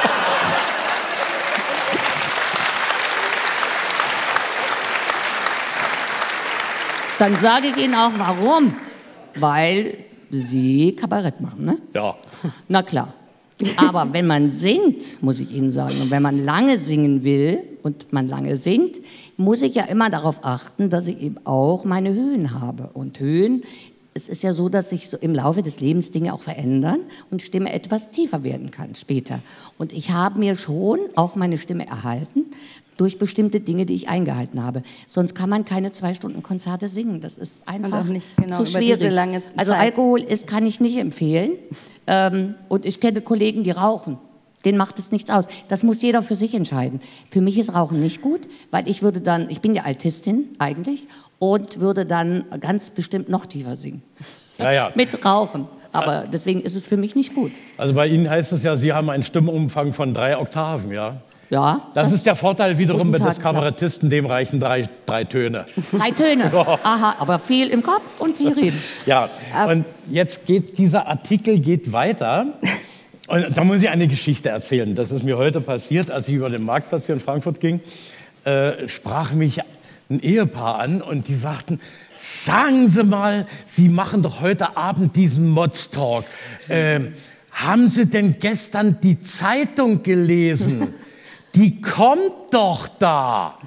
Dann sage ich Ihnen auch, warum. Weil Sie Kabarett machen, ne? Ja. Na klar. Aber wenn man singt, muss ich Ihnen sagen, und wenn man lange singen will und man lange singt, muss ich ja immer darauf achten, dass ich eben auch meine Höhen habe. Und Höhen, es ist ja so, dass sich so im Laufe des Lebens Dinge auch verändern und Stimme etwas tiefer werden kann später. Und ich habe mir schon auch meine Stimme erhalten durch bestimmte Dinge, die ich eingehalten habe. Sonst kann man keine zwei Stunden Konzerte singen. Das ist einfach auch nicht genau zu über schwierig. diese lange Also Zeit. Alkohol ist, kann ich nicht empfehlen. Ähm, und ich kenne Kollegen, die rauchen. Denen macht es nichts aus. Das muss jeder für sich entscheiden. Für mich ist Rauchen nicht gut, weil ich würde dann, ich bin ja Altistin eigentlich, und würde dann ganz bestimmt noch tiefer singen. Ja, ja. Mit Rauchen. Aber deswegen ist es für mich nicht gut. Also bei Ihnen heißt es ja, Sie haben einen Stimmumfang von drei Oktaven, ja? Ja. Das ist der Vorteil wiederum Guten des Tag, Kabarettisten, dem reichen drei, drei Töne. Drei Töne. Aha, aber viel im Kopf und viel reden. Ja, und jetzt geht dieser Artikel geht weiter. Und da muss ich eine Geschichte erzählen. Das ist mir heute passiert, als ich über den Marktplatz hier in Frankfurt ging, äh, sprach mich ein Ehepaar an und die sagten, sagen Sie mal, Sie machen doch heute Abend diesen Mods-Talk. Äh, haben Sie denn gestern die Zeitung gelesen? Die kommt doch da.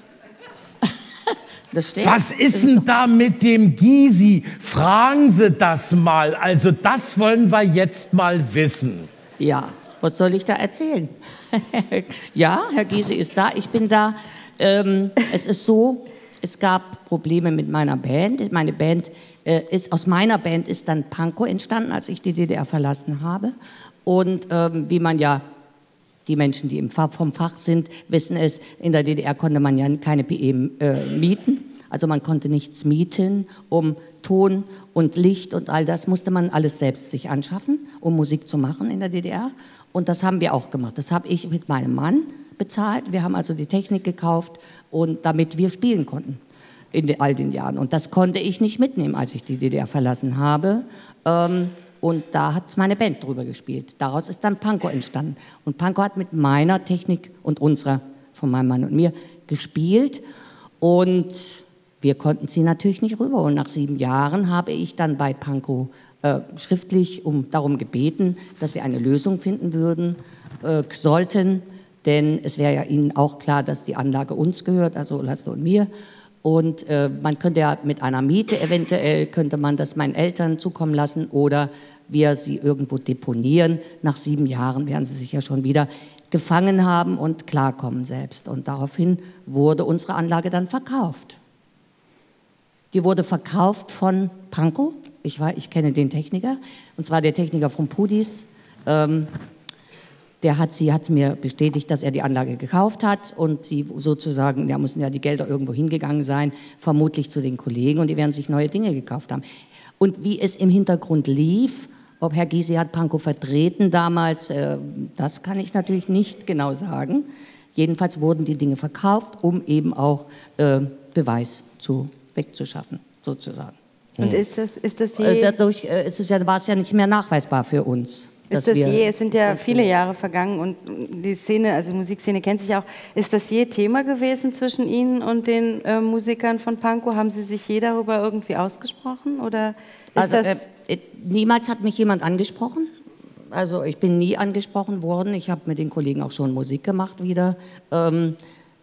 Das stimmt. Was ist denn da mit dem Gysi? Fragen Sie das mal. Also das wollen wir jetzt mal wissen. Ja, was soll ich da erzählen? Ja, Herr Gysi ist da, ich bin da. Ähm, es ist so, es gab Probleme mit meiner Band. Meine Band äh, ist, aus meiner Band ist dann Pankow entstanden, als ich die D D R verlassen habe. Und ähm, wie man ja, die Menschen, die im Fach, vom Fach sind, wissen es, in der D D R konnte man ja keine P E äh, mieten. Also man konnte nichts mieten, um Ton und Licht und all das musste man alles selbst sich anschaffen, um Musik zu machen in der D D R. Und das haben wir auch gemacht. Das habe ich mit meinem Mann bezahlt. Wir haben also die Technik gekauft, und damit wir spielen konnten in den, all den Jahren. Und das konnte ich nicht mitnehmen, als ich die D D R verlassen habe. Ähm, Und da hat meine Band drüber gespielt. Daraus ist dann Pankow entstanden. Und Pankow hat mit meiner Technik und unserer, von meinem Mann und mir, gespielt. Und wir konnten sie natürlich nicht rüber. Und nach sieben Jahren habe ich dann bei Pankow äh, schriftlich um, darum gebeten, dass wir eine Lösung finden würden, äh, sollten. Denn es wäre ja Ihnen auch klar, dass die Anlage uns gehört, also Laszlo und mir. Und äh, man könnte ja mit einer Miete eventuell, könnte man das meinen Eltern zukommen lassen oder wir sie irgendwo deponieren. Nach sieben Jahren werden sie sich ja schon wieder gefangen haben und klarkommen selbst. Und daraufhin wurde unsere Anlage dann verkauft. Die wurde verkauft von Pankow. Ich, war, ich kenne den Techniker, und zwar der Techniker von Pudis. Ähm, Der hat, sie hat mir bestätigt, dass er die Anlage gekauft hat und sie sozusagen, da müssen ja die Gelder irgendwo hingegangen sein, vermutlich zu den Kollegen, und die werden sich neue Dinge gekauft haben. Und wie es im Hintergrund lief, ob Herr Gysi hat Pankow vertreten damals, äh, das kann ich natürlich nicht genau sagen. Jedenfalls wurden die Dinge verkauft, um eben auch äh, Beweis zu, wegzuschaffen, sozusagen. Und ist das, ist das je... Äh, dadurch äh, ist es ja, war es ja nicht mehr nachweisbar für uns. Ist das wir, je, es sind ja das viele Jahre vergangen und die Szene, also die Musikszene kennt sich auch. Ist das je Thema gewesen zwischen Ihnen und den äh, Musikern von Pankow? Haben Sie sich je darüber irgendwie ausgesprochen? Oder ist also das äh, äh, niemals hat mich jemand angesprochen. Also ich bin nie angesprochen worden. Ich habe mit den Kollegen auch schon Musik gemacht wieder. Ähm,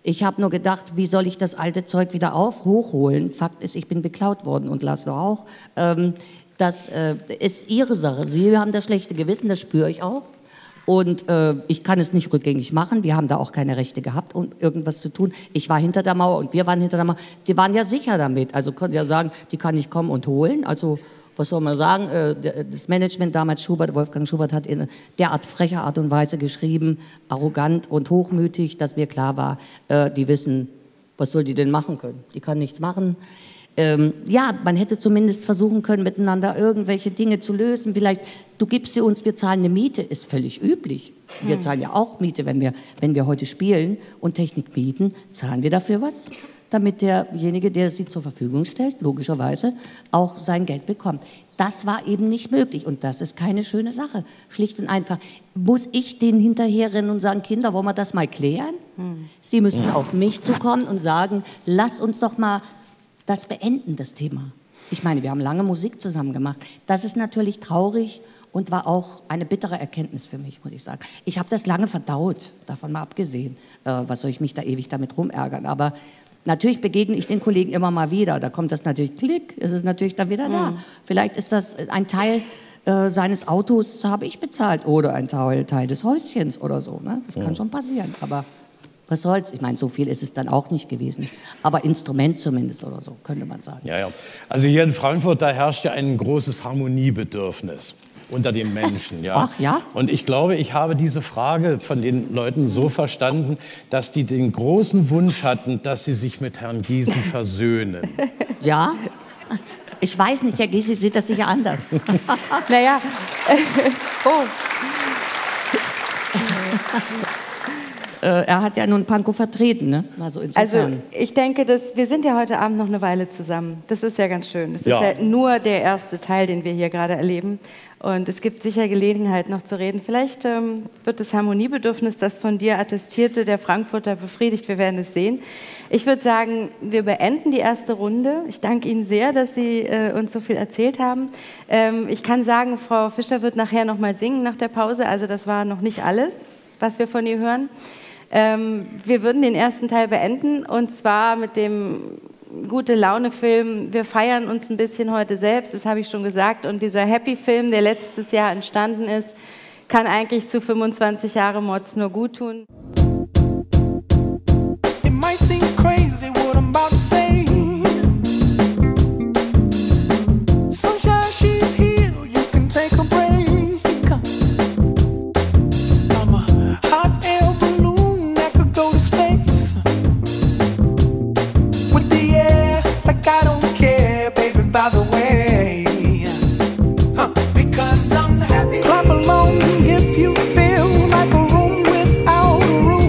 Ich habe nur gedacht, wie soll ich das alte Zeug wieder auf, hochholen? Fakt ist, ich bin beklaut worden und Laszlo auch. Ähm, das äh, ist ihre Sache. Sie haben das schlechte Gewissen, das spüre ich auch. Und äh, ich kann es nicht rückgängig machen. Wir haben da auch keine Rechte gehabt, um irgendwas zu tun. Ich war hinter der Mauer und wir waren hinter der Mauer. Die waren ja sicher damit. Also konnte ja sagen, die kann ich kommen und holen. Also was soll man sagen? Äh, das Management damals, Schubert, Wolfgang Schubert, hat in derart frecher Art und Weise geschrieben, arrogant und hochmütig, dass mir klar war, äh, die wissen, was soll die denn machen können? Die kann nichts machen. Ähm, ja, man hätte zumindest versuchen können, miteinander irgendwelche Dinge zu lösen. Vielleicht, du gibst sie uns, wir zahlen eine Miete, ist völlig üblich. Wir zahlen ja auch Miete, wenn wir, wenn wir heute spielen und Technik bieten, zahlen wir dafür was, damit derjenige, der sie zur Verfügung stellt, logischerweise auch sein Geld bekommt. Das war eben nicht möglich und das ist keine schöne Sache. Schlicht und einfach. Muss ich denen hinterherrennen und sagen, Kinder, wollen wir das mal klären? Hm. Sie müssen auf mich zukommen und sagen, lass uns doch mal das beenden, das Thema. Ich meine, wir haben lange Musik zusammen gemacht. Das ist natürlich traurig und war auch eine bittere Erkenntnis für mich, muss ich sagen. Ich habe das lange verdaut, davon mal abgesehen. Äh, was soll ich mich da ewig damit rumärgern? Aber natürlich begegne ich den Kollegen immer mal wieder. Da kommt das natürlich, klick, ist es natürlich dann wieder da. Mhm. Vielleicht ist das ein Teil äh, seines Autos, habe ich bezahlt, oder ein Teil, Teil des Häuschens oder so. Ne? Das kann mhm. schon passieren, aber was soll's? Ich meine, so viel ist es dann auch nicht gewesen. Aber Instrument zumindest oder so, könnte man sagen. Ja, ja. Also hier in Frankfurt, da herrscht ja ein großes Harmoniebedürfnis unter den Menschen. Ja. Ach ja? Und ich glaube, ich habe diese Frage von den Leuten so verstanden, dass die den großen Wunsch hatten, dass sie sich mit Herrn Gysi versöhnen. Ja? Ich weiß nicht, Herr Gysi sieht das sicher anders. Naja. Oh. Er hat ja nun Pankow vertreten, ne? Also, also ich denke, dass wir sind ja heute Abend noch eine Weile zusammen. Das ist ja ganz schön. Das ja. ist ja nur der erste Teil, den wir hier gerade erleben. Und es gibt sicher Gelegenheit, noch zu reden. Vielleicht ähm, wird das Harmoniebedürfnis, das von dir attestierte, der Frankfurter befriedigt. Wir werden es sehen. Ich würde sagen, wir beenden die erste Runde. Ich danke Ihnen sehr, dass Sie äh, uns so viel erzählt haben. Ähm, ich kann sagen, Frau Fischer wird nachher noch mal singen nach der Pause. Also das war noch nicht alles, was wir von ihr hören. Ähm, wir würden den ersten Teil beenden, und zwar mit dem Gute-Laune-Film. Wir feiern uns ein bisschen heute selbst, das habe ich schon gesagt. Und dieser Happy-Film, der letztes Jahr entstanden ist, kann eigentlich zu fünfundzwanzig Jahre Mods nur gut tun. Clap along if you feel like a room without a roof.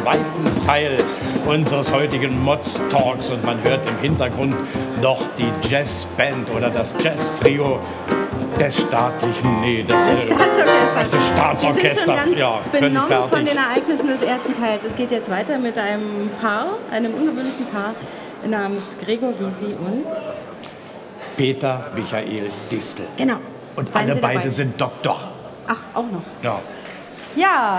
zweiten Teil unseres heutigen Mods Talks und man hört im Hintergrund noch die Jazzband oder das Jazz-Trio des staatlichen, nee, des, des Staatsorchesters. Des Staatsorchesters, Die sind schon ganz ja, völlig benommen fertig. von den Ereignissen des ersten Teils. Es geht jetzt weiter mit einem Paar, einem ungewöhnlichen Paar namens Gregor Gysi und Peter Michael Distel. Genau. Und Seien alle Sie beide dabei. sind Doktor. Ach, auch noch. Ja. Ja.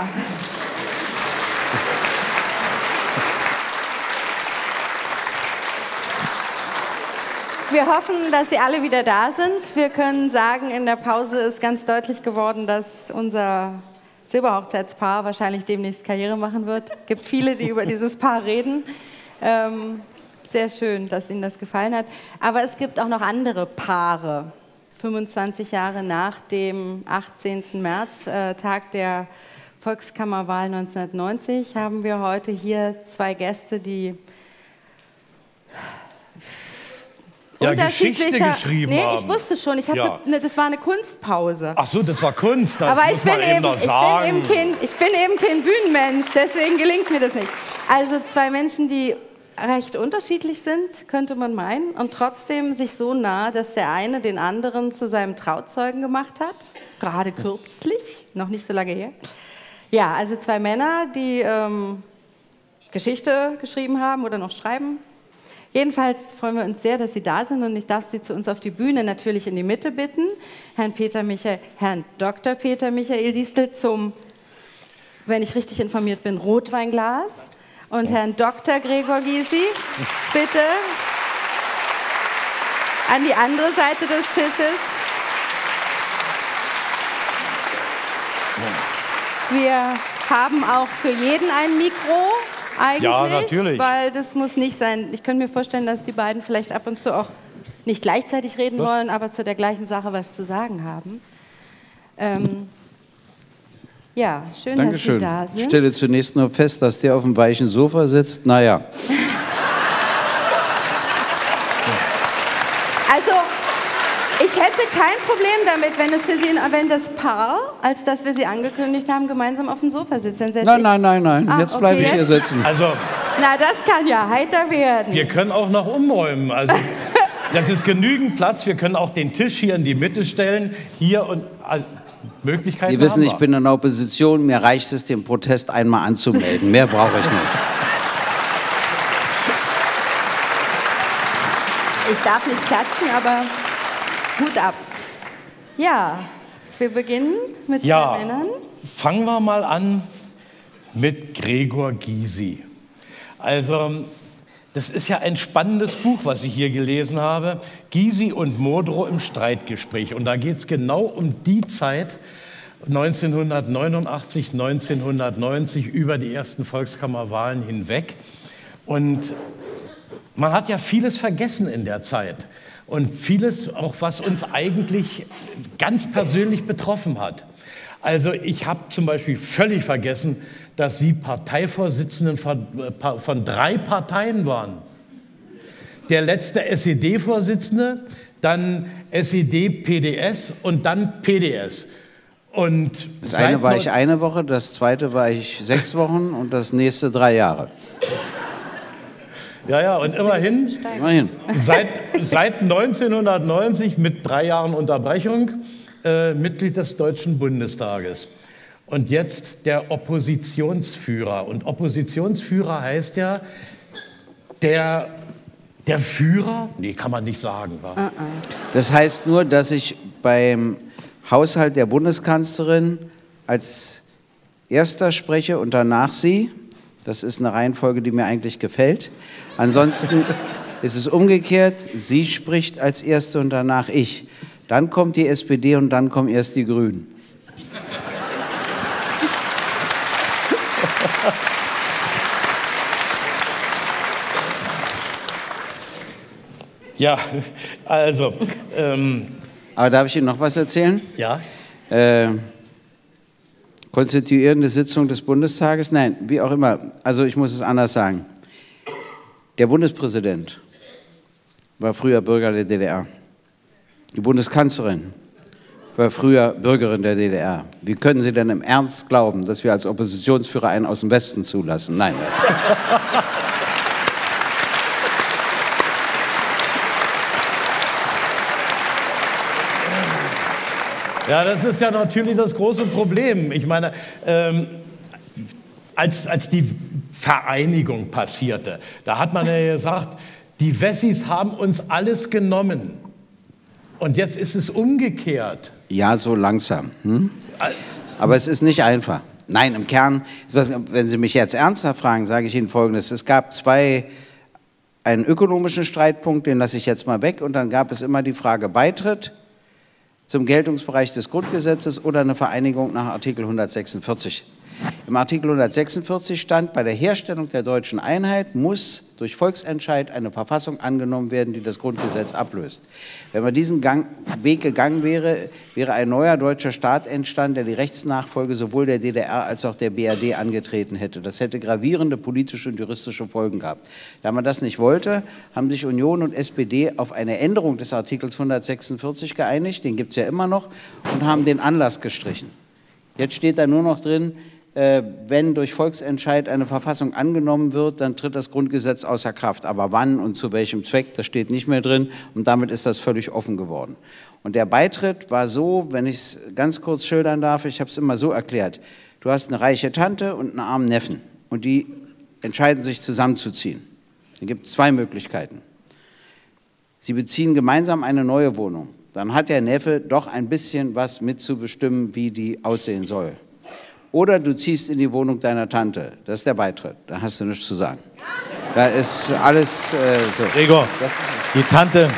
Wir hoffen, dass Sie alle wieder da sind. Wir können sagen, in der Pause ist ganz deutlich geworden, dass unser Silberhochzeitspaar wahrscheinlich demnächst Karriere machen wird. Es gibt viele, die über dieses Paar reden. Ähm, sehr schön, dass Ihnen das gefallen hat. Aber es gibt auch noch andere Paare. fünfundzwanzig Jahre nach dem achtzehnten März, äh, Tag der Volkskammerwahl neunzehnhundertneunzig, haben wir heute hier zwei Gäste, die Ja, unterschiedlicher... Geschichte geschrieben nee, haben. ich wusste schon, ich hab Ja. ne, das war eine Kunstpause. Ach so, das war Kunst, das Aber muss ich bin, man eben eben, noch ich, sagen. bin eben kein, ich bin eben kein Bühnenmensch, deswegen gelingt mir das nicht. Also zwei Menschen, die recht unterschiedlich sind, könnte man meinen, und trotzdem sich so nah, dass der eine den anderen zu seinem Trauzeugen gemacht hat, gerade kürzlich, noch nicht so lange her. Ja, also zwei Männer, die ähm, Geschichte geschrieben haben oder noch schreiben. Jedenfalls freuen wir uns sehr, dass Sie da sind, und ich darf Sie zu uns auf die Bühne natürlich in die Mitte bitten. Herrn Peter Michael, Herrn Doktor Peter Michael Distel zum, wenn ich richtig informiert bin, Rotweinglas. Und Herrn Doktor Gregor Gysi, bitte an die andere Seite des Tisches. Wir haben auch für jeden ein Mikro eigentlich, Ja, natürlich. weil das muss nicht sein. Ich könnte mir vorstellen, dass die beiden vielleicht ab und zu auch nicht gleichzeitig reden Was? wollen, aber zu der gleichen Sache was zu sagen haben. Ähm, ja, schön, Dankeschön. dass Sie da Ich sind. stelle zunächst nur fest, dass der auf dem weichen Sofa sitzt. Naja. Also, ich hätte kein Problem damit, wenn, es für Sie, wenn das Paar, als das wir Sie angekündigt haben, gemeinsam auf dem Sofa sitzt. Dann setze Nein, ich- nein, nein, nein. Ah, Jetzt okay, bleibe ich hier jetzt? sitzen. Also, Na, das kann ja heiter werden. wir können auch noch umräumen. Also, das ist genügend Platz. Wir können auch den Tisch hier in die Mitte stellen. Hier und äh, Möglichkeiten Sie wissen, haben ich wir. bin in der Opposition. Mir reicht es, den Protest einmal anzumelden. Mehr brauche ich nicht. Ich darf nicht klatschen, aber Hut ab. Ja, wir beginnen mit Ja, zwei Männern. fangen wir mal an mit Gregor Gysi. Also, das ist ja ein spannendes Buch, was ich hier gelesen habe. Gysi und Modrow im Streitgespräch. Und da geht es genau um die Zeit, neunzehnhundertneunundachtzig, neunzehnhundertneunzig, über die ersten Volkskammerwahlen hinweg. Und man hat ja vieles vergessen in der Zeit. Und vieles, auch was uns eigentlich ganz persönlich betroffen hat. Also ich habe zum Beispiel völlig vergessen, dass Sie Parteivorsitzenden von, von drei Parteien waren. Der letzte S E D-Vorsitzende, dann S E D P D S und dann P D S. Und Das seit eine war neun- ich eine Woche, das zweite war ich sechs Wochen und das nächste drei Jahre. Ja, ja, und immerhin, Immerhin. seit, seit neunzehnhundertneunzig mit drei Jahren Unterbrechung äh, Mitglied des Deutschen Bundestages. Und jetzt der Oppositionsführer. Und Oppositionsführer heißt ja, der, der Führer? Nee, kann man nicht sagen. Wa? Das heißt nur, dass ich beim Haushalt der Bundeskanzlerin als Erster spreche und danach Sie. Das ist eine Reihenfolge, die mir eigentlich gefällt. Ansonsten ist es umgekehrt. Sie spricht als Erste und danach ich. Dann kommt die S P D und dann kommen erst die Grünen. Ja, also, ähm, Aber darf ich Ihnen noch was erzählen? ja. Äh, konstituierende Sitzung des Bundestages? Nein, wie auch immer. Also ich muss es anders sagen. Der Bundespräsident war früher Bürger der D D R. Die Bundeskanzlerin war früher Bürgerin der D D R. Wie können Sie denn im Ernst glauben, dass wir als Oppositionsführer einen aus dem Westen zulassen? Nein. Ja, das ist ja natürlich das große Problem. Ich meine, ähm, als, als die Vereinigung passierte, da hat man ja gesagt, die Wessis haben uns alles genommen. Und jetzt ist es umgekehrt. Ja, so langsam. Hm? Aber es ist nicht einfach. Nein, im Kern, wenn Sie mich jetzt ernsthaft fragen, sage ich Ihnen Folgendes. Es gab zwei, einen ökonomischen Streitpunkt, den lasse ich jetzt mal weg, und dann gab es immer die Frage Beitritt zum Geltungsbereich des Grundgesetzes oder eine Vereinigung nach Artikel hundertsechsundvierzig. Im Artikel hundertsechsundvierzig stand, bei der Herstellung der deutschen Einheit muss durch Volksentscheid eine Verfassung angenommen werden, die das Grundgesetz ablöst. Wenn man diesen Gang, Weg gegangen wäre, wäre ein neuer deutscher Staat entstanden, der die Rechtsnachfolge sowohl der D D R als auch der B R D angetreten hätte. Das hätte gravierende politische und juristische Folgen gehabt. Da man das nicht wollte, haben sich Union und S P D auf eine Änderung des Artikels hundertsechsundvierzig geeinigt, den gibt es ja immer noch, und haben den Anlass gestrichen. Jetzt steht da nur noch drin, wenn durch Volksentscheid eine Verfassung angenommen wird, dann tritt das Grundgesetz außer Kraft. Aber wann und zu welchem Zweck, das steht nicht mehr drin, und damit ist das völlig offen geworden. Und der Beitritt war so, wenn ich es ganz kurz schildern darf, ich habe es immer so erklärt, du hast eine reiche Tante und einen armen Neffen und die entscheiden sich zusammenzuziehen. Dann gibt es zwei Möglichkeiten. Sie beziehen gemeinsam eine neue Wohnung. Dann hat der Neffe doch ein bisschen was mitzubestimmen, wie die aussehen soll. Oder du ziehst in die Wohnung deiner Tante. Das ist der Beitritt. Da hast du nichts zu sagen. Da ist alles äh, so. Gregor, die Tante,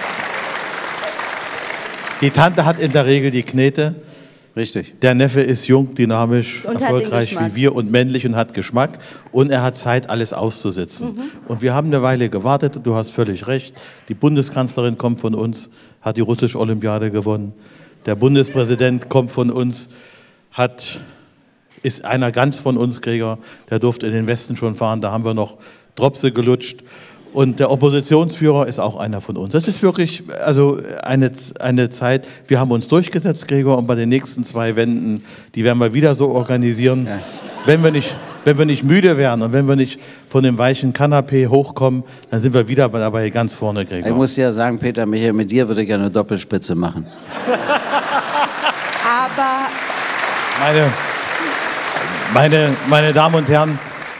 die Tante hat in der Regel die Knete. Richtig. Der Neffe ist jung, dynamisch, und erfolgreich wie wir und männlich und hat Geschmack. Und er hat Zeit, alles auszusitzen. Mhm. Und wir haben eine Weile gewartet. Du hast völlig recht. Die Bundeskanzlerin kommt von uns, hat die russische Olympiade gewonnen. Der Bundespräsident kommt von uns, hat... ist einer ganz von uns, Gregor, der durfte in den Westen schon fahren, da haben wir noch Dropse gelutscht. Und der Oppositionsführer ist auch einer von uns. Das ist wirklich also eine, eine Zeit, wir haben uns durchgesetzt, Gregor, und bei den nächsten zwei Wänden, die werden wir wieder so organisieren. Ja. Wenn wir nicht, wenn wir nicht müde werden und wenn wir nicht von dem weichen Kanapee hochkommen, dann sind wir wieder dabei ganz vorne, Gregor. Ich muss ja sagen, Peter Michael, mit dir würde ich gerne eine Doppelspitze machen. Aber... Meine... Meine, meine Damen und Herren,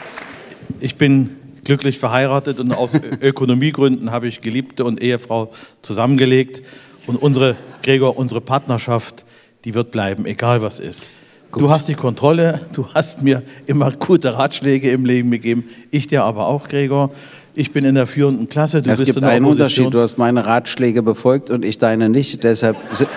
ich bin glücklich verheiratet und aus Ökonomiegründen habe ich Geliebte und Ehefrau zusammengelegt. Und unsere, Gregor, unsere Partnerschaft, die wird bleiben, egal was ist. Gut. Du hast die Kontrolle, du hast mir immer gute Ratschläge im Leben gegeben, ich dir aber auch, Gregor. Ich bin in der führenden Klasse, du es bist gibt in der einen Opposition. Unterschied, du hast meine Ratschläge befolgt und ich deine nicht, deshalb...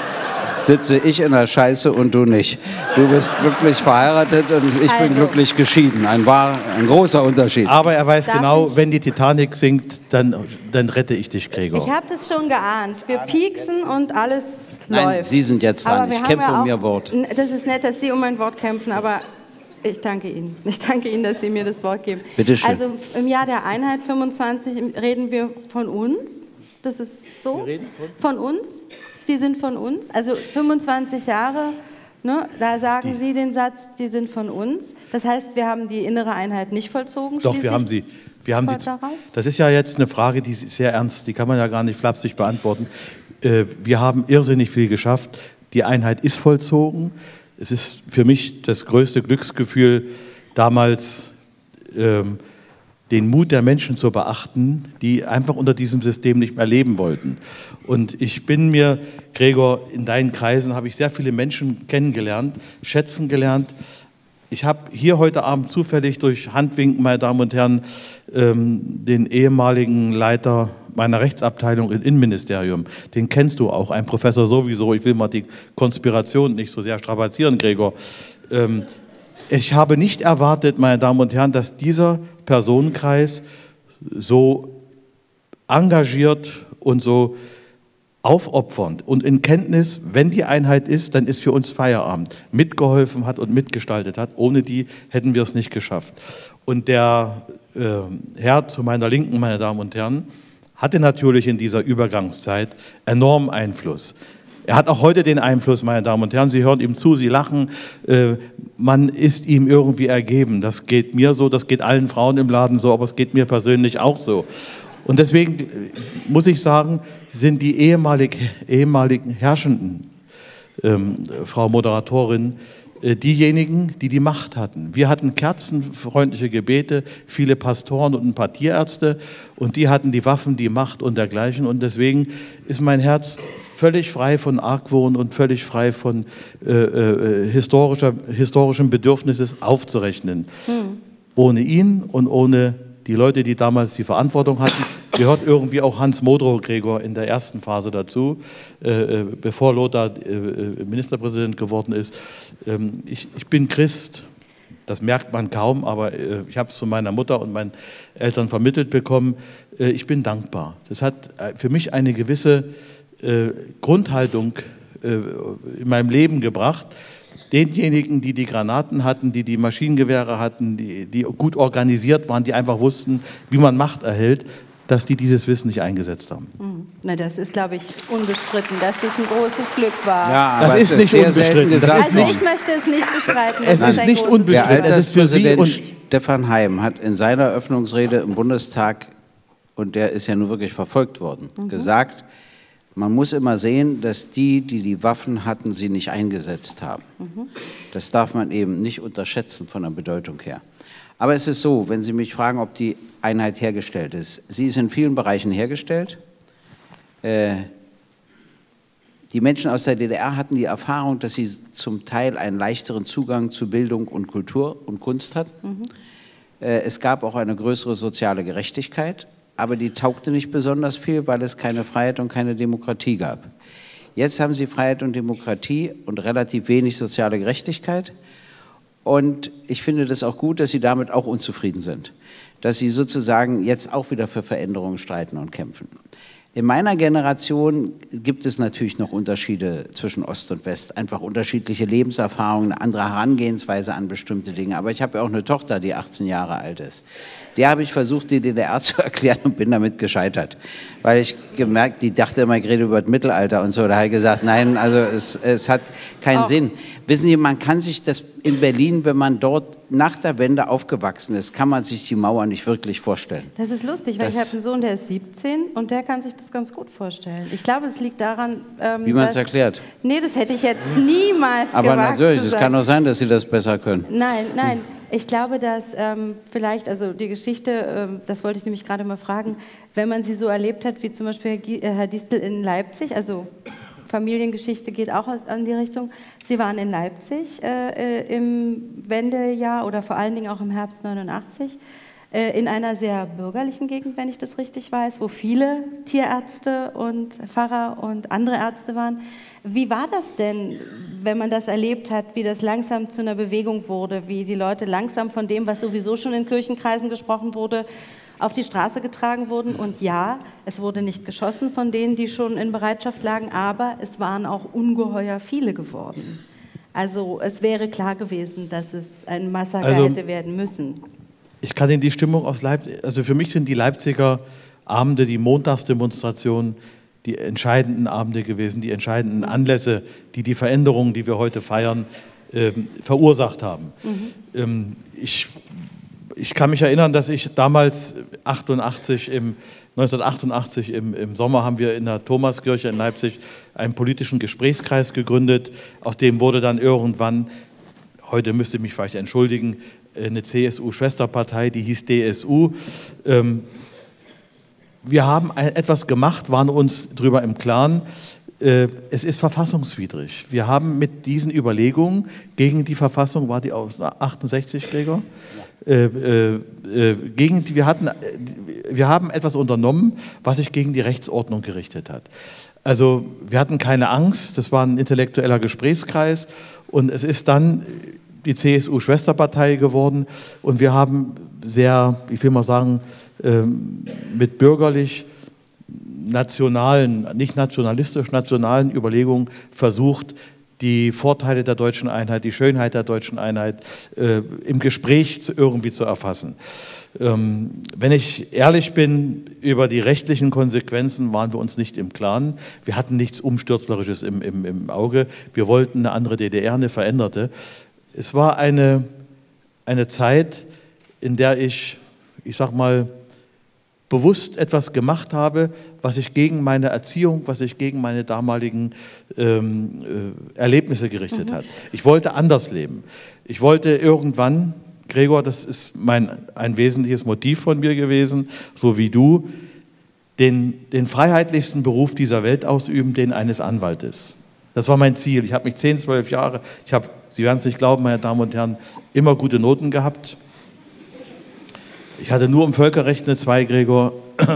sitze ich in der Scheiße und du nicht. Du bist glücklich verheiratet und ich also. bin glücklich geschieden. Ein, wahr, ein großer Unterschied. Aber er weiß Darf genau, ich? wenn die Titanic sinkt, dann, dann rette ich dich, Gregor. Ich habe das schon geahnt. Wir pieksen und alles Nein, läuft. Sie sind jetzt dran. Ich kämpfe ja um Ihr Wort. Das ist nett, dass Sie um mein Wort kämpfen, aber ich danke Ihnen. Ich danke Ihnen, dass Sie mir das Wort geben. Bitte schön. Also im Jahr der Einheit fünfundzwanzig reden wir von uns. Das ist so. Wir reden von, von uns. Die sind von uns, also fünfundzwanzig Jahre, ne, da sagen die. Sie den Satz, die sind von uns. Das heißt, wir haben die innere Einheit nicht vollzogen. Doch, wir haben sie. Wir haben sie. Das ist ja jetzt eine Frage, die ist sehr ernst, die kann man ja gar nicht flapsig beantworten. Wir haben irrsinnig viel geschafft. Die Einheit ist vollzogen. Es ist für mich das größte Glücksgefühl, damals ähm, den Mut der Menschen zu beachten, die einfach unter diesem System nicht mehr leben wollten. Und ich bin mir, Gregor, in deinen Kreisen habe ich sehr viele Menschen kennengelernt, schätzen gelernt. Ich habe hier heute Abend zufällig durch Handwinken, meine Damen und Herren, ähm, den ehemaligen Leiter meiner Rechtsabteilung im Innenministerium, den kennst du auch, ein Professor sowieso, ich will mal die Konspiration nicht so sehr strapazieren, Gregor. Ähm, Ich habe nicht erwartet, meine Damen und Herren, dass dieser Personenkreis so engagiert und so aufopfernd und in Kenntnis, wenn die Einheit ist, dann ist für uns Feierabend, mitgeholfen hat und mitgestaltet hat. Ohne die hätten wir es nicht geschafft. Und der äh, Herr zu meiner Linken, meine Damen und Herren, hatte natürlich in dieser Übergangszeit enormen Einfluss. Er hat auch heute den Einfluss, meine Damen und Herren. Sie hören ihm zu, Sie lachen. Äh, man ist ihm irgendwie ergeben. Das geht mir so, das geht allen Frauen im Laden so, aber es geht mir persönlich auch so. Und deswegen muss ich sagen, sind die ehemalig, ehemaligen Herrschenden, ähm, Frau Moderatorin, äh, diejenigen, die die Macht hatten. Wir hatten kerzenfreundliche Gebete, viele Pastoren und ein paar Tierärzte und die hatten die Waffen, die Macht und dergleichen. Und deswegen ist mein Herz völlig frei von Argwohn und völlig frei von äh, äh, historischer, historischem Bedürfnisses aufzurechnen. Hm. Ohne ihn und ohne die Leute, die damals die Verantwortung hatten, gehört irgendwie auch Hans Modrow, Gregor, in der ersten Phase dazu, äh, bevor Lothar äh, Ministerpräsident geworden ist. Ähm, ich, ich bin Christ, das merkt man kaum, aber äh, ich habe es von meiner Mutter und meinen Eltern vermittelt bekommen. Äh, ich bin dankbar. Das hat für mich eine gewisse äh, Grundhaltung äh, in meinem Leben gebracht. Denjenigen, die die Granaten hatten, die die Maschinengewehre hatten, die, die gut organisiert waren, die einfach wussten, wie man Macht erhält, dass die dieses Wissen nicht eingesetzt haben. Mhm. Na, das ist, glaube ich, unbestritten, dass das ein großes Glück war. Ja, aber das ist nicht unbestritten. Das ist also nicht, ich möchte es nicht bestreiten. Es ist, ist nicht unbestritten. Der Alterspräsident Stefan Heym hat in seiner Eröffnungsrede im Bundestag, und der ist ja nun wirklich verfolgt worden, mhm. gesagt, man muss immer sehen, dass die, die die Waffen hatten, sie nicht eingesetzt haben. Mhm. Das darf man eben nicht unterschätzen von der Bedeutung her. Aber es ist so, wenn Sie mich fragen, ob die Einheit hergestellt ist. Sie ist in vielen Bereichen hergestellt. Äh, die Menschen aus der D D R hatten die Erfahrung, dass sie zum Teil einen leichteren Zugang zu Bildung und Kultur und Kunst hatten. Mhm. Äh, es gab auch eine größere soziale Gerechtigkeit. Aber die taugte nicht besonders viel, weil es keine Freiheit und keine Demokratie gab. Jetzt haben sie Freiheit und Demokratie und relativ wenig soziale Gerechtigkeit. Und ich finde das auch gut, dass sie damit auch unzufrieden sind. Dass sie sozusagen jetzt auch wieder für Veränderungen streiten und kämpfen. In meiner Generation gibt es natürlich noch Unterschiede zwischen Ost und West, einfach unterschiedliche Lebenserfahrungen, eine andere Herangehensweise an bestimmte Dinge. Aber ich habe ja auch eine Tochter, die achtzehn Jahre alt ist. Der habe ich versucht, die D D R zu erklären und bin damit gescheitert. Weil ich gemerkt, die dachte immer, ich rede über das Mittelalter und so. Da habe ich gesagt, nein, also es, es hat keinen auch Sinn. Wissen Sie, man kann sich das in Berlin, wenn man dort nach der Wende aufgewachsen ist, kann man sich die Mauer nicht wirklich vorstellen. Das ist lustig, weil das ich habe einen Sohn, der ist siebzehn und der kann sich das ganz gut vorstellen. Ich glaube, es liegt daran, ähm, wie man es erklärt. Nee, das hätte ich jetzt niemals Aber gewagt natürlich, zu es sagen. kann auch sein, dass Sie das besser können. Nein, nein. Ich glaube, dass ähm, vielleicht, also die Geschichte, ähm, das wollte ich nämlich gerade mal fragen, wenn man sie so erlebt hat, wie zum Beispiel Herr Distel in Leipzig, also Familiengeschichte geht auch aus, in die Richtung. Sie waren in Leipzig äh, im Wendejahr oder vor allen Dingen auch im Herbst neunundachtzig, äh, in einer sehr bürgerlichen Gegend, wenn ich das richtig weiß, wo viele Tierärzte und Pfarrer und andere Ärzte waren. Wie war das denn, wenn man das erlebt hat, wie das langsam zu einer Bewegung wurde, wie die Leute langsam von dem, was sowieso schon in Kirchenkreisen gesprochen wurde, auf die Straße getragen wurden? Und ja, es wurde nicht geschossen von denen, die schon in Bereitschaft lagen, aber es waren auch ungeheuer viele geworden. Also es wäre klar gewesen, dass es ein Massaker also, hätte werden müssen. Ich kann Ihnen die Stimmung aus Leipzig, also für mich sind die Leipziger Abende, die Montagsdemonstrationen, die entscheidenden Abende gewesen, die entscheidenden Anlässe, die die Veränderungen, die wir heute feiern, ähm, verursacht haben. Mhm. Ähm, ich, ich kann mich erinnern, dass ich damals achtundachtzig im, neunzehnhundertachtundachtzig im, im Sommer haben wir in der Thomaskirche in Leipzig einen politischen Gesprächskreis gegründet, aus dem wurde dann irgendwann, heute müsste ich mich vielleicht entschuldigen, eine C S U-Schwesterpartei, die hieß D S U. Ähm, Wir haben etwas gemacht, waren uns darüber im Klaren, äh, es ist verfassungswidrig. Wir haben mit diesen Überlegungen gegen die Verfassung, war die aus achtundsechzig, Gregor? Ja. Äh, äh, gegen die, wir, hatten, wir haben etwas unternommen, was sich gegen die Rechtsordnung gerichtet hat. Also wir hatten keine Angst, das war ein intellektueller Gesprächskreis und es ist dann die C S U-Schwesterpartei geworden und wir haben sehr, ich will mal sagen, mit bürgerlich nationalen, nicht nationalistisch nationalen Überlegungen versucht, die Vorteile der deutschen Einheit, die Schönheit der deutschen Einheit äh, im Gespräch zu, irgendwie zu erfassen. Ähm, wenn ich ehrlich bin, über die rechtlichen Konsequenzen waren wir uns nicht im Klaren. Wir hatten nichts Umstürzlerisches im, im, im Auge. Wir wollten eine andere D D R, eine veränderte. Es war eine, eine Zeit, in der ich, ich sag mal, bewusst etwas gemacht habe, was ich gegen meine Erziehung, was ich gegen meine damaligen ähm, äh, Erlebnisse gerichtet mhm. hat. Ich wollte anders leben. Ich wollte irgendwann, Gregor, das ist mein, ein wesentliches Motiv von mir gewesen, so wie du, den, den freiheitlichsten Beruf dieser Welt ausüben, den eines Anwaltes. Das war mein Ziel. Ich habe mich zehn, zwölf Jahre, ich habe, Sie werden es nicht glauben, meine Damen und Herren, immer gute Noten gehabt. Ich hatte nur im Völkerrecht eine zwei, Gregor,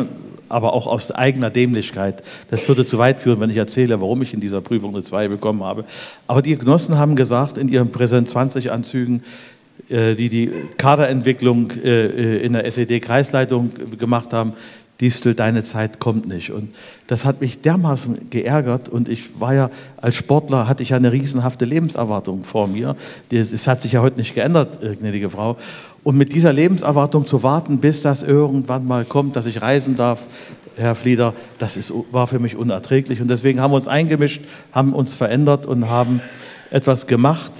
aber auch aus eigener Dämlichkeit. Das würde zu weit führen, wenn ich erzähle, warum ich in dieser Prüfung eine zwei bekommen habe. Aber die Genossen haben gesagt, in ihren Präsent zwanzig Anzügen, äh, die die Kaderentwicklung äh, in der S E D-Kreisleitung gemacht haben, Distel, deine Zeit kommt nicht. Und das hat mich dermaßen geärgert und ich war ja, als Sportler hatte ich ja eine riesenhafte Lebenserwartung vor mir. Das hat sich ja heute nicht geändert, gnädige Frau. Und mit dieser Lebenserwartung zu warten, bis das irgendwann mal kommt, dass ich reisen darf, Herr Flieder, das ist, war für mich unerträglich. Und deswegen haben wir uns eingemischt, haben uns verändert und haben etwas gemacht,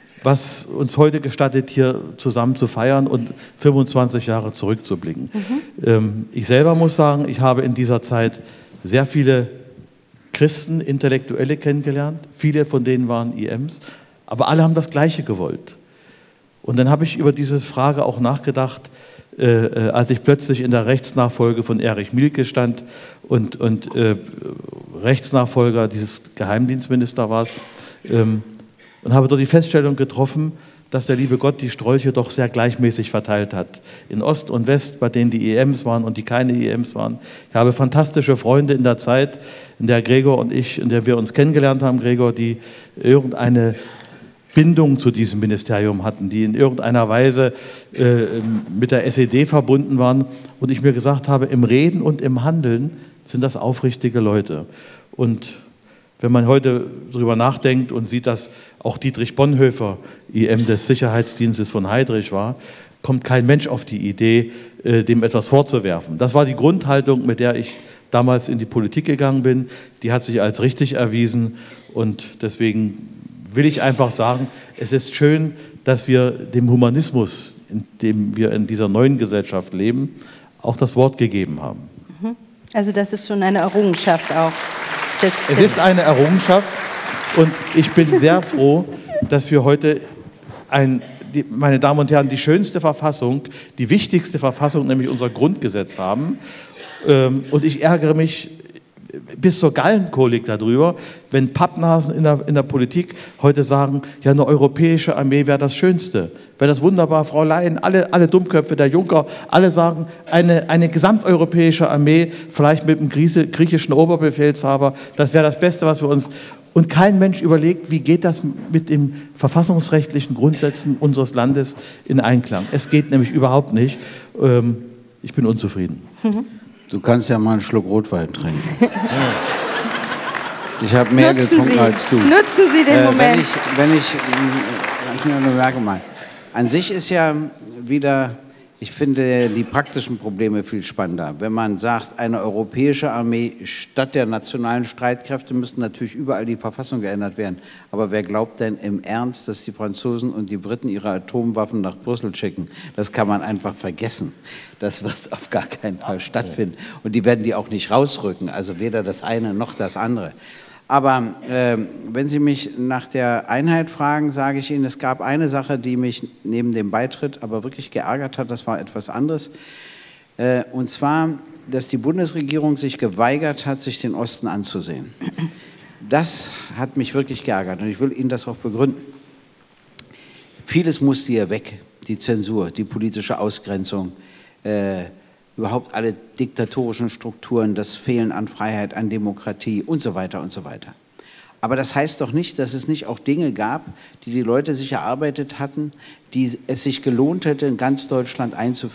was uns heute gestattet, hier zusammen zu feiern und fünfundzwanzig Jahre zurückzublicken. Mhm. Ähm, ich selber muss sagen, ich habe in dieser Zeit sehr viele Christen, Intellektuelle kennengelernt. Viele von denen waren I Ms, aber alle haben das Gleiche gewollt. Und dann habe ich über diese Frage auch nachgedacht, äh, äh, als ich plötzlich in der Rechtsnachfolge von Erich Mielke stand und, und äh, Rechtsnachfolger dieses Geheimdienstminister war es, ähm, und habe dort die Feststellung getroffen, dass der liebe Gott die Strolche doch sehr gleichmäßig verteilt hat. In Ost und West, bei denen die E Ms waren und die keine E Ms waren. Ich habe fantastische Freunde in der Zeit, in der Gregor und ich, in der wir uns kennengelernt haben, Gregor, die irgendeine Bindung zu diesem Ministerium hatten, die in irgendeiner Weise äh, mit der S E D verbunden waren. Und ich mir gesagt habe, im Reden und im Handeln sind das aufrichtige Leute. Und wenn man heute darüber nachdenkt und sieht, dass auch Dietrich Bonhoeffer I M des Sicherheitsdienstes von Heydrich war, kommt kein Mensch auf die Idee, dem etwas vorzuwerfen. Das war die Grundhaltung, mit der ich damals in die Politik gegangen bin. Die hat sich als richtig erwiesen und deswegen will ich einfach sagen, es ist schön, dass wir dem Humanismus, in dem wir in dieser neuen Gesellschaft leben, auch das Wort gegeben haben. Also das ist schon eine Errungenschaft auch. Es ist eine Errungenschaft und ich bin sehr froh, dass wir heute, ein, die, meine Damen und Herren, die schönste Verfassung, die wichtigste Verfassung, nämlich unser Grundgesetz haben. Und ich ärgere mich bis zur Gallenkolik darüber, wenn Pappnasen in der, in der Politik heute sagen, ja, eine europäische Armee wäre das Schönste. Wäre das wunderbar, Frau Leyen, alle, alle Dummköpfe, der Juncker, alle sagen, eine, eine gesamteuropäische Armee, vielleicht mit dem griechischen Oberbefehlshaber, das wäre das Beste, was wir uns... Und kein Mensch überlegt, wie geht das mit den verfassungsrechtlichen Grundsätzen unseres Landes in Einklang. Es geht nämlich überhaupt nicht. Ich bin unzufrieden. Mhm. Du kannst ja mal einen Schluck Rotwein trinken. Ich habe mehr Nutzen getrunken Sie. als du. Nutzen Sie den äh, Moment. Wenn ich, wenn ich, ich nur bemerke mal, an sich ist ja wieder, ich finde die praktischen Probleme viel spannender. Wenn man sagt, eine europäische Armee statt der nationalen Streitkräfte müssten natürlich überall die Verfassung geändert werden. Aber wer glaubt denn im Ernst, dass die Franzosen und die Briten ihre Atomwaffen nach Brüssel schicken? Das kann man einfach vergessen. Das wird auf gar keinen Fall stattfinden. Und die werden die auch nicht rausrücken, also weder das eine noch das andere. Aber äh, wenn Sie mich nach der Einheit fragen, sage ich Ihnen, es gab eine Sache, die mich neben dem Beitritt aber wirklich geärgert hat, das war etwas anderes. Äh, und zwar, dass die Bundesregierung sich geweigert hat, sich den Osten anzusehen. Das hat mich wirklich geärgert und ich will Ihnen das auch begründen. Vieles musste hier weg, die Zensur, die politische Ausgrenzung, äh, überhaupt alle diktatorischen Strukturen, das Fehlen an Freiheit, an Demokratie und so weiter und so weiter. Aber das heißt doch nicht, dass es nicht auch Dinge gab, die die Leute sich erarbeitet hatten, die es sich gelohnt hätte, in ganz Deutschland einzuführen.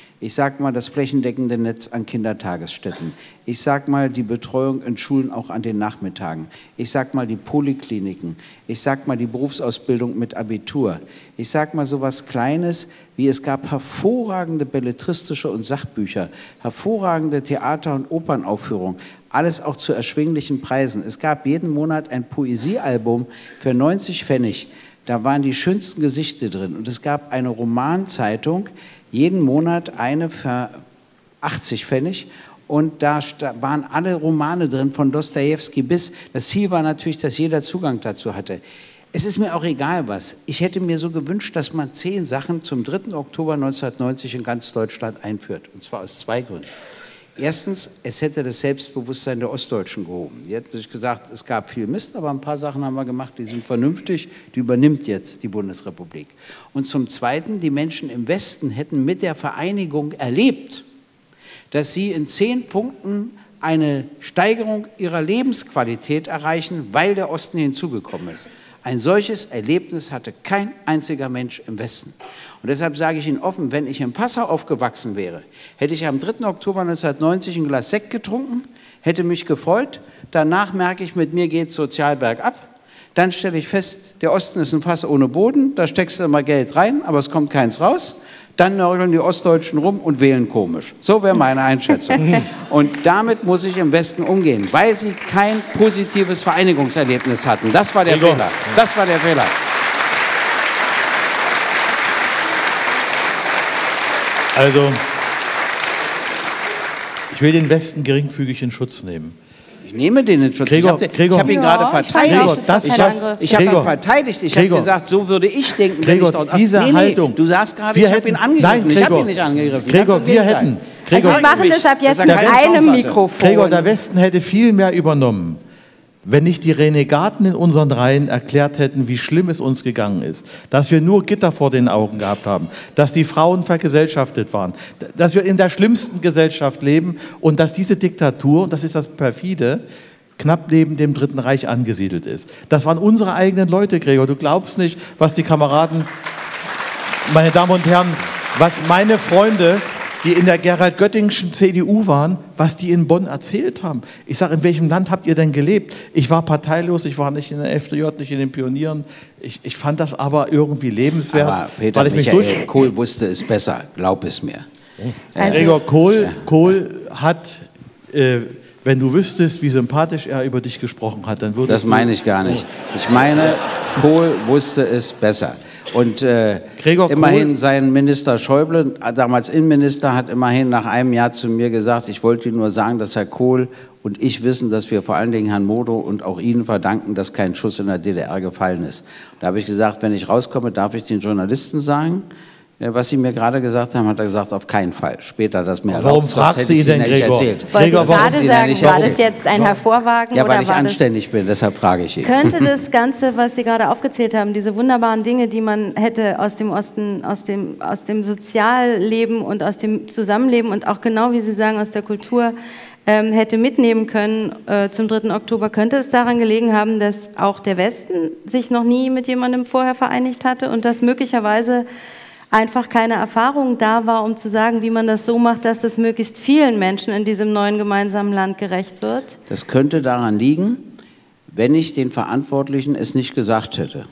Ich sage mal das flächendeckende Netz an Kindertagesstätten. Ich sage mal die Betreuung in Schulen auch an den Nachmittagen. Ich sage mal die Polikliniken. Ich sage mal die Berufsausbildung mit Abitur. Ich sage mal so was Kleines, wie es gab hervorragende belletristische und Sachbücher, hervorragende Theater- und Opernaufführungen, alles auch zu erschwinglichen Preisen. Es gab jeden Monat ein Poesiealbum für neunzig Pfennig. Da waren die schönsten Gesichter drin. Und es gab eine Romanzeitung, jeden Monat eine für achtzig Pfennig. Und da waren alle Romane drin, von Dostojewski bis. Das Ziel war natürlich, dass jeder Zugang dazu hatte. Es ist mir auch egal was. Ich hätte mir so gewünscht, dass man zehn Sachen zum dritten Oktober neunzehnhundertneunzig in ganz Deutschland einführt. Und zwar aus zwei Gründen. Erstens, es hätte das Selbstbewusstsein der Ostdeutschen gehoben. Die hätten sich gesagt, es gab viel Mist, aber ein paar Sachen haben wir gemacht, die sind vernünftig, die übernimmt jetzt die Bundesrepublik. Und zum Zweiten, die Menschen im Westen hätten mit der Vereinigung erlebt, dass sie in zehn Punkten eine Steigerung ihrer Lebensqualität erreichen, weil der Osten hinzugekommen ist. Ein solches Erlebnis hatte kein einziger Mensch im Westen. Und deshalb sage ich Ihnen offen, wenn ich in Passau aufgewachsen wäre, hätte ich am dritten Oktober neunzehnhundertneunzig ein Glas Sekt getrunken, hätte mich gefreut, danach merke ich, mit mir geht es sozial bergab, dann stelle ich fest, der Osten ist ein Fass ohne Boden, da steckst du immer Geld rein, aber es kommt keins raus. Dann nörgeln die Ostdeutschen rum und wählen komisch. So wäre meine Einschätzung. Und damit muss ich im Westen umgehen, weil sie kein positives Vereinigungserlebnis hatten. Das war der Gregor. Fehler. Das war der Fehler. Also, ich will den Westen geringfügig in Schutz nehmen. Ich nehme den in Schutz. Gregor, ich habe Gregor, hab ihn ja, gerade verteidigt. Gregor, das ich ist habe was- hab ihn Gregor, verteidigt. Ich Gregor, habe gesagt, so würde ich denken, Gregor, wenn ich dort... diese nee, nee, Haltung. du sagst gerade, Wir ich habe ihn hätten- angegriffen. Nein, ich habe Gregor, ihn nicht angegriffen. Gregor, Ganz im wir Gegenteil. hätten- Also Gregor, wir machen das ab jetzt dass er mit keine einem Chance hatte. Mikrofon. Gregor, der Westen hätte viel mehr übernommen, wenn nicht die Renegaten in unseren Reihen erklärt hätten, wie schlimm es uns gegangen ist, dass wir nur Gitter vor den Augen gehabt haben, dass die Frauen vergesellschaftet waren, dass wir in der schlimmsten Gesellschaft leben und dass diese Diktatur, das ist das perfide, knapp neben dem Dritten Reich angesiedelt ist. Das waren unsere eigenen Leute, Gregor. Du glaubst nicht, was die Kameraden, meine Damen und Herren, was meine Freunde, die in der Gerald-Göttingschen C D U waren, was die in Bonn erzählt haben. Ich sage, in welchem Land habt ihr denn gelebt? Ich war parteilos, ich war nicht in der F D J, nicht in den Pionieren. Ich, ich fand das aber irgendwie lebenswert, Aber Peter weil ich mich Michael durch... Kohl wusste es besser, glaub es mir. Also- Gregor, Kohl, Kohl hat, äh, wenn du wüsstest, wie sympathisch er über dich gesprochen hat, dann würdest Das du... meine ich gar nicht. Ich meine, Kohl wusste es besser. Und äh, Gregor immerhin Kohl- sein Minister Schäuble, damals Innenminister, hat immerhin nach einem Jahr zu mir gesagt, ich wollte Ihnen nur sagen, dass Herr Kohl und ich wissen, dass wir vor allen Dingen Herrn Modo und auch Ihnen verdanken, dass kein Schuss in der D D R gefallen ist. Da habe ich gesagt, wenn ich rauskomme, darf ich den Journalisten sagen, ja, was Sie mir gerade gesagt haben, hat er gesagt, auf keinen Fall. Später das mir Warum erlaubt, sonst fragst hätte du ich ihn denn, Ihnen nicht Gregor? erzählt. Wollte Gregor, ich warum- gerade Sie sagen, nicht war erzählt. das jetzt ein Hervorwagen Ja, oder weil ich war das, anständig bin, deshalb frage ich ihn. könnte das Ganze, was Sie gerade aufgezählt haben, diese wunderbaren Dinge, die man hätte aus dem Osten, aus dem, aus dem Sozialleben und aus dem Zusammenleben und auch genau, wie Sie sagen, aus der Kultur ähm, hätte mitnehmen können äh, zum dritten Oktober, könnte es daran gelegen haben, dass auch der Westen sich noch nie mit jemandem vorher vereinigt hatte und dass möglicherweise einfach keine Erfahrung da war, um zu sagen, wie man das so macht, dass das möglichst vielen Menschen in diesem neuen gemeinsamen Land gerecht wird? Das könnte daran liegen, wenn ich den Verantwortlichen es nicht gesagt hätte.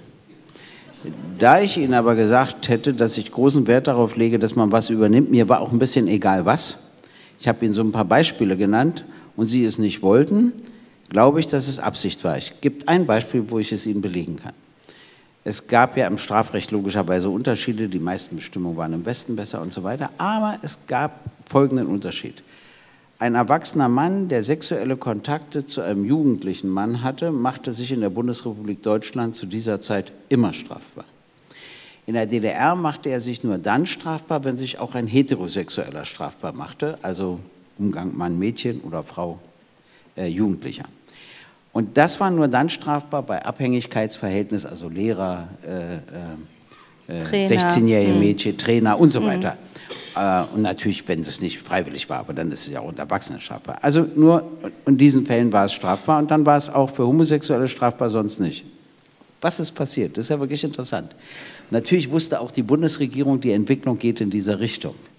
Da ich ihnen aber gesagt hätte, dass ich großen Wert darauf lege, dass man was übernimmt, mir war auch ein bisschen egal was. Ich habe ihnen so ein paar Beispiele genannt und sie es nicht wollten, glaube ich, dass es Absicht war. Ich gebe ein Beispiel, wo ich es ihnen belegen kann. Es gab ja im Strafrecht logischerweise Unterschiede, die meisten Bestimmungen waren im Westen besser und so weiter, aber es gab folgenden Unterschied. Ein erwachsener Mann, der sexuelle Kontakte zu einem jugendlichen Mann hatte, machte sich in der Bundesrepublik Deutschland zu dieser Zeit immer strafbar. In der D D R machte er sich nur dann strafbar, wenn sich auch ein Heterosexueller strafbar machte, also Umgang Mann-Mädchen oder Frau äh, Jugendlicher. Und das war nur dann strafbar bei Abhängigkeitsverhältnis, also Lehrer, äh, äh, sechzehnjährige Mädchen, Trainer und so weiter. Mhm. Äh, und natürlich, wenn es nicht freiwillig war, aber dann ist es ja auch unter Erwachsenen strafbar. Also nur in diesen Fällen war es strafbar und dann war es auch für Homosexuelle strafbar, sonst nicht. Was ist passiert? Das ist ja wirklich interessant. Natürlich wusste auch die Bundesregierung, die Entwicklung geht in dieser Richtung.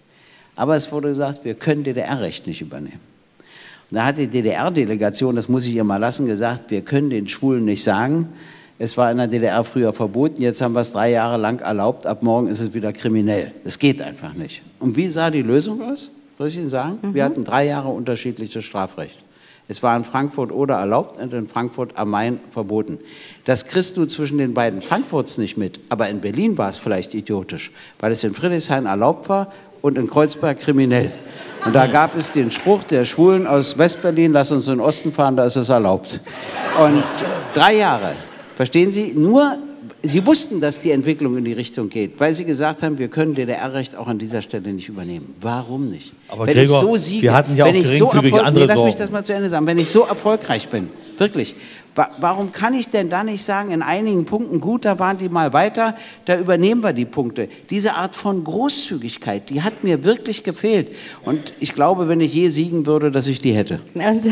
Aber es wurde gesagt, wir können D D R-Recht nicht übernehmen. Und da hat die D D R-Delegation, das muss ich ihr mal lassen, gesagt, wir können den Schwulen nicht sagen, es war in der D D R früher verboten, jetzt haben wir es drei Jahre lang erlaubt, ab morgen ist es wieder kriminell. Das geht einfach nicht. Und wie sah die Lösung aus? Soll ich Ihnen sagen? Mhm. Wir hatten drei Jahre unterschiedliches Strafrecht. Es war in Frankfurt oder erlaubt und in Frankfurt am Main verboten. Das kriegst du zwischen den beiden Frankfurts nicht mit, aber in Berlin war es vielleicht idiotisch, weil es in Friedrichshain erlaubt war und in Kreuzberg kriminell. Und da gab es den Spruch der Schwulen aus Westberlin, lass uns in den Osten fahren, da ist es erlaubt. Und drei Jahre, verstehen Sie, nur, Sie wussten, dass die Entwicklung in die Richtung geht, weil Sie gesagt haben, wir können D D R-Recht auch an dieser Stelle nicht übernehmen. Warum nicht? Aber wenn Gregor, ich so siege, wir hatten ja wenn auch ich so geringfügige andere nee, lass mich Sorgen. das mal zu Ende sagen, wenn ich so erfolgreich bin, wirklich, wa warum kann ich denn da nicht sagen, in einigen Punkten, gut, da waren die mal weiter, da übernehmen wir die Punkte. Diese Art von Großzügigkeit, die hat mir wirklich gefehlt. Und ich glaube, wenn ich je siegen würde, dass ich die hätte. Und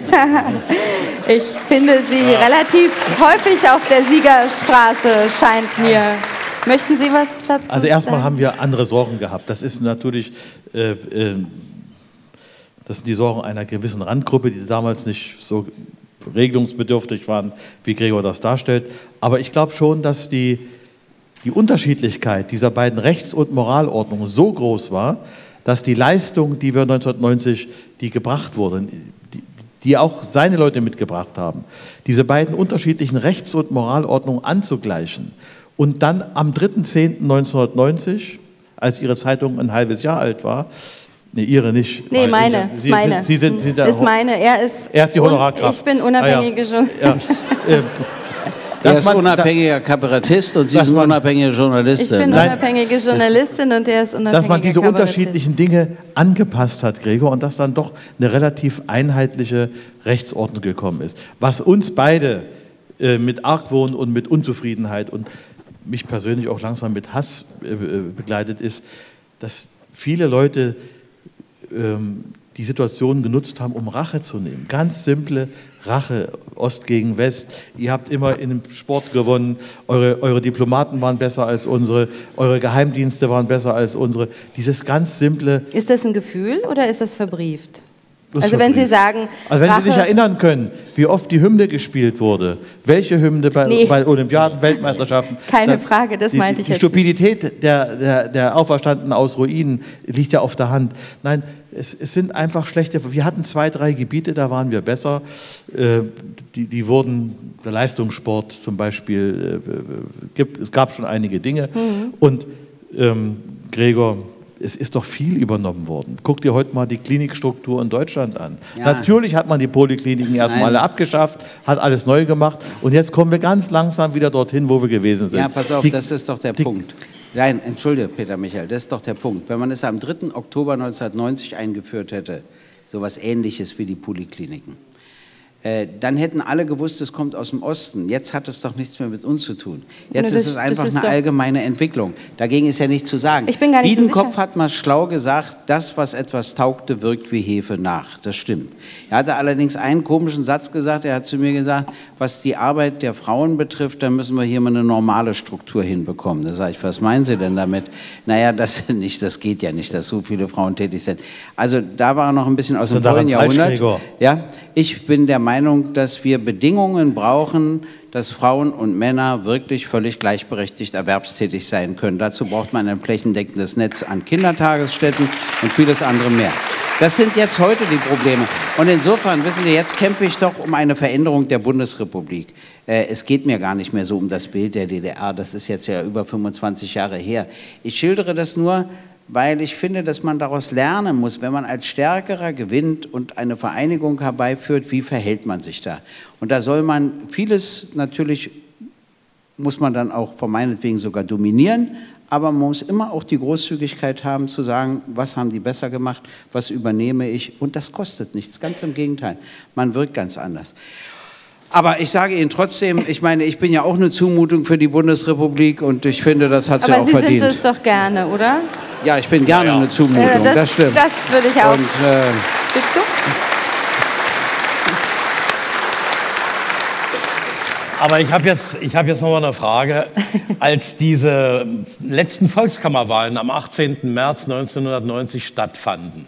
ich finde Sie ja. relativ häufig auf der Siegerstraße, scheint mir. Möchten Sie was dazu sagen? Also erstmal haben wir andere Sorgen gehabt. Das ist natürlich, äh, äh, das sind die Sorgen einer gewissen Randgruppe, die damals nicht so regelungsbedürftig waren, wie Gregor das darstellt. Aber ich glaube schon, dass die, die Unterschiedlichkeit dieser beiden Rechts- und Moralordnungen so groß war, dass die Leistung, die wir neunzehnhundertneunzig, die gebracht wurde, die, die auch seine Leute mitgebracht haben, diese beiden unterschiedlichen Rechts- und Moralordnungen anzugleichen und dann am dritter zehnter neunzehnhundertneunzig, als Ihre Zeitung ein halbes Jahr alt war, nee, Ihre nicht. Nee, meine. Sie, meine. Sie, Sie sind, Sie ist meine. Er ist, er ist die Honorarkraft. Ich bin unabhängige Journalistin. Ah, ja. Ja. Er ist unabhängiger Kabarettist und Sie sind unabhängige Journalistin. Ich bin unabhängige Journalistin und er ist unabhängiger Dass man diese Kabarettist. unterschiedlichen Dinge angepasst hat, Gregor, und dass dann doch eine relativ einheitliche Rechtsordnung gekommen ist. Was uns beide äh, mit Argwohn und mit Unzufriedenheit und mich persönlich auch langsam mit Hass äh, begleitet ist, dass viele Leute ähm, die Situation genutzt haben, um Rache zu nehmen. Ganz simple Rache, Ost gegen West. Ihr habt immer in dem Sport gewonnen, eure, eure Diplomaten waren besser als unsere, eure Geheimdienste waren besser als unsere. Dieses ganz simple... Ist das ein Gefühl oder ist das verbrieft? Das also verbrieft. wenn Sie sagen... Also wenn Rache, Sie sich erinnern können, wie oft die Hymne gespielt wurde, welche Hymne bei, nee. bei Olympiaden, Weltmeisterschaften... Keine dann, Frage, das die, meinte ich Die jetzt Stupidität der, der, der Auferstandenen aus Ruinen liegt ja auf der Hand. Nein, es, es sind einfach schlechte... Wir hatten zwei, drei Gebiete, da waren wir besser. Äh, die, die wurden... Der Leistungssport zum Beispiel, äh, gibt, es gab schon einige Dinge. Mhm. Und ähm, Gregor... Es ist doch viel übernommen worden. Guck dir heute mal die Klinikstruktur in Deutschland an. Ja. Natürlich hat man die Polikliniken erstmal alle abgeschafft, hat alles neu gemacht und jetzt kommen wir ganz langsam wieder dorthin, wo wir gewesen sind. Ja, pass auf, die, das ist doch der die, Punkt. Nein, entschuldige, Peter Michael, das ist doch der Punkt. Wenn man es am dritten Oktober neunzehnhundertneunzig eingeführt hätte, so etwas Ähnliches wie die Polikliniken, äh, dann hätten alle gewusst, es kommt aus dem Osten. Jetzt hat es doch nichts mehr mit uns zu tun. Jetzt das, ist es einfach ist eine allgemeine Entwicklung. Dagegen ist ja nichts zu sagen. Ich bin gar nicht Biedenkopf so sicher. hat mal schlau gesagt, das, was etwas taugte, wirkt wie Hefe nach. Das stimmt. Er hatte allerdings einen komischen Satz gesagt. Er hat zu mir gesagt, was die Arbeit der Frauen betrifft, da müssen wir hier mal eine normale Struktur hinbekommen. Da sage ich, was meinen Sie denn damit? Naja, das nicht, das geht ja nicht, dass so viele Frauen tätig sind. Also da war er noch ein bisschen aus dem vorigen Jahrhundert. Ja, ich bin der Meinung, dass wir Bedingungen brauchen, dass Frauen und Männer wirklich völlig gleichberechtigt erwerbstätig sein können. Dazu braucht man ein flächendeckendes Netz an Kindertagesstätten und vieles andere mehr. Das sind jetzt heute die Probleme. Und insofern, wissen Sie, jetzt kämpfe ich doch um eine Veränderung der Bundesrepublik. Äh, es geht mir gar nicht mehr so um das Bild der D D R, das ist jetzt ja über fünfundzwanzig Jahre her. Ich schildere das nur, weil ich finde, dass man daraus lernen muss, wenn man als Stärkerer gewinnt und eine Vereinigung herbeiführt, wie verhält man sich da? Und da soll man vieles natürlich, muss man dann auch von meinetwegen sogar dominieren, aber man muss immer auch die Großzügigkeit haben, zu sagen, was haben die besser gemacht, was übernehme ich, und das kostet nichts, ganz im Gegenteil, man wirkt ganz anders. Aber ich sage Ihnen trotzdem, ich meine, ich bin ja auch eine Zumutung für die Bundesrepublik und ich finde, das hat sie auch verdient. Aber Sie sind es doch gerne, oder? Ja, ich bin gerne Ja, ja. eine Zumutung, Äh, das, das stimmt. Das würde ich auch. Und, äh, Bist du? Aber ich habe jetzt, ich hab jetzt noch mal eine Frage. Als diese letzten Volkskammerwahlen am achtzehnten März neunzehnhundertneunzig stattfanden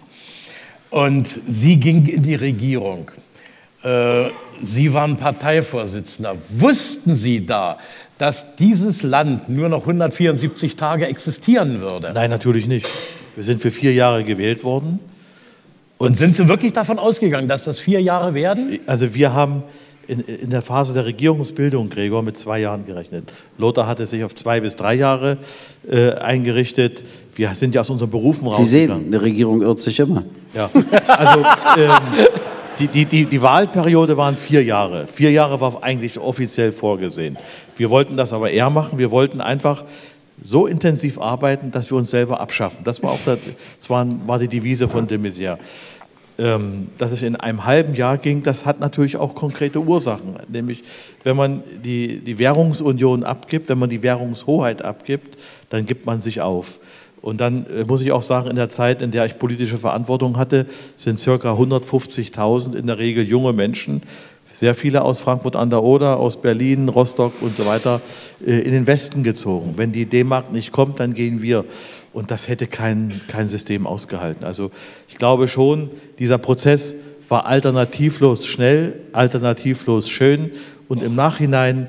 und Sie gingen in die Regierung, äh, Sie waren Parteivorsitzender, wussten Sie da, dass dieses Land nur noch hundertvierundsiebzig Tage existieren würde? Nein, natürlich nicht. Wir sind für vier Jahre gewählt worden. Und, und sind Sie wirklich davon ausgegangen, dass das vier Jahre werden? Also wir haben in, in der Phase der Regierungsbildung, Gregor, mit zwei Jahren gerechnet. Lothar hatte sich auf zwei bis drei Jahre äh, eingerichtet. Wir sind ja aus unseren Berufen rausgegangen. Sie sehen, eine Regierung irrt sich immer. Ja, also ähm, die, die, die, die Wahlperiode waren vier Jahre. Vier Jahre war eigentlich offiziell vorgesehen. Wir wollten das aber eher machen. Wir wollten einfach so intensiv arbeiten, dass wir uns selber abschaffen. Das war auch der, das war, war die Devise von de Maizière. Ähm, dass es in einem halben Jahr ging, das hat natürlich auch konkrete Ursachen. Nämlich, wenn man die, die Währungsunion abgibt, wenn man die Währungshoheit abgibt, dann gibt man sich auf. Und dann äh, muss ich auch sagen, in der Zeit, in der ich politische Verantwortung hatte, sind ca. hundertfünfzigtausend in der Regel junge Menschen, sehr viele aus Frankfurt an der Oder, aus Berlin, Rostock und so weiter, äh, in den Westen gezogen. Wenn die D-Mark nicht kommt, dann gehen wir. Und das hätte kein, kein System ausgehalten. Also ich glaube schon, dieser Prozess war alternativlos schnell, alternativlos schön. Und im Nachhinein,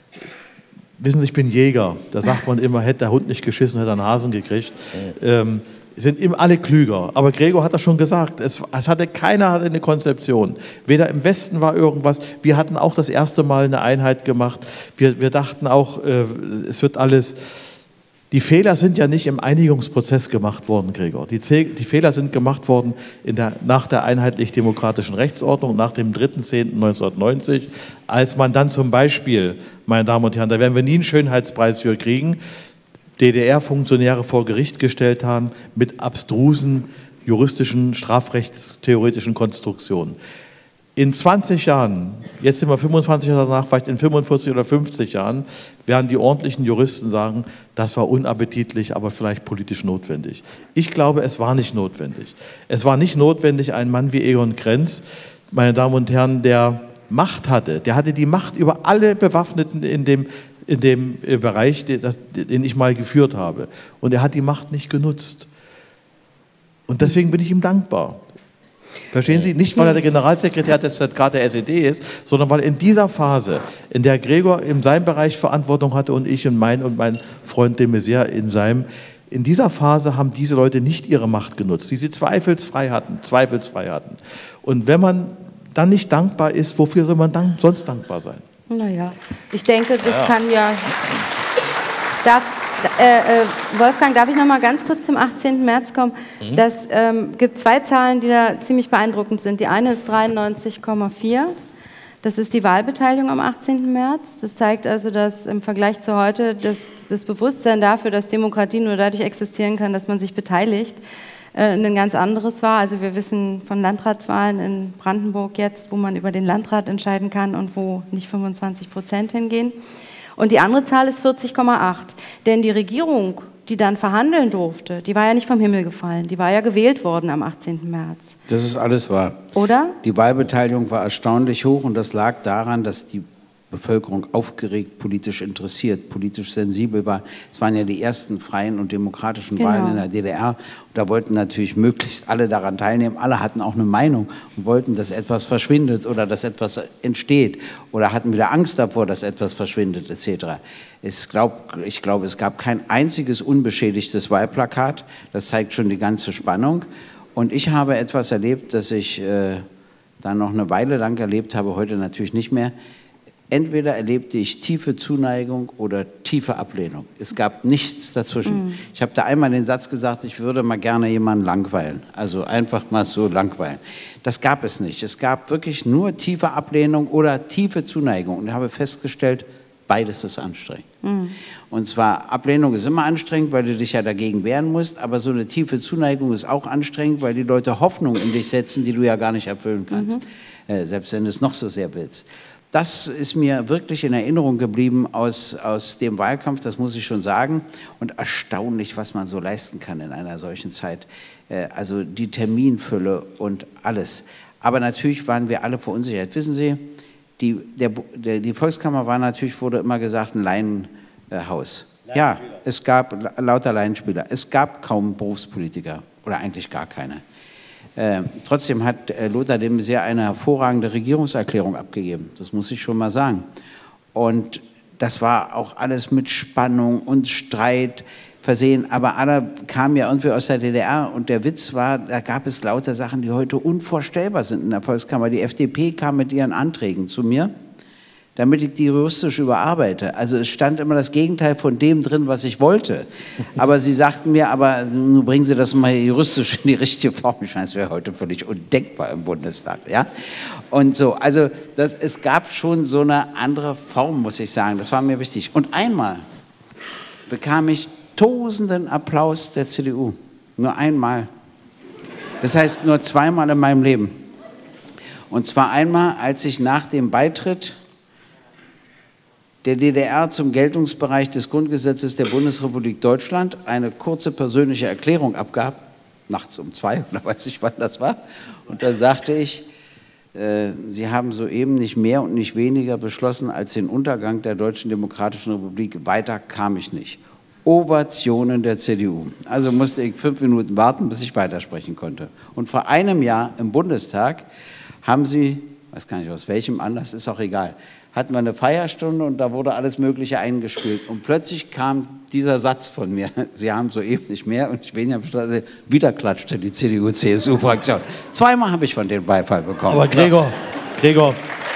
wissen Sie, ich bin Jäger, da sagt man immer, hätte der Hund nicht geschissen, hätte er einen Hasen gekriegt. Ähm, sind immer alle klüger. Aber Gregor hat das schon gesagt, es, es hatte keiner hatte eine Konzeption. Weder im Westen war irgendwas. Wir hatten auch das erste Mal eine Einheit gemacht. Wir, wir dachten auch, äh, es wird alles... Die Fehler sind ja nicht im Einigungsprozess gemacht worden, Gregor. Die, die Fehler sind gemacht worden in der, nach der einheitlich-demokratischen Rechtsordnung, nach dem dritten zehnten neunzehnhundertneunzig, als man dann zum Beispiel, meine Damen und Herren, da werden wir nie einen Schönheitspreis für kriegen, D D R-Funktionäre vor Gericht gestellt haben mit abstrusen juristischen, strafrechtstheoretischen Konstruktionen. In zwanzig Jahren, jetzt sind wir fünfundzwanzig Jahre danach, vielleicht in fünfundvierzig oder fünfzig Jahren, werden die ordentlichen Juristen sagen, das war unappetitlich, aber vielleicht politisch notwendig. Ich glaube, es war nicht notwendig. Es war nicht notwendig, einen Mann wie Egon Krenz, meine Damen und Herren, der Macht hatte, der hatte die Macht über alle Bewaffneten in dem, in dem Bereich, den ich mal geführt habe. Und er hat die Macht nicht genutzt. Und deswegen bin ich ihm dankbar. Verstehen Sie? Nicht, weil er der Generalsekretär des Z K der S E D ist, sondern weil in dieser Phase, in der Gregor in seinem Bereich Verantwortung hatte und ich und mein und mein Freund de Maizière in seinem, in dieser Phase haben diese Leute nicht ihre Macht genutzt, die sie zweifelsfrei hatten, zweifelsfrei hatten. Und wenn man dann nicht dankbar ist, wofür soll man dann sonst dankbar sein? Naja, ich denke, das ja. kann ja... Darf, äh, äh, Wolfgang, darf ich noch mal ganz kurz zum achtzehnten März kommen? Mhm. Das ähm, gibt zwei Zahlen, die da ziemlich beeindruckend sind. Die eine ist dreiundneunzig Komma vier. Das ist die Wahlbeteiligung am achtzehnten März. Das zeigt also, dass im Vergleich zu heute das, das Bewusstsein dafür, dass Demokratie nur dadurch existieren kann, dass man sich beteiligt, äh, ein ganz anderes war. Also wir wissen von Landratswahlen in Brandenburg jetzt, wo man über den Landrat entscheiden kann und wo nicht fünfundzwanzig Prozent hingehen. Und die andere Zahl ist vierzig Komma acht. Denn die Regierung, die dann verhandeln durfte, die war ja nicht vom Himmel gefallen. Die war ja gewählt worden am achtzehnten März. Das ist alles wahr. Oder? Die Wahlbeteiligung war erstaunlich hoch und das lag daran, dass die Bevölkerung aufgeregt, politisch interessiert, politisch sensibel war. Es waren ja die ersten freien und demokratischen Genau. Wahlen in der D D R. Und da wollten natürlich möglichst alle daran teilnehmen. Alle hatten auch eine Meinung und wollten, dass etwas verschwindet oder dass etwas entsteht oder hatten wieder Angst davor, dass etwas verschwindet et cetera. Ich glaube, ich glaub, es gab kein einziges unbeschädigtes Wahlplakat. Das zeigt schon die ganze Spannung. Und ich habe etwas erlebt, das ich äh, dann noch eine Weile lang erlebt habe, heute natürlich nicht mehr. Entweder erlebte ich tiefe Zuneigung oder tiefe Ablehnung. Es gab nichts dazwischen. Mm. Ich habe da einmal den Satz gesagt, ich würde mal gerne jemanden langweilen. Also einfach mal so langweilen. Das gab es nicht. Es gab wirklich nur tiefe Ablehnung oder tiefe Zuneigung. Und ich habe festgestellt, beides ist anstrengend. Mm. Und zwar, Ablehnung ist immer anstrengend, weil du dich ja dagegen wehren musst, aber so eine tiefe Zuneigung ist auch anstrengend, weil die Leute Hoffnung in dich setzen, die du ja gar nicht erfüllen kannst, mm-hmm. äh, selbst wenn du es noch so sehr willst. Das ist mir wirklich in Erinnerung geblieben aus, aus dem Wahlkampf, das muss ich schon sagen. Und erstaunlich, was man so leisten kann in einer solchen Zeit. Äh, also die Terminfülle und alles. Aber natürlich waren wir alle verunsichert. Wissen Sie, Die, der, der, die Volkskammer war natürlich, wurde immer gesagt, ein Laienhaus. Äh, ja, es gab lauter Laienspieler. Es gab kaum Berufspolitiker oder eigentlich gar keine. Äh, trotzdem hat äh, Lothar de Maizière eine hervorragende Regierungserklärung abgegeben. Das muss ich schon mal sagen. Und das war auch alles mit Spannung und Streit versehen. Aber alle kamen ja irgendwie aus der D D R. Und der Witz war, da gab es lauter Sachen, die heute unvorstellbar sind in der Volkskammer. Die F D P kam mit ihren Anträgen zu mir, damit ich die juristisch überarbeite. Also es stand immer das Gegenteil von dem drin, was ich wollte. Aber sie sagten mir, aber nun bringen Sie das mal juristisch in die richtige Form. Ich meine, das wäre heute völlig undenkbar im Bundestag. Ja? Und so, also das, es gab schon so eine andere Form, muss ich sagen. Das war mir wichtig. Und einmal bekam ich tosenden Applaus der C D U. Nur einmal. Das heißt, nur zweimal in meinem Leben. Und zwar einmal, als ich nach dem Beitritt der D D R zum Geltungsbereich des Grundgesetzes der Bundesrepublik Deutschland eine kurze persönliche Erklärung abgab, nachts um zwei, oder weiß ich wann das war, und da sagte ich, äh, Sie haben soeben nicht mehr und nicht weniger beschlossen als den Untergang der Deutschen Demokratischen Republik, weiter kam ich nicht. Ovationen der C D U. Also musste ich fünf Minuten warten, bis ich weitersprechen konnte. Und vor einem Jahr im Bundestag haben Sie, ich weiß gar nicht aus welchem Anlass, ist auch egal, hatten wir eine Feierstunde und da wurde alles Mögliche eingespielt. Und plötzlich kam dieser Satz von mir, Sie haben soeben nicht mehr und nicht weniger beschlossen, wieder klatschte die C D U-C S U-Fraktion. Zweimal habe ich von denen Beifall bekommen. Aber Gregor, Gregor.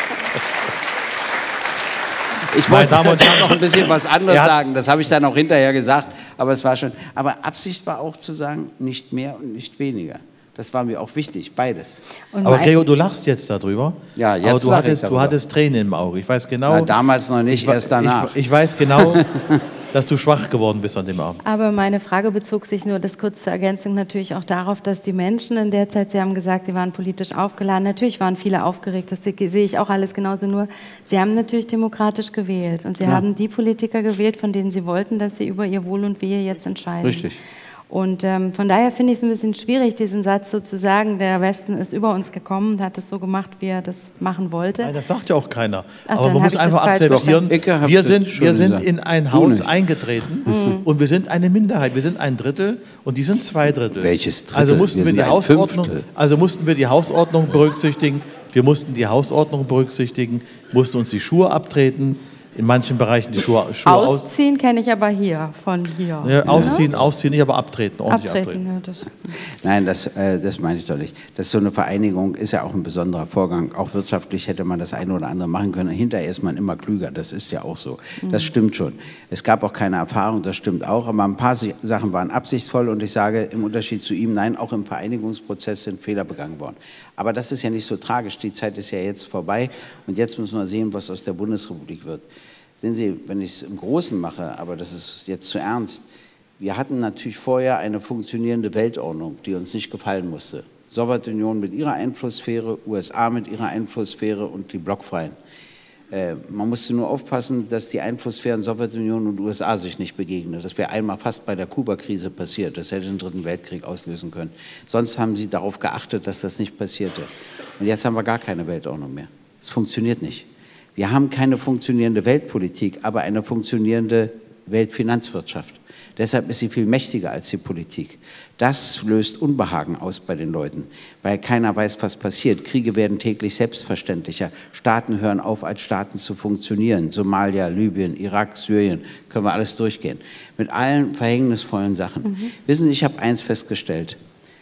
Ich wollte dann noch ein bisschen was anderes sagen, das habe ich dann auch hinterher gesagt, aber es war schon, aber Absicht war auch zu sagen, nicht mehr und nicht weniger. Das war mir auch wichtig, beides. Und aber Gregor, du lachst jetzt darüber. Ja, jetzt aber du hattest, du hattest Tränen im Auge. Ich weiß genau. Na, damals noch nicht, ich, erst danach. Ich, ich weiß genau, dass du schwach geworden bist an dem Abend. Aber meine Frage bezog sich nur, das kurz zur Ergänzung, natürlich auch darauf, dass die Menschen in der Zeit, Sie haben gesagt, sie waren politisch aufgeladen. Natürlich waren viele aufgeregt, das sehe ich auch alles genauso, nur sie haben natürlich demokratisch gewählt. Und sie ja. haben die Politiker gewählt, von denen sie wollten, dass sie über ihr Wohl und Wehe jetzt entscheiden. Richtig. Und ähm, von daher finde ich es ein bisschen schwierig, diesen Satz sozusagen, der Westen ist über uns gekommen und hat es so gemacht, wie er das machen wollte. Nein, das sagt ja auch keiner. Ach, aber man muss einfach akzeptieren, wir sind, wir sind in ein Haus eingetreten mhm. und wir sind eine Minderheit, wir sind ein Drittel und die sind zwei Drittel. Welches Drittel? Also mussten wir, wir die Hausordnung, also mussten wir die Hausordnung berücksichtigen, wir mussten die Hausordnung berücksichtigen, mussten uns die Schuhe abtreten. In manchen Bereichen die Schuhe, Schuhe ausziehen aus kenne ich aber hier, von hier. Ja, ausziehen, ja? ausziehen, nicht aber abtreten, ordentlich abtreten. abtreten. Ja, das Nein, das, äh, das meine ich doch nicht. Das ist so eine Vereinigung, ist ja auch ein besonderer Vorgang. Auch wirtschaftlich hätte man das eine oder andere machen können. Hinterher ist man immer klüger, das ist ja auch so. Mhm. Das stimmt schon. Es gab auch keine Erfahrung, das stimmt auch. Aber ein paar Sachen waren absichtsvoll und ich sage im Unterschied zu ihm, nein, auch im Vereinigungsprozess sind Fehler begangen worden. Aber das ist ja nicht so tragisch. Die Zeit ist ja jetzt vorbei und jetzt müssen wir sehen, was aus der Bundesrepublik wird. Sehen Sie, wenn ich es im Großen mache, aber das ist jetzt zu ernst, wir hatten natürlich vorher eine funktionierende Weltordnung, die uns nicht gefallen musste. Sowjetunion mit ihrer Einflusssphäre, U S A mit ihrer Einflusssphäre und die Blockfreien. Äh, man musste nur aufpassen, dass die Einflusssphären Sowjetunion und U S A sich nicht begegnen. Das wäre einmal fast bei der Kuba-Krise passiert. Das hätte den Dritten Weltkrieg auslösen können. Sonst haben sie darauf geachtet, dass das nicht passierte. Und jetzt haben wir gar keine Weltordnung mehr. Es funktioniert nicht. Wir haben keine funktionierende Weltpolitik, aber eine funktionierende Weltfinanzwirtschaft. Deshalb ist sie viel mächtiger als die Politik. Das löst Unbehagen aus bei den Leuten, weil keiner weiß, was passiert. Kriege werden täglich selbstverständlicher. Staaten hören auf, als Staaten zu funktionieren. Somalia, Libyen, Irak, Syrien, können wir alles durchgehen. Mit allen verhängnisvollen Sachen. Mhm. Wissen Sie, ich habe eins festgestellt,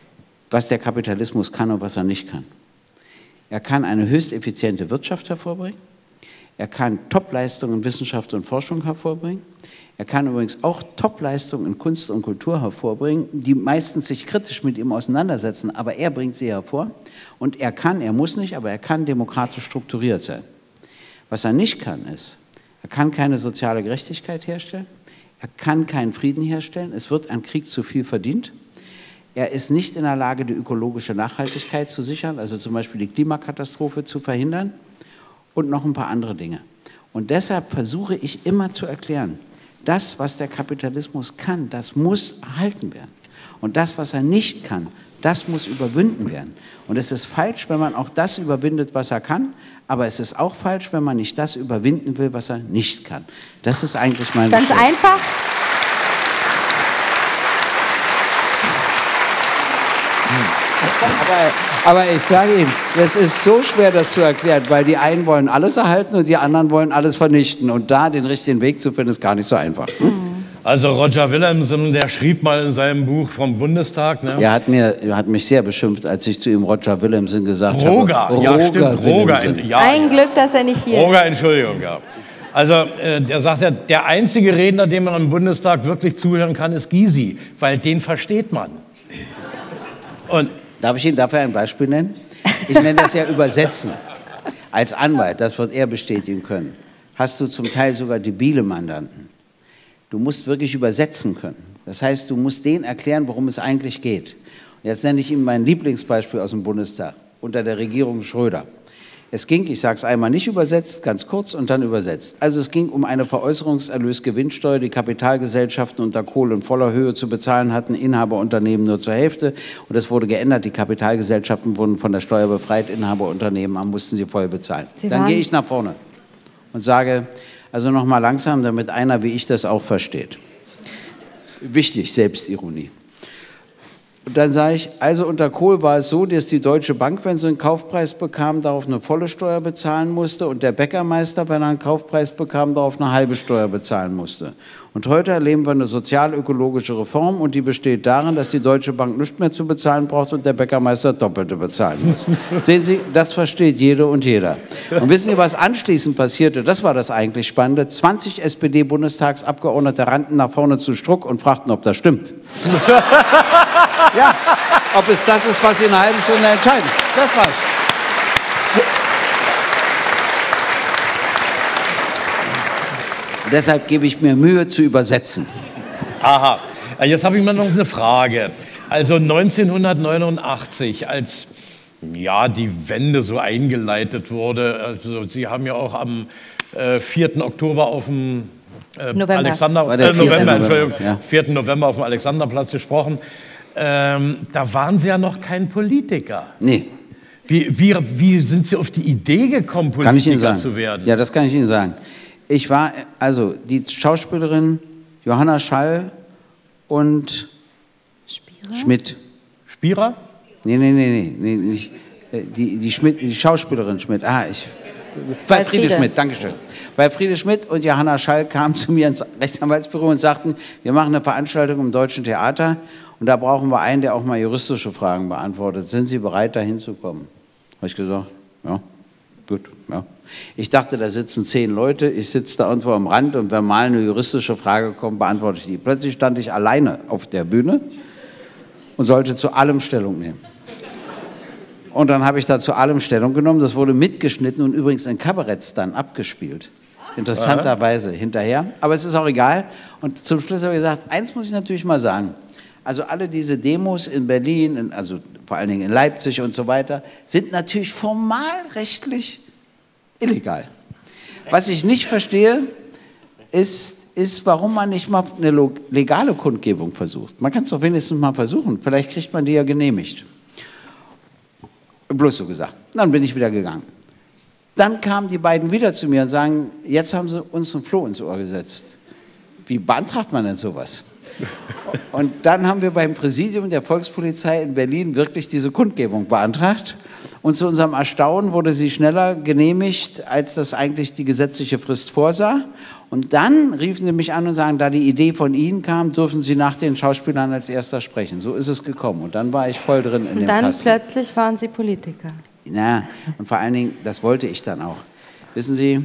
was der Kapitalismus kann und was er nicht kann. Er kann eine höchst effiziente Wirtschaft hervorbringen. Er kann Topleistungen in Wissenschaft und Forschung hervorbringen. Er kann übrigens auch Topleistungen in Kunst und Kultur hervorbringen, die meistens sich kritisch mit ihm auseinandersetzen, aber er bringt sie hervor. Und er kann, er muss nicht, aber er kann demokratisch strukturiert sein. Was er nicht kann, ist, er kann keine soziale Gerechtigkeit herstellen, er kann keinen Frieden herstellen, es wird an Krieg zu viel verdient. Er ist nicht in der Lage, die ökologische Nachhaltigkeit zu sichern, also zum Beispiel die Klimakatastrophe zu verhindern. Und noch ein paar andere Dinge. Und deshalb versuche ich immer zu erklären, das, was der Kapitalismus kann, das muss erhalten werden. Und das, was er nicht kann, Das muss überwunden werden. Und es ist falsch, wenn man auch das überwindet, was er kann, aber es ist auch falsch, wenn man nicht das überwinden will, was er nicht kann. Das ist eigentlich mein Ganz Beschluss. einfach. Aber, aber ich sage Ihnen, es ist so schwer, das zu erklären, weil die einen wollen alles erhalten und die anderen wollen alles vernichten. Und da den richtigen Weg zu finden, ist gar nicht so einfach. Hm? Also Roger Willemsen, der schrieb mal in seinem Buch vom Bundestag. Ne? Er hat, mir, er hat mich sehr beschimpft, als ich zu ihm Roger Willemsen gesagt Roger, habe. ja stimmt, Roger. In, ja, Ein Glück, dass er nicht hier Roger, ist. Entschuldigung, ja. Also äh, der sagt ja, der einzige Redner, dem man im Bundestag wirklich zuhören kann, ist Gysi, weil den versteht man. Und darf ich Ihnen dafür ein Beispiel nennen? Ich nenne das ja Übersetzen. Als Anwalt, das wird er bestätigen können, hast du zum Teil sogar debile Mandanten. Du musst wirklich übersetzen können. Das heißt, du musst denen erklären, worum es eigentlich geht. Und jetzt nenne ich Ihnen mein Lieblingsbeispiel aus dem Bundestag unter der Regierung Schröder. Es ging, ich sage es einmal nicht übersetzt, ganz kurz und dann übersetzt. Also es ging um eine Veräußerungserlösgewinnsteuer, die Kapitalgesellschaften unter Kohl in voller Höhe zu bezahlen hatten, Inhaberunternehmen nur zur Hälfte. Und das wurde geändert, die Kapitalgesellschaften wurden von der Steuer befreit, Inhaberunternehmen mussten sie voll bezahlen. Sie dann gehe ich nach vorne und sage, also noch mal langsam, damit einer wie ich das auch versteht. Wichtig, Selbstironie. Und dann sage ich, also unter Kohl war es so, dass die Deutsche Bank, wenn sie einen Kaufpreis bekam, darauf eine volle Steuer bezahlen musste und der Bäckermeister, wenn er einen Kaufpreis bekam, darauf eine halbe Steuer bezahlen musste. Und heute erleben wir eine sozial-ökologische Reform und die besteht darin, dass die Deutsche Bank nichts mehr zu bezahlen braucht und der Bäckermeister Doppelte bezahlen muss. Sehen Sie, das versteht jede und jeder. Und wissen Sie, was anschließend passierte? Das war das eigentlich Spannende. zwanzig S P D-Bundestagsabgeordnete rannten nach vorne zu Struck und fragten, ob das stimmt. Ja, ob es das ist, was Sie in einer halben Stunde entscheiden. Das war's. Und deshalb gebe ich mir Mühe zu übersetzen. Aha, jetzt habe ich mal noch eine Frage. Also neunzehnhundertneunundachtzig, als ja, die Wende so eingeleitet wurde, also Sie haben ja auch am äh, vierten Oktober auf dem äh, November. Alexander, War der äh, November, November, Entschuldigung, ja. vierten November auf dem Alexanderplatz gesprochen. Ähm, da waren Sie ja noch kein Politiker. Nee. Wie, wie, wie sind Sie auf die Idee gekommen, Kann ich Ihnen Politiker sagen. zu werden? Ja, das kann ich Ihnen sagen. Ich war, also die Schauspielerin Johanna Schall und Spierer? Schmidt. Spierer? Nee, nee, nee, nee, nee nicht. Die, die, Schmidt, die Schauspielerin Schmidt. Ah, ich. Bei Friede Schmidt, Dankeschön. Bei Friede Schmidt und Johanna Schall kamen zu mir ins Rechtsanwaltsbüro und sagten, wir machen eine Veranstaltung im Deutschen Theater und da brauchen wir einen, der auch mal juristische Fragen beantwortet. Sind Sie bereit, da hinzukommen? Habe ich gesagt, ja, gut, ja. Ich dachte, da sitzen zehn Leute, ich sitze da irgendwo am Rand und wenn mal eine juristische Frage kommt, beantworte ich die. Plötzlich stand ich alleine auf der Bühne und sollte zu allem Stellung nehmen. Und dann habe ich da zu allem Stellung genommen, das wurde mitgeschnitten und übrigens in Kabaretts dann abgespielt. Interessanterweise hinterher, aber es ist auch egal. Und zum Schluss habe ich gesagt, eins muss ich natürlich mal sagen, also alle diese Demos in Berlin, in, also vor allen Dingen in Leipzig und so weiter, sind natürlich formalrechtlich illegal. Was ich nicht verstehe, ist, ist, warum man nicht mal eine legale Kundgebung versucht. Man kann es doch wenigstens mal versuchen, vielleicht kriegt man die ja genehmigt. Bloß so gesagt. Dann bin ich wieder gegangen. Dann kamen die beiden wieder zu mir und sagen, jetzt haben sie uns ein Floh ins Ohr gesetzt. Wie beantragt man denn sowas? Und dann haben wir beim Präsidium der Volkspolizei in Berlin wirklich diese Kundgebung beantragt. Und zu unserem Erstaunen wurde sie schneller genehmigt, als das eigentlich die gesetzliche Frist vorsah. Und dann riefen sie mich an und sagen, da die Idee von Ihnen kam, dürfen Sie nach den Schauspielern als Erster sprechen. So ist es gekommen. Und dann war ich voll drin in und dem dann Kasten. plötzlich waren Sie Politiker. Na, und vor allen Dingen, das wollte ich dann auch. Wissen Sie,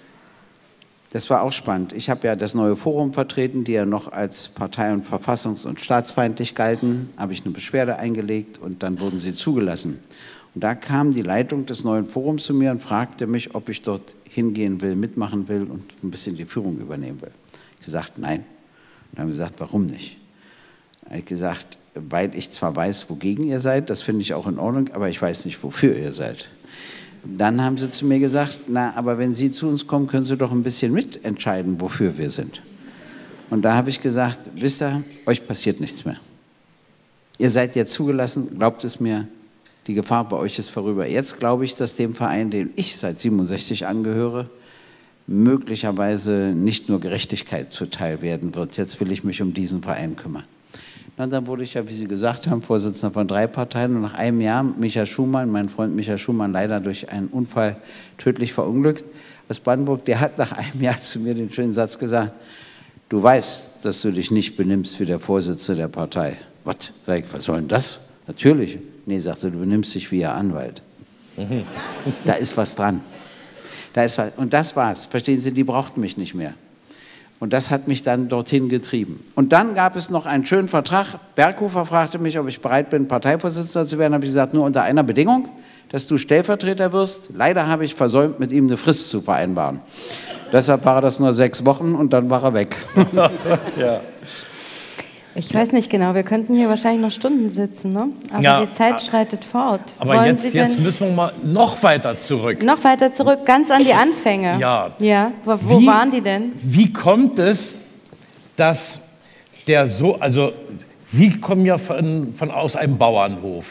das war auch spannend. Ich habe ja das neue Forum vertreten, die ja noch als partei- und verfassungs- und staatsfeindlich galten. Habe ich eine Beschwerde eingelegt und dann wurden sie zugelassen. Und da kam die Leitung des neuen Forums zu mir und fragte mich, ob ich dort hingehen will, mitmachen will und ein bisschen die Führung übernehmen will. Ich habe gesagt, nein. Und dann haben sie gesagt, warum nicht? Dann habe ich gesagt, weil ich zwar weiß, wogegen ihr seid, das finde ich auch in Ordnung, aber ich weiß nicht, wofür ihr seid. Dann haben sie zu mir gesagt, na, aber wenn Sie zu uns kommen, können Sie doch ein bisschen mitentscheiden, wofür wir sind. Und da habe ich gesagt, wisst ihr, euch passiert nichts mehr. Ihr seid jetzt zugelassen, glaubt es mir, die Gefahr bei euch ist vorüber. Jetzt glaube ich, dass dem Verein, dem ich seit siebenundsechzig angehöre, möglicherweise nicht nur Gerechtigkeit zuteil werden wird. Jetzt will ich mich um diesen Verein kümmern. Und dann wurde ich ja, wie Sie gesagt haben, Vorsitzender von drei Parteien. Und nach einem Jahr, Micha Schumann, mein Freund Micha Schumann, leider durch einen Unfall tödlich verunglückt aus Brandenburg, der hat nach einem Jahr zu mir den schönen Satz gesagt: Du weißt, dass du dich nicht benimmst wie der Vorsitzende der Partei. Was? Sag ich, was soll denn das? Natürlich. Nee, sagte, du benimmst dich wie Ihr Anwalt. Mhm. Da ist was dran. Da ist was. Und das war's. Verstehen Sie, die brauchten mich nicht mehr. Und das hat mich dann dorthin getrieben. Und dann gab es noch einen schönen Vertrag. Berghofer fragte mich, ob ich bereit bin, Parteivorsitzender zu werden. Da habe ich gesagt, nur unter einer Bedingung, dass du Stellvertreter wirst. Leider habe ich versäumt, mit ihm eine Frist zu vereinbaren. Deshalb war das nur sechs Wochen und dann war er weg. Ja. Ich weiß nicht genau, wir könnten hier wahrscheinlich noch Stunden sitzen, ne? Aber ja, die Zeit schreitet fort. Aber Wollen jetzt, Sie jetzt müssen wir mal noch weiter zurück. Noch weiter zurück, ganz an die Anfänge. Ja. Ja, wo, wo wie, waren die denn? Wie kommt es, dass der so, also Sie kommen ja von, von aus einem Bauernhof.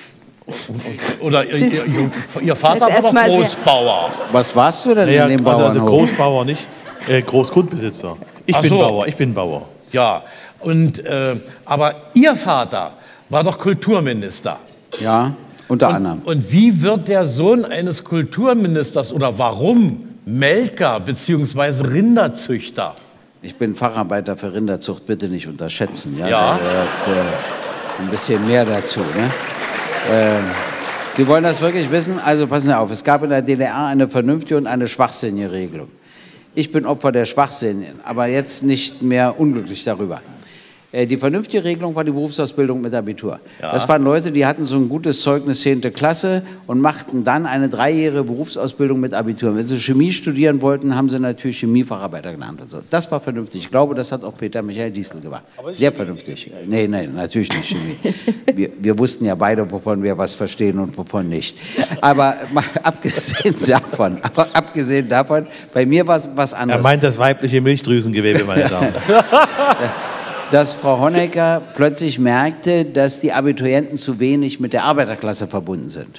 Oder ihr, ihr, ihr Vater war doch Großbauer. Was warst du denn naja, in dem also, Bauernhof? also Großbauer nicht, äh, Großgrundbesitzer. Ich Ach bin so. Bauer, ich bin Bauer. Ja, und, äh, aber Ihr Vater war doch Kulturminister. Ja, unter und, anderem. Und wie wird der Sohn eines Kulturministers oder warum Melker bzw. Rinderzüchter? Ich bin Facharbeiter für Rinderzucht, bitte nicht unterschätzen. Ja, ja. Da gehört äh, ein bisschen mehr dazu. Ne? Ähm, Sie wollen das wirklich wissen? Also passen Sie auf, es gab in der D D R eine vernünftige und eine schwachsinnige Regelung. Ich bin Opfer der Schwachsinnigen, aber jetzt nicht mehr unglücklich darüber. Die vernünftige Regelung war die Berufsausbildung mit Abitur. Ja. Das waren Leute, die hatten so ein gutes Zeugnis zehnte Klasse und machten dann eine dreijährige Berufsausbildung mit Abitur. Wenn sie Chemie studieren wollten, haben sie natürlich Chemiefacharbeiter gelernt. Und so. Das war vernünftig. Ich glaube, das hat auch Peter Michael Diesel gemacht. Sehr vernünftig. Nee, nee, natürlich nicht Chemie. Wir, wir wussten ja beide, wovon wir was verstehen und wovon nicht. Aber mal abgesehen davon, aber abgesehen davon, bei mir war es was anderes. Er meint das weibliche Milchdrüsengewebe, meine Damen. das, dass Frau Honecker plötzlich merkte, dass die Abiturienten zu wenig mit der Arbeiterklasse verbunden sind.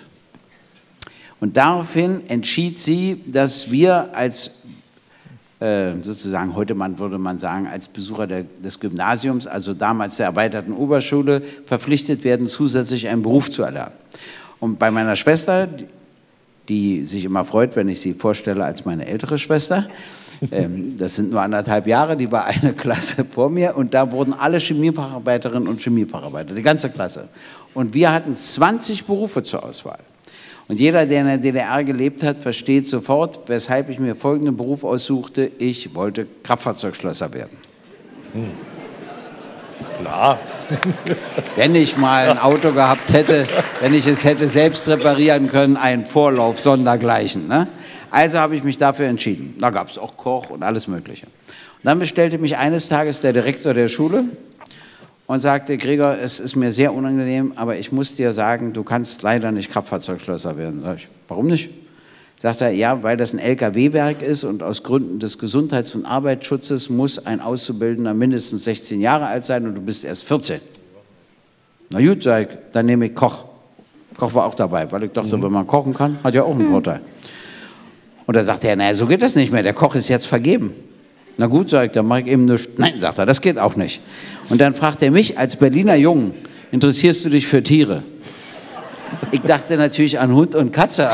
Und daraufhin entschied sie, dass wir als, äh, sozusagen, heute man, würde man sagen, als Besucher der, des Gymnasiums, also damals der erweiterten Oberschule, verpflichtet werden, zusätzlich einen Beruf zu erlernen. Und bei meiner Schwester, die sich immer freut, wenn ich sie vorstelle als meine ältere Schwester, das sind nur anderthalb Jahre, die war eine Klasse vor mir und da wurden alle Chemiefacharbeiterinnen und Chemiefacharbeiter, die ganze Klasse. Und wir hatten zwanzig Berufe zur Auswahl. Und jeder, der in der D D R gelebt hat, versteht sofort, weshalb ich mir folgenden Beruf aussuchte. Ich wollte Kraftfahrzeugschlosser werden. Hm. Klar. Wenn ich mal ein Auto gehabt hätte, wenn ich es hätte selbst reparieren können, ein Vorlauf sondergleichen, ne? Also habe ich mich dafür entschieden. Da gab es auch Koch und alles Mögliche. Und dann bestellte mich eines Tages der Direktor der Schule und sagte, Gregor, es ist mir sehr unangenehm, aber ich muss dir sagen, du kannst leider nicht Kraftfahrzeugschlosser werden. Sag ich, warum nicht? Sagt er, ja, weil das ein L K W-Werk ist und aus Gründen des Gesundheits- und Arbeitsschutzes muss ein Auszubildender mindestens sechzehn Jahre alt sein und du bist erst vierzehn. Na gut, sag ich, dann nehme ich Koch. Koch war auch dabei, weil ich dachte, mhm. wenn man kochen kann, hat ja auch einen mhm. Vorteil. Und da sagt er, naja, so geht das nicht mehr, der Koch ist jetzt vergeben. Na gut, sag ich, dann mache ich eben nichts. Nein, sagt er, das geht auch nicht. Und dann fragt er mich als Berliner Jungen, interessierst du dich für Tiere? Ich dachte natürlich an Hund und Katze.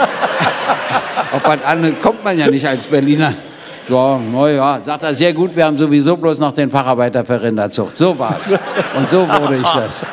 Auf was anderes kommt man ja nicht als Berliner. So, naja, sagt er, sehr gut, wir haben sowieso bloß noch den Facharbeiter für Rinderzucht. So war's. Und so wurde ich das.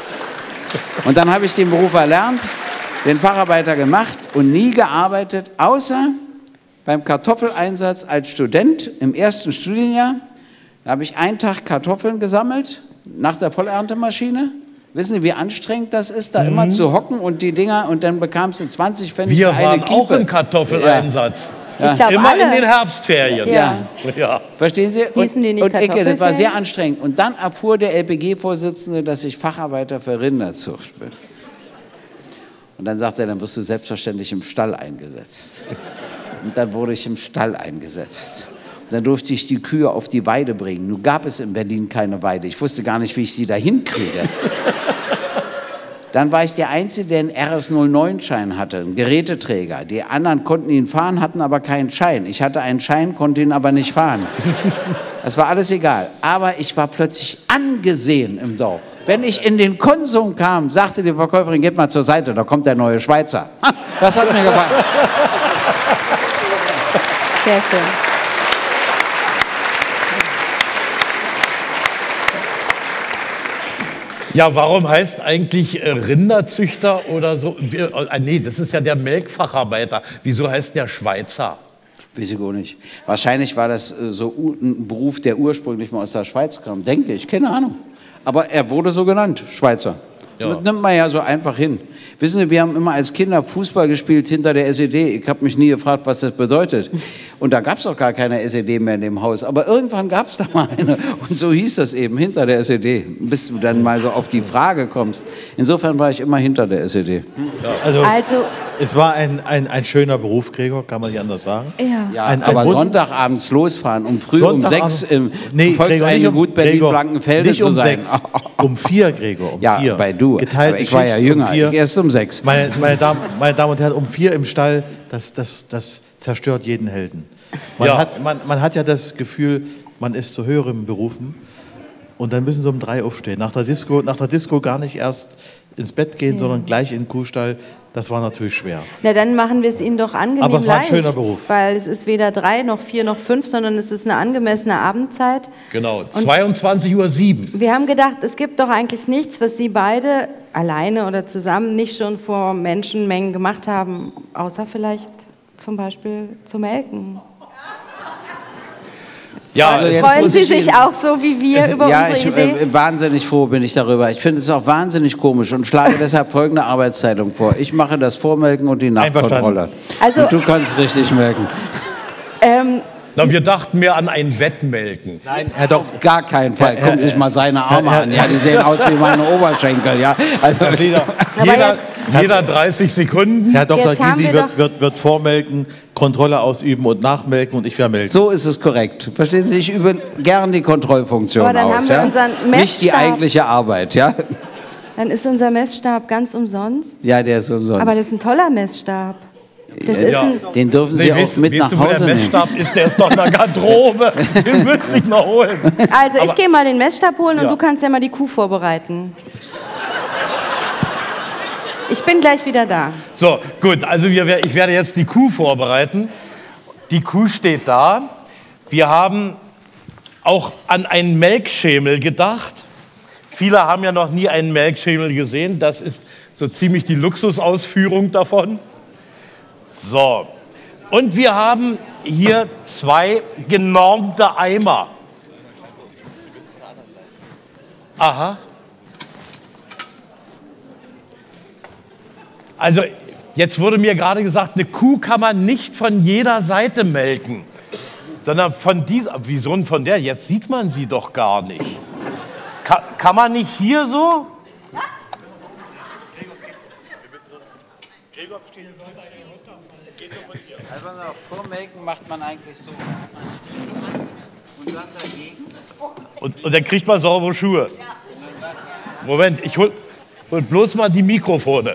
Und dann habe ich den Beruf erlernt, den Facharbeiter gemacht und nie gearbeitet, außer beim Kartoffeleinsatz als Student im ersten Studienjahr. Da habe ich einen Tag Kartoffeln gesammelt, nach der Vollerntemaschine. Wissen Sie, wie anstrengend das ist, da mhm. immer zu hocken und die Dinger, und dann bekamst du zwanzig Pfennig für eine Kiepe. Wir waren auch im Kartoffeleinsatz. Ja. Ich glaub, immer alle. in den Herbstferien. Ja. Ja. Verstehen Sie? Und, Hießen die nicht und Ecke, das war sehr Kartoffelferien? anstrengend. Und dann erfuhr der L P G-Vorsitzende, dass ich Facharbeiter für Rinderzucht bin. Und dann sagte er, dann wirst du selbstverständlich im Stall eingesetzt. Und dann wurde ich im Stall eingesetzt. Und dann durfte ich die Kühe auf die Weide bringen. Nun gab es in Berlin keine Weide. Ich wusste gar nicht, wie ich die da hinkriege. Dann war ich der Einzige, der einen R S null neun Schein hatte, einen Geräteträger. Die anderen konnten ihn fahren, hatten aber keinen Schein. Ich hatte einen Schein, konnte ihn aber nicht fahren. Das war alles egal. Aber ich war plötzlich angesehen im Dorf. Wenn ich in den Konsum kam, sagte die Verkäuferin, geht mal zur Seite, da kommt der neue Schweizer. Das hat mir gefallen. Sehr schön. Ja, warum heißt eigentlich äh, Rinderzüchter oder so? Wir, äh, nee, das ist ja der Melkfacharbeiter. Wieso heißt der Schweizer? Weiß ich auch nicht. Wahrscheinlich war das äh, so ein Beruf, der ursprünglich mal aus der Schweiz kam. Denke ich, keine Ahnung. Aber er wurde so genannt, Schweizer. Ja. Das nimmt man ja so einfach hin. Wissen Sie, wir haben immer als Kinder Fußball gespielt hinter der S E D. Ich habe mich nie gefragt, was das bedeutet. Und da gab es auch gar keine S E D mehr in dem Haus. Aber irgendwann gab es da mal eine. Und so hieß das eben, hinter der S E D. Bis du dann mal so auf die Frage kommst. Insofern war ich immer hinter der S E D. Ja, also, Also, es war ein, ein, ein schöner Beruf, Gregor, kann man nicht anders sagen. ja. Ja, Ein- ein aber Wund- Sonntagabends losfahren, um früh um Sonntagabend- sechs im Nee, Volkswagen Gregor, gut Berlin-Blankenfelde nicht zu um sein. sechs, um vier, Gregor, um Ja, vier. bei du. Geteilte Aber ich war ja Schicht, jünger, um vier. ich erst um sechs. Meine, meine, Damen, meine Damen und Herren, um vier im Stall, das, das, das zerstört jeden Helden. Man, Ja. hat, man, man hat ja das Gefühl, man ist zu höherem berufen und dann müssen sie um drei aufstehen. Nach der Disco, nach der Disco gar nicht erst ins Bett gehen, sondern gleich in den Kuhstall. Das war natürlich schwer. Na, dann machen wir es Ihnen doch angenehm Aber es war ein leicht, schöner Beruf. weil es ist weder drei noch vier noch fünf, sondern es ist eine angemessene Abendzeit. Genau, zweiundzwanzig Uhr sieben. Wir haben gedacht, es gibt doch eigentlich nichts, was Sie beide alleine oder zusammen nicht schon vor Menschenmengen gemacht haben, außer vielleicht zum Beispiel zu melken. Ja, Also es- jetzt Freuen muss Sie ich sich Ihnen- auch so wie wir über ja, unsere ich, Idee? äh, wahnsinnig froh bin ich darüber. Ich finde es auch wahnsinnig komisch und schlage deshalb folgende Arbeitsteilung vor. Ich mache das Vormelken und die Nachtkontrolle. Also- und du kannst richtig melken. Ähm, na, wir dachten mehr an ein Wettmelken. Nein, Herr Doktor. Auf gar keinen Fall. Herr- Gucken Sie sich mal seine Arme Herr- an. Ja, die sehen aus wie meine Oberschenkel. Ja, also, Herr Flieder, Jeder, jeder dreißig Sekunden. Herr Doktor Jetzt haben Gysi wir wird, doch- wird, wird vormelken, Kontrolle ausüben und nachmelken und ich werde melken. so ist es korrekt. Verstehen Sie, ich übe gern die Kontrollfunktion Aber dann aus. haben wir Ja? unseren Nicht die Messstab. eigentliche Arbeit. Ja, dann ist unser Messstab ganz umsonst. ja der ist umsonst. Aber das ist ein toller Messstab. Das Ja, ist ja. ein, Den dürfen Sie Nee, auch weißt, mit weißt nach du, wo der Hause nehmen. Messstab ist? Der ist doch in der Garderobe. Den müsste ich noch holen. also ich Aber- gehe mal den Messstab holen und Ja. du kannst ja mal die Kuh vorbereiten. Ich bin gleich wieder da. So, gut, also wir, ich werde jetzt die Kuh vorbereiten. Die Kuh steht da. Wir haben auch an einen Melkschemel gedacht. Viele haben ja noch nie einen Melkschemel gesehen. Das ist so ziemlich die Luxusausführung davon. So, und wir haben hier zwei genormte Eimer. Aha. Also, jetzt wurde mir gerade gesagt, eine Kuh kann man nicht von jeder Seite melken, sondern von dieser. Wieso denn von der? Jetzt sieht man sie doch gar nicht. Ka kann man nicht hier so? Vormelken macht man eigentlich so. Und dann dagegen. Und, und dann kriegt man saubere Schuhe. Moment, ich hol, hol bloß mal die Mikrofone.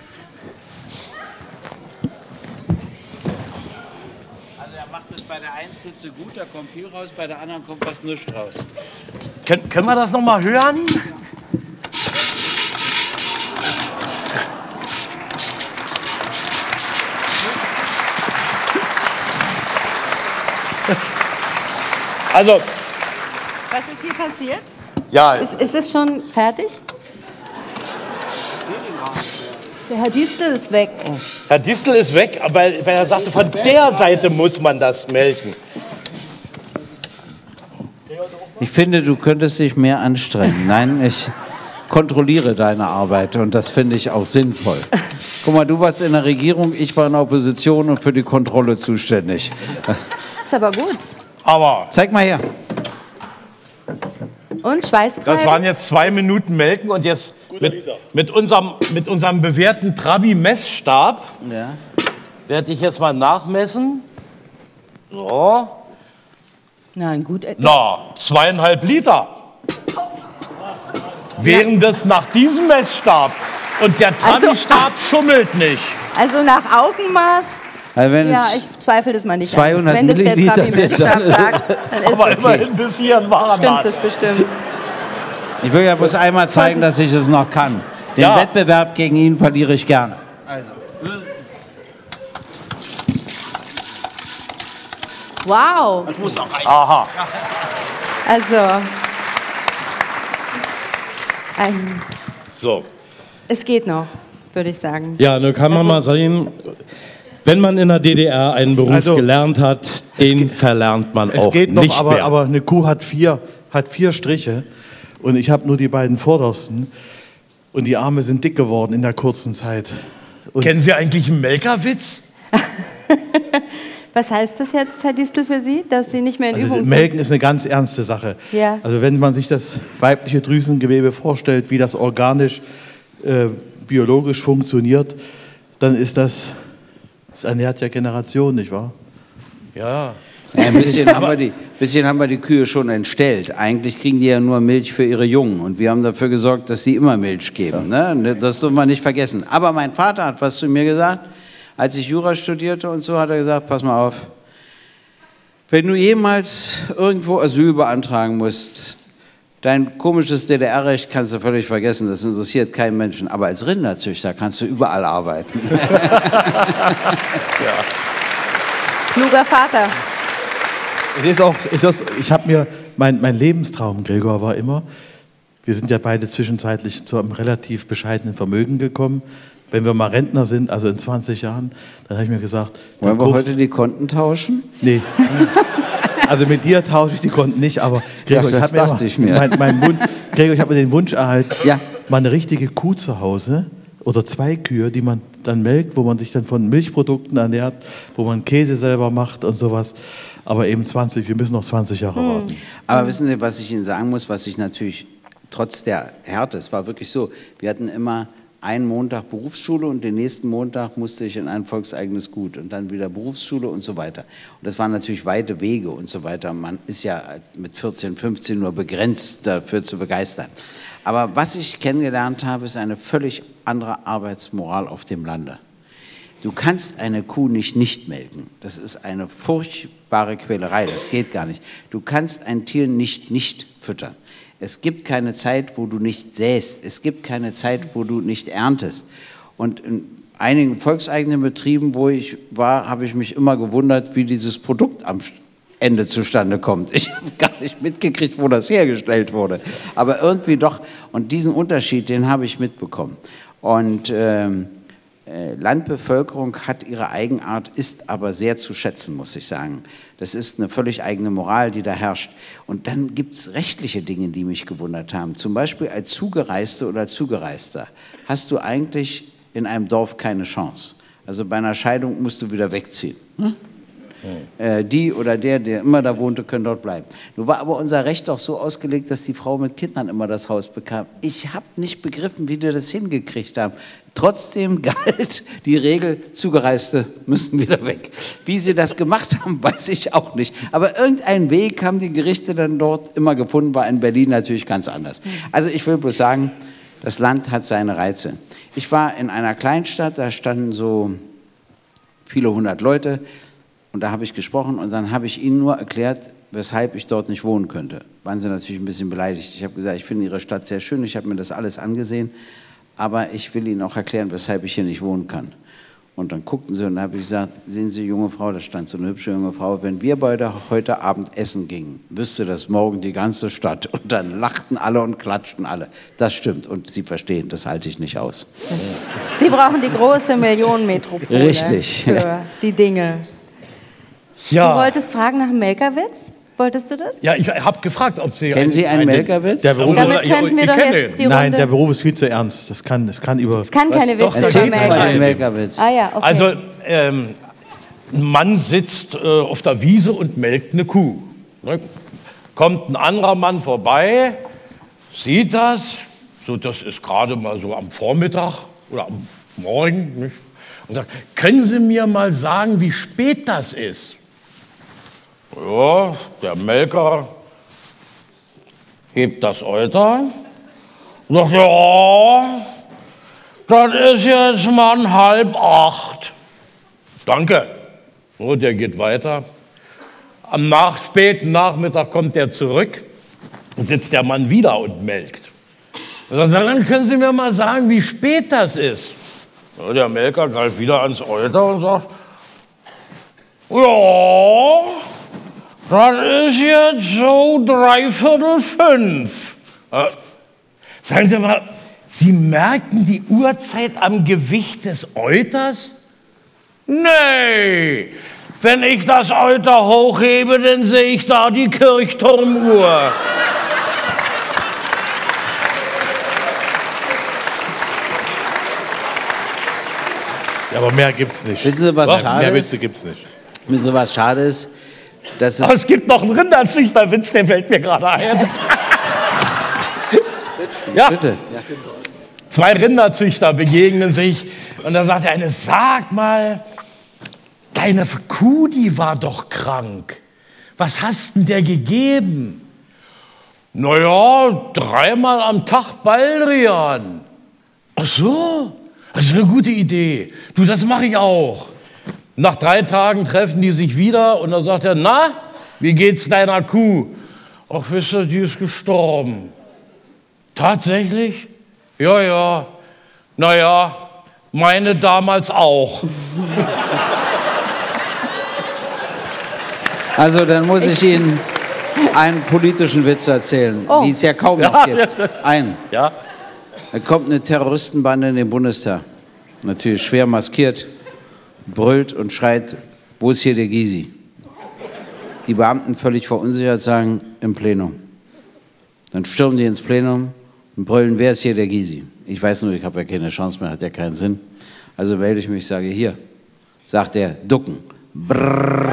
Also er macht es bei der einen Sitze gut, da kommt viel raus, bei der anderen kommt was nicht raus. Können, können wir das noch mal hören? Also, Was ist hier passiert? ja, Ist, ist es schon fertig? Der Herr Distel ist weg. Herr Distel ist weg, weil, weil er sagte, von der Seite muss man das melken. Ich finde, du könntest dich mehr anstrengen. Nein, ich kontrolliere deine Arbeit und das finde ich auch sinnvoll. Guck mal, du warst in der Regierung, ich war in der Opposition und für die Kontrolle zuständig. Ist aber gut. Aber Zeig mal her. Und Schweißtreiben? das waren jetzt zwei Minuten Melken und jetzt mit, mit, unserem, mit unserem bewährten Trabi-Messstab Ja. werde ich jetzt mal nachmessen. So, Nein, gut. äh, na, zweieinhalb Liter. Wären das nach diesem Messstab Und der Trabi-Stab also, schummelt nicht. Also nach Augenmaß, also wenn ja, ich zweifle das mal nicht zweihundert an. Wenn das Milliliter der sind, Trabi-Stab dann sagt, dann ist aber das immerhin okay. bis hier ein wahrer Stimmt Maß. das bestimmt. Ich will ja bloß einmal zeigen, dass ich es noch kann. Den ja. Wettbewerb gegen ihn verliere ich gerne. Also. Wow. Das muss noch reichen. Aha. Also, ein, so. es geht noch, würde ich sagen. Ja, nun kann man also, mal sehen, wenn man in der D D R einen Beruf also, gelernt hat, den geht, verlernt man es auch geht noch, nicht aber, mehr. Aber eine Kuh hat vier, hat vier Striche und ich habe nur die beiden vordersten und die Arme sind dick geworden in der kurzen Zeit. Und kennen Sie eigentlich einen Melkerwitz? Was heißt das jetzt, Herr Distel, für Sie, dass Sie nicht mehr in also Übung sind? Melken ist eine ganz ernste Sache. Ja. Also wenn man sich das weibliche Drüsengewebe vorstellt, wie das organisch, äh, biologisch funktioniert, dann ist das, das ernährt ja Generationen, nicht wahr? Ja. Ja, ein bisschen haben, wir die, bisschen haben wir die Kühe schon entstellt. Eigentlich kriegen die ja nur Milch für ihre Jungen. Und wir haben dafür gesorgt, dass sie immer Milch geben. Ja. Ne? Das dürfen wir nicht vergessen. Aber mein Vater hat was zu mir gesagt. Als ich Jura studierte und so, hat er gesagt, pass mal auf, wenn du jemals irgendwo Asyl beantragen musst, dein komisches D D R-Recht kannst du völlig vergessen, das interessiert keinen Menschen. Aber als Rinderzüchter kannst du überall arbeiten. Ja. Kluger Vater. Es ist auch, ist auch, ich habe mir, mein, mein Lebenstraum, Gregor, war immer, wir sind ja beide zwischenzeitlich zu einem relativ bescheidenen Vermögen gekommen. Wenn wir mal Rentner sind, also in zwanzig Jahren, dann habe ich mir gesagt... Wollen wir heute die Konten tauschen? Nee. Also mit dir tausche ich die Konten nicht, aber Gregor, ja, das ich habe mir, ich mir. Mein, mein Wunsch, Gregor, ich habe mir den Wunsch erhalten, ja. mal eine richtige Kuh zu Hause oder zwei Kühe, die man dann melkt, wo man sich dann von Milchprodukten ernährt, wo man Käse selber macht und sowas. Aber eben zwanzig, wir müssen noch zwanzig Jahre hm. warten. Aber wissen Sie, was ich Ihnen sagen muss, was ich natürlich trotz der Härte, es war wirklich so, wir hatten immer einen Montag Berufsschule und den nächsten Montag musste ich in ein volkseigenes Gut und dann wieder Berufsschule und so weiter. Und das waren natürlich weite Wege und so weiter. Man ist ja mit vierzehn, fünfzehn nur begrenzt dafür zu begeistern. Aber was ich kennengelernt habe, ist eine völlig andere Arbeitsmoral auf dem Lande. Du kannst eine Kuh nicht nicht melken. Das ist eine furchtbare Quälerei, das geht gar nicht. Du kannst ein Tier nicht nicht füttern. Es gibt keine Zeit, wo du nicht säst. Es gibt keine Zeit, wo du nicht erntest. Und in einigen volkseigenen Betrieben, wo ich war, habe ich mich immer gewundert, wie dieses Produkt am Ende zustande kommt. Ich habe gar nicht mitgekriegt, wo das hergestellt wurde. Aber irgendwie doch. Und diesen Unterschied, den habe ich mitbekommen. Und ähm, äh, Landbevölkerung hat ihre Eigenart, ist aber sehr zu schätzen, muss ich sagen. Das ist eine völlig eigene Moral, die da herrscht. Und dann gibt es rechtliche Dinge, die mich gewundert haben. Zum Beispiel als Zugereiste oder als Zugereister hast du eigentlich in einem Dorf keine Chance. Also bei einer Scheidung musst du wieder wegziehen. Hm? Äh, die oder der, der immer da wohnte, können dort bleiben. Nun war aber unser Recht auch so ausgelegt, dass die Frau mit Kindern immer das Haus bekam. Ich habe nicht begriffen, wie die das hingekriegt haben. Trotzdem galt die Regel, Zugereiste müssen wieder weg. Wie sie das gemacht haben, weiß ich auch nicht. Aber irgendeinen Weg haben die Gerichte dann dort immer gefunden, war in Berlin natürlich ganz anders. Also ich will bloß sagen, das Land hat seine Reize. Ich war in einer Kleinstadt, da standen so viele hundert Leute und da habe ich gesprochen und dann habe ich ihnen nur erklärt, weshalb ich dort nicht wohnen könnte. Waren sie natürlich ein bisschen beleidigt. Ich habe gesagt, ich finde Ihre Stadt sehr schön, ich habe mir das alles angesehen, aber ich will Ihnen auch erklären, weshalb ich hier nicht wohnen kann. Und dann guckten sie und dann habe ich gesagt, sehen Sie, junge Frau, da stand so eine hübsche junge Frau, wenn wir beide heute Abend essen gingen, wüsste das morgen die ganze Stadt. Und dann lachten alle und klatschten alle. Das stimmt und Sie verstehen, das halte ich nicht aus. Sie brauchen die große Millionenmetropole Richtig. für die Dinge. Ja. Du wolltest fragen nach dem Melkerwitz? Wolltest du das? Ja, ich habe gefragt, ob Sie... Kennen Sie einen ein, Melkerwitz? Der Beruf Damit könnten wir doch jetzt die Runde... Nein, der Beruf ist viel zu ernst. Das kann, das kann über... Es kann keine Witze über Erzählt mal Melker. den Melkerwitz. Ah ja, okay. Also, ähm, ein Mann sitzt äh, auf der Wiese und melkt eine Kuh. Ne? Kommt ein anderer Mann vorbei, sieht das, so das ist gerade mal so am Vormittag oder am Morgen, nicht? Und sagt, können Sie mir mal sagen, wie spät das ist? Ja, der Melker hebt das Euter und sagt, ja, das ist jetzt mal halb acht. Danke. Und der geht weiter. Am nach, späten Nachmittag kommt er zurück und sitzt der Mann wieder und melkt. Und sagt, dann können Sie mir mal sagen, wie spät das ist. Und der Melker greift wieder ans Euter und sagt, ja, das ist jetzt so dreiviertel fünf. Äh, sagen Sie mal, Sie merken die Uhrzeit am Gewicht des Euters? Nee, wenn ich das Euter hochhebe, dann sehe ich da die Kirchturmuhr. Ja, aber mehr gibt's nicht. Wissen Sie, was Was? schade Mehr ist? Witze gibt's nicht. Wissen Sie, was schade ist? Dass es Aber es gibt noch einen Rinderzüchterwitz, der fällt mir gerade ein. Ja. Bitte. Zwei Rinderzüchter begegnen sich und da sagt der eine, sag mal, deine Kuh, die war doch krank. Was hast denn der gegeben? Naja, dreimal am Tag Baldrian. Ach so, das ist eine gute Idee. Du, das mache ich auch. Nach drei Tagen treffen die sich wieder und dann sagt er, na, wie geht's deiner Kuh? Ach, wisst ihr, die ist gestorben. Tatsächlich? Ja, ja. Naja, meine damals auch. Also dann muss ich Ihnen einen politischen Witz erzählen, Oh. die es ja kaum noch gibt. Einen. Ja. Da kommt eine Terroristenbande in den Bundestag. Natürlich schwer maskiert, brüllt und schreit, wo ist hier der Gysi? Die Beamten völlig verunsichert sagen, im Plenum. Dann stürmen die ins Plenum und brüllen, wer ist hier der Gysi? Ich weiß nur, ich habe ja keine Chance mehr, hat ja keinen Sinn. Also melde ich mich, sage hier. Sagt er, ducken. Brrr.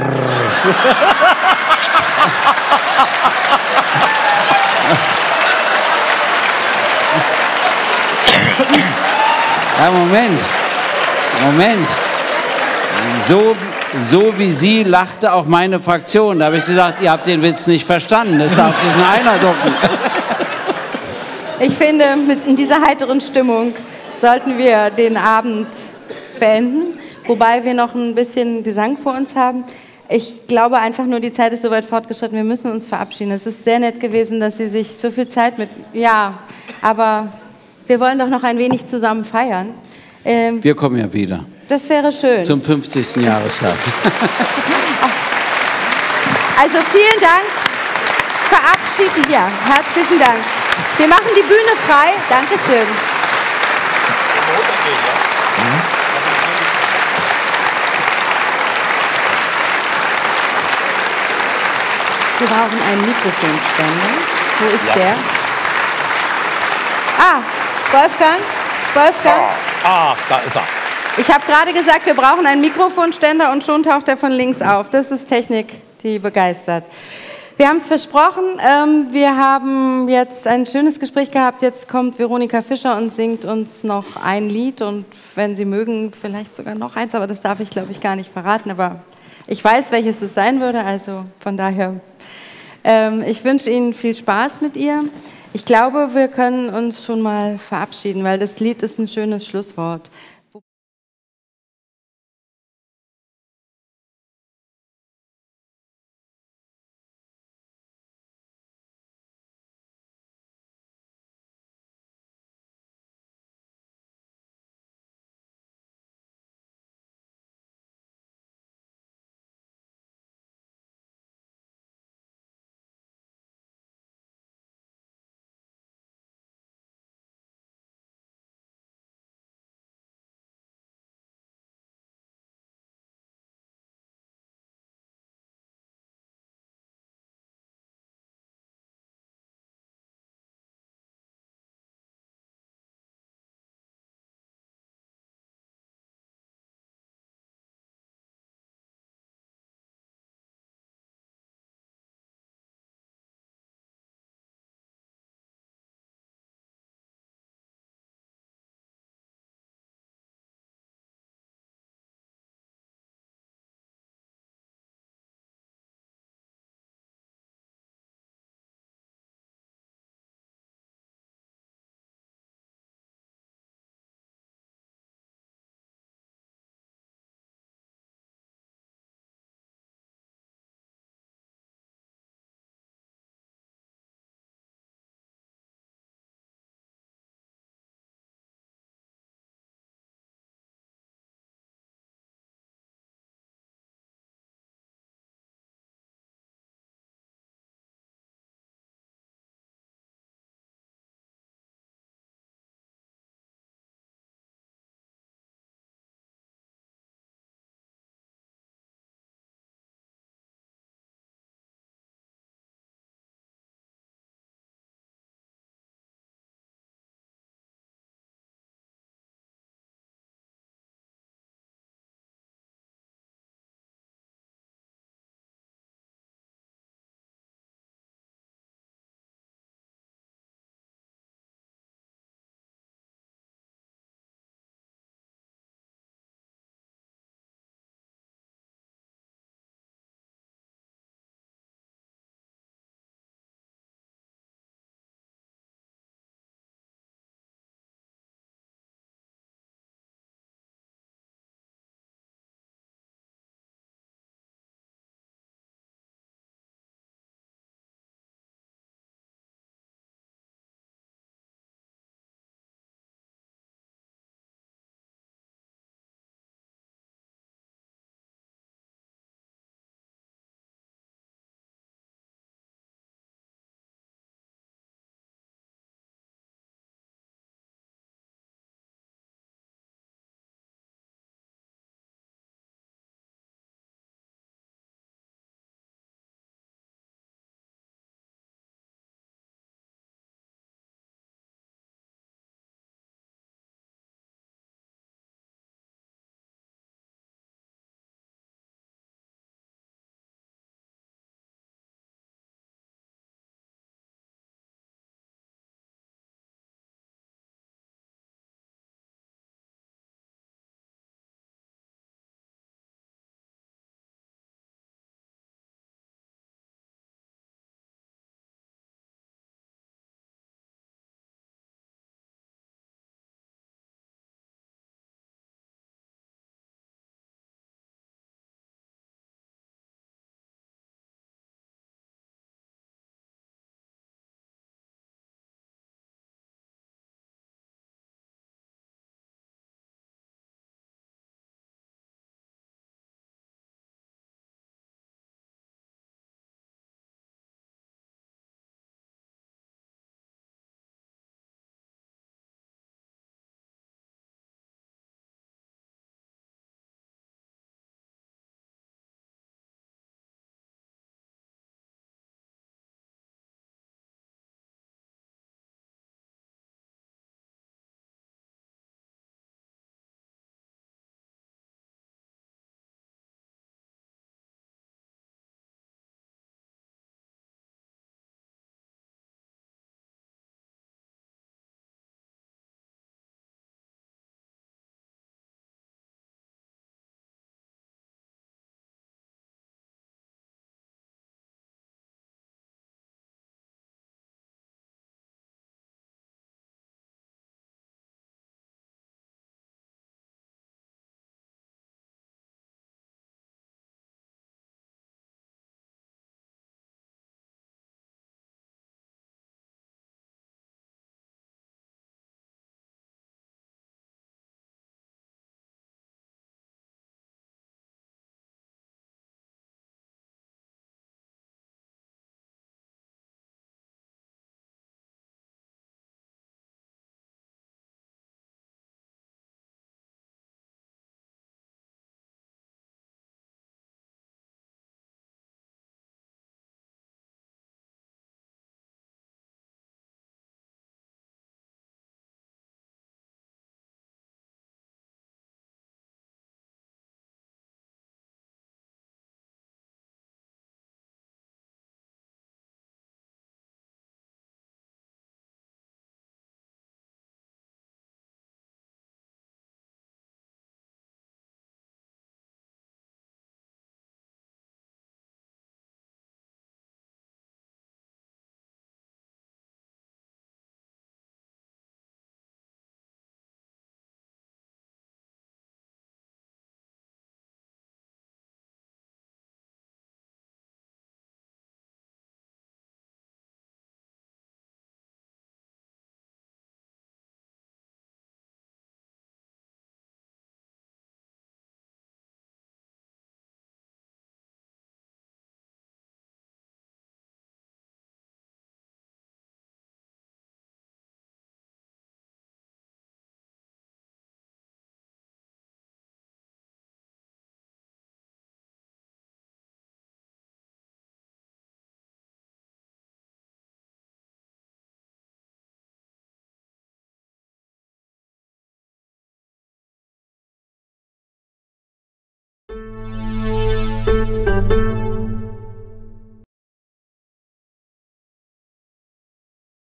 Ja, Moment. Moment. So, so wie Sie lachte auch meine Fraktion. Da habe ich gesagt, ihr habt den Witz nicht verstanden. Es darf sich nur einer ducken. Ich finde, mit in dieser heiteren Stimmung sollten wir den Abend beenden, wobei wir noch ein bisschen Gesang vor uns haben. Ich glaube einfach nur, die Zeit ist so weit fortgeschritten, wir müssen uns verabschieden. Es ist sehr nett gewesen, dass Sie sich so viel Zeit mit... Ja, aber wir wollen doch noch ein wenig zusammen feiern. Ähm, Wir kommen ja wieder. Das wäre schön. Zum fünfzigsten Jahrestag. Also vielen Dank. Verabschieden, ja, herzlichen Dank. Wir machen die Bühne frei. Dankeschön. Wir brauchen einen Mikrofonständer. Wo ist Ja. der? Ah, Wolfgang? Wolfgang? Ah, da ist er. Ich habe gerade gesagt, wir brauchen einen Mikrofonständer und schon taucht er von links auf. Das ist Technik, die begeistert. Wir haben es versprochen, ähm, wir haben jetzt ein schönes Gespräch gehabt. Jetzt kommt Veronika Fischer und singt uns noch ein Lied und wenn Sie mögen, vielleicht sogar noch eins, aber das darf ich, glaube ich, gar nicht verraten. Aber ich weiß, welches es sein würde, also von daher. Ähm, ich wünsche Ihnen viel Spaß mit ihr. Ich glaube, wir können uns schon mal verabschieden, weil das Lied ist ein schönes Schlusswort.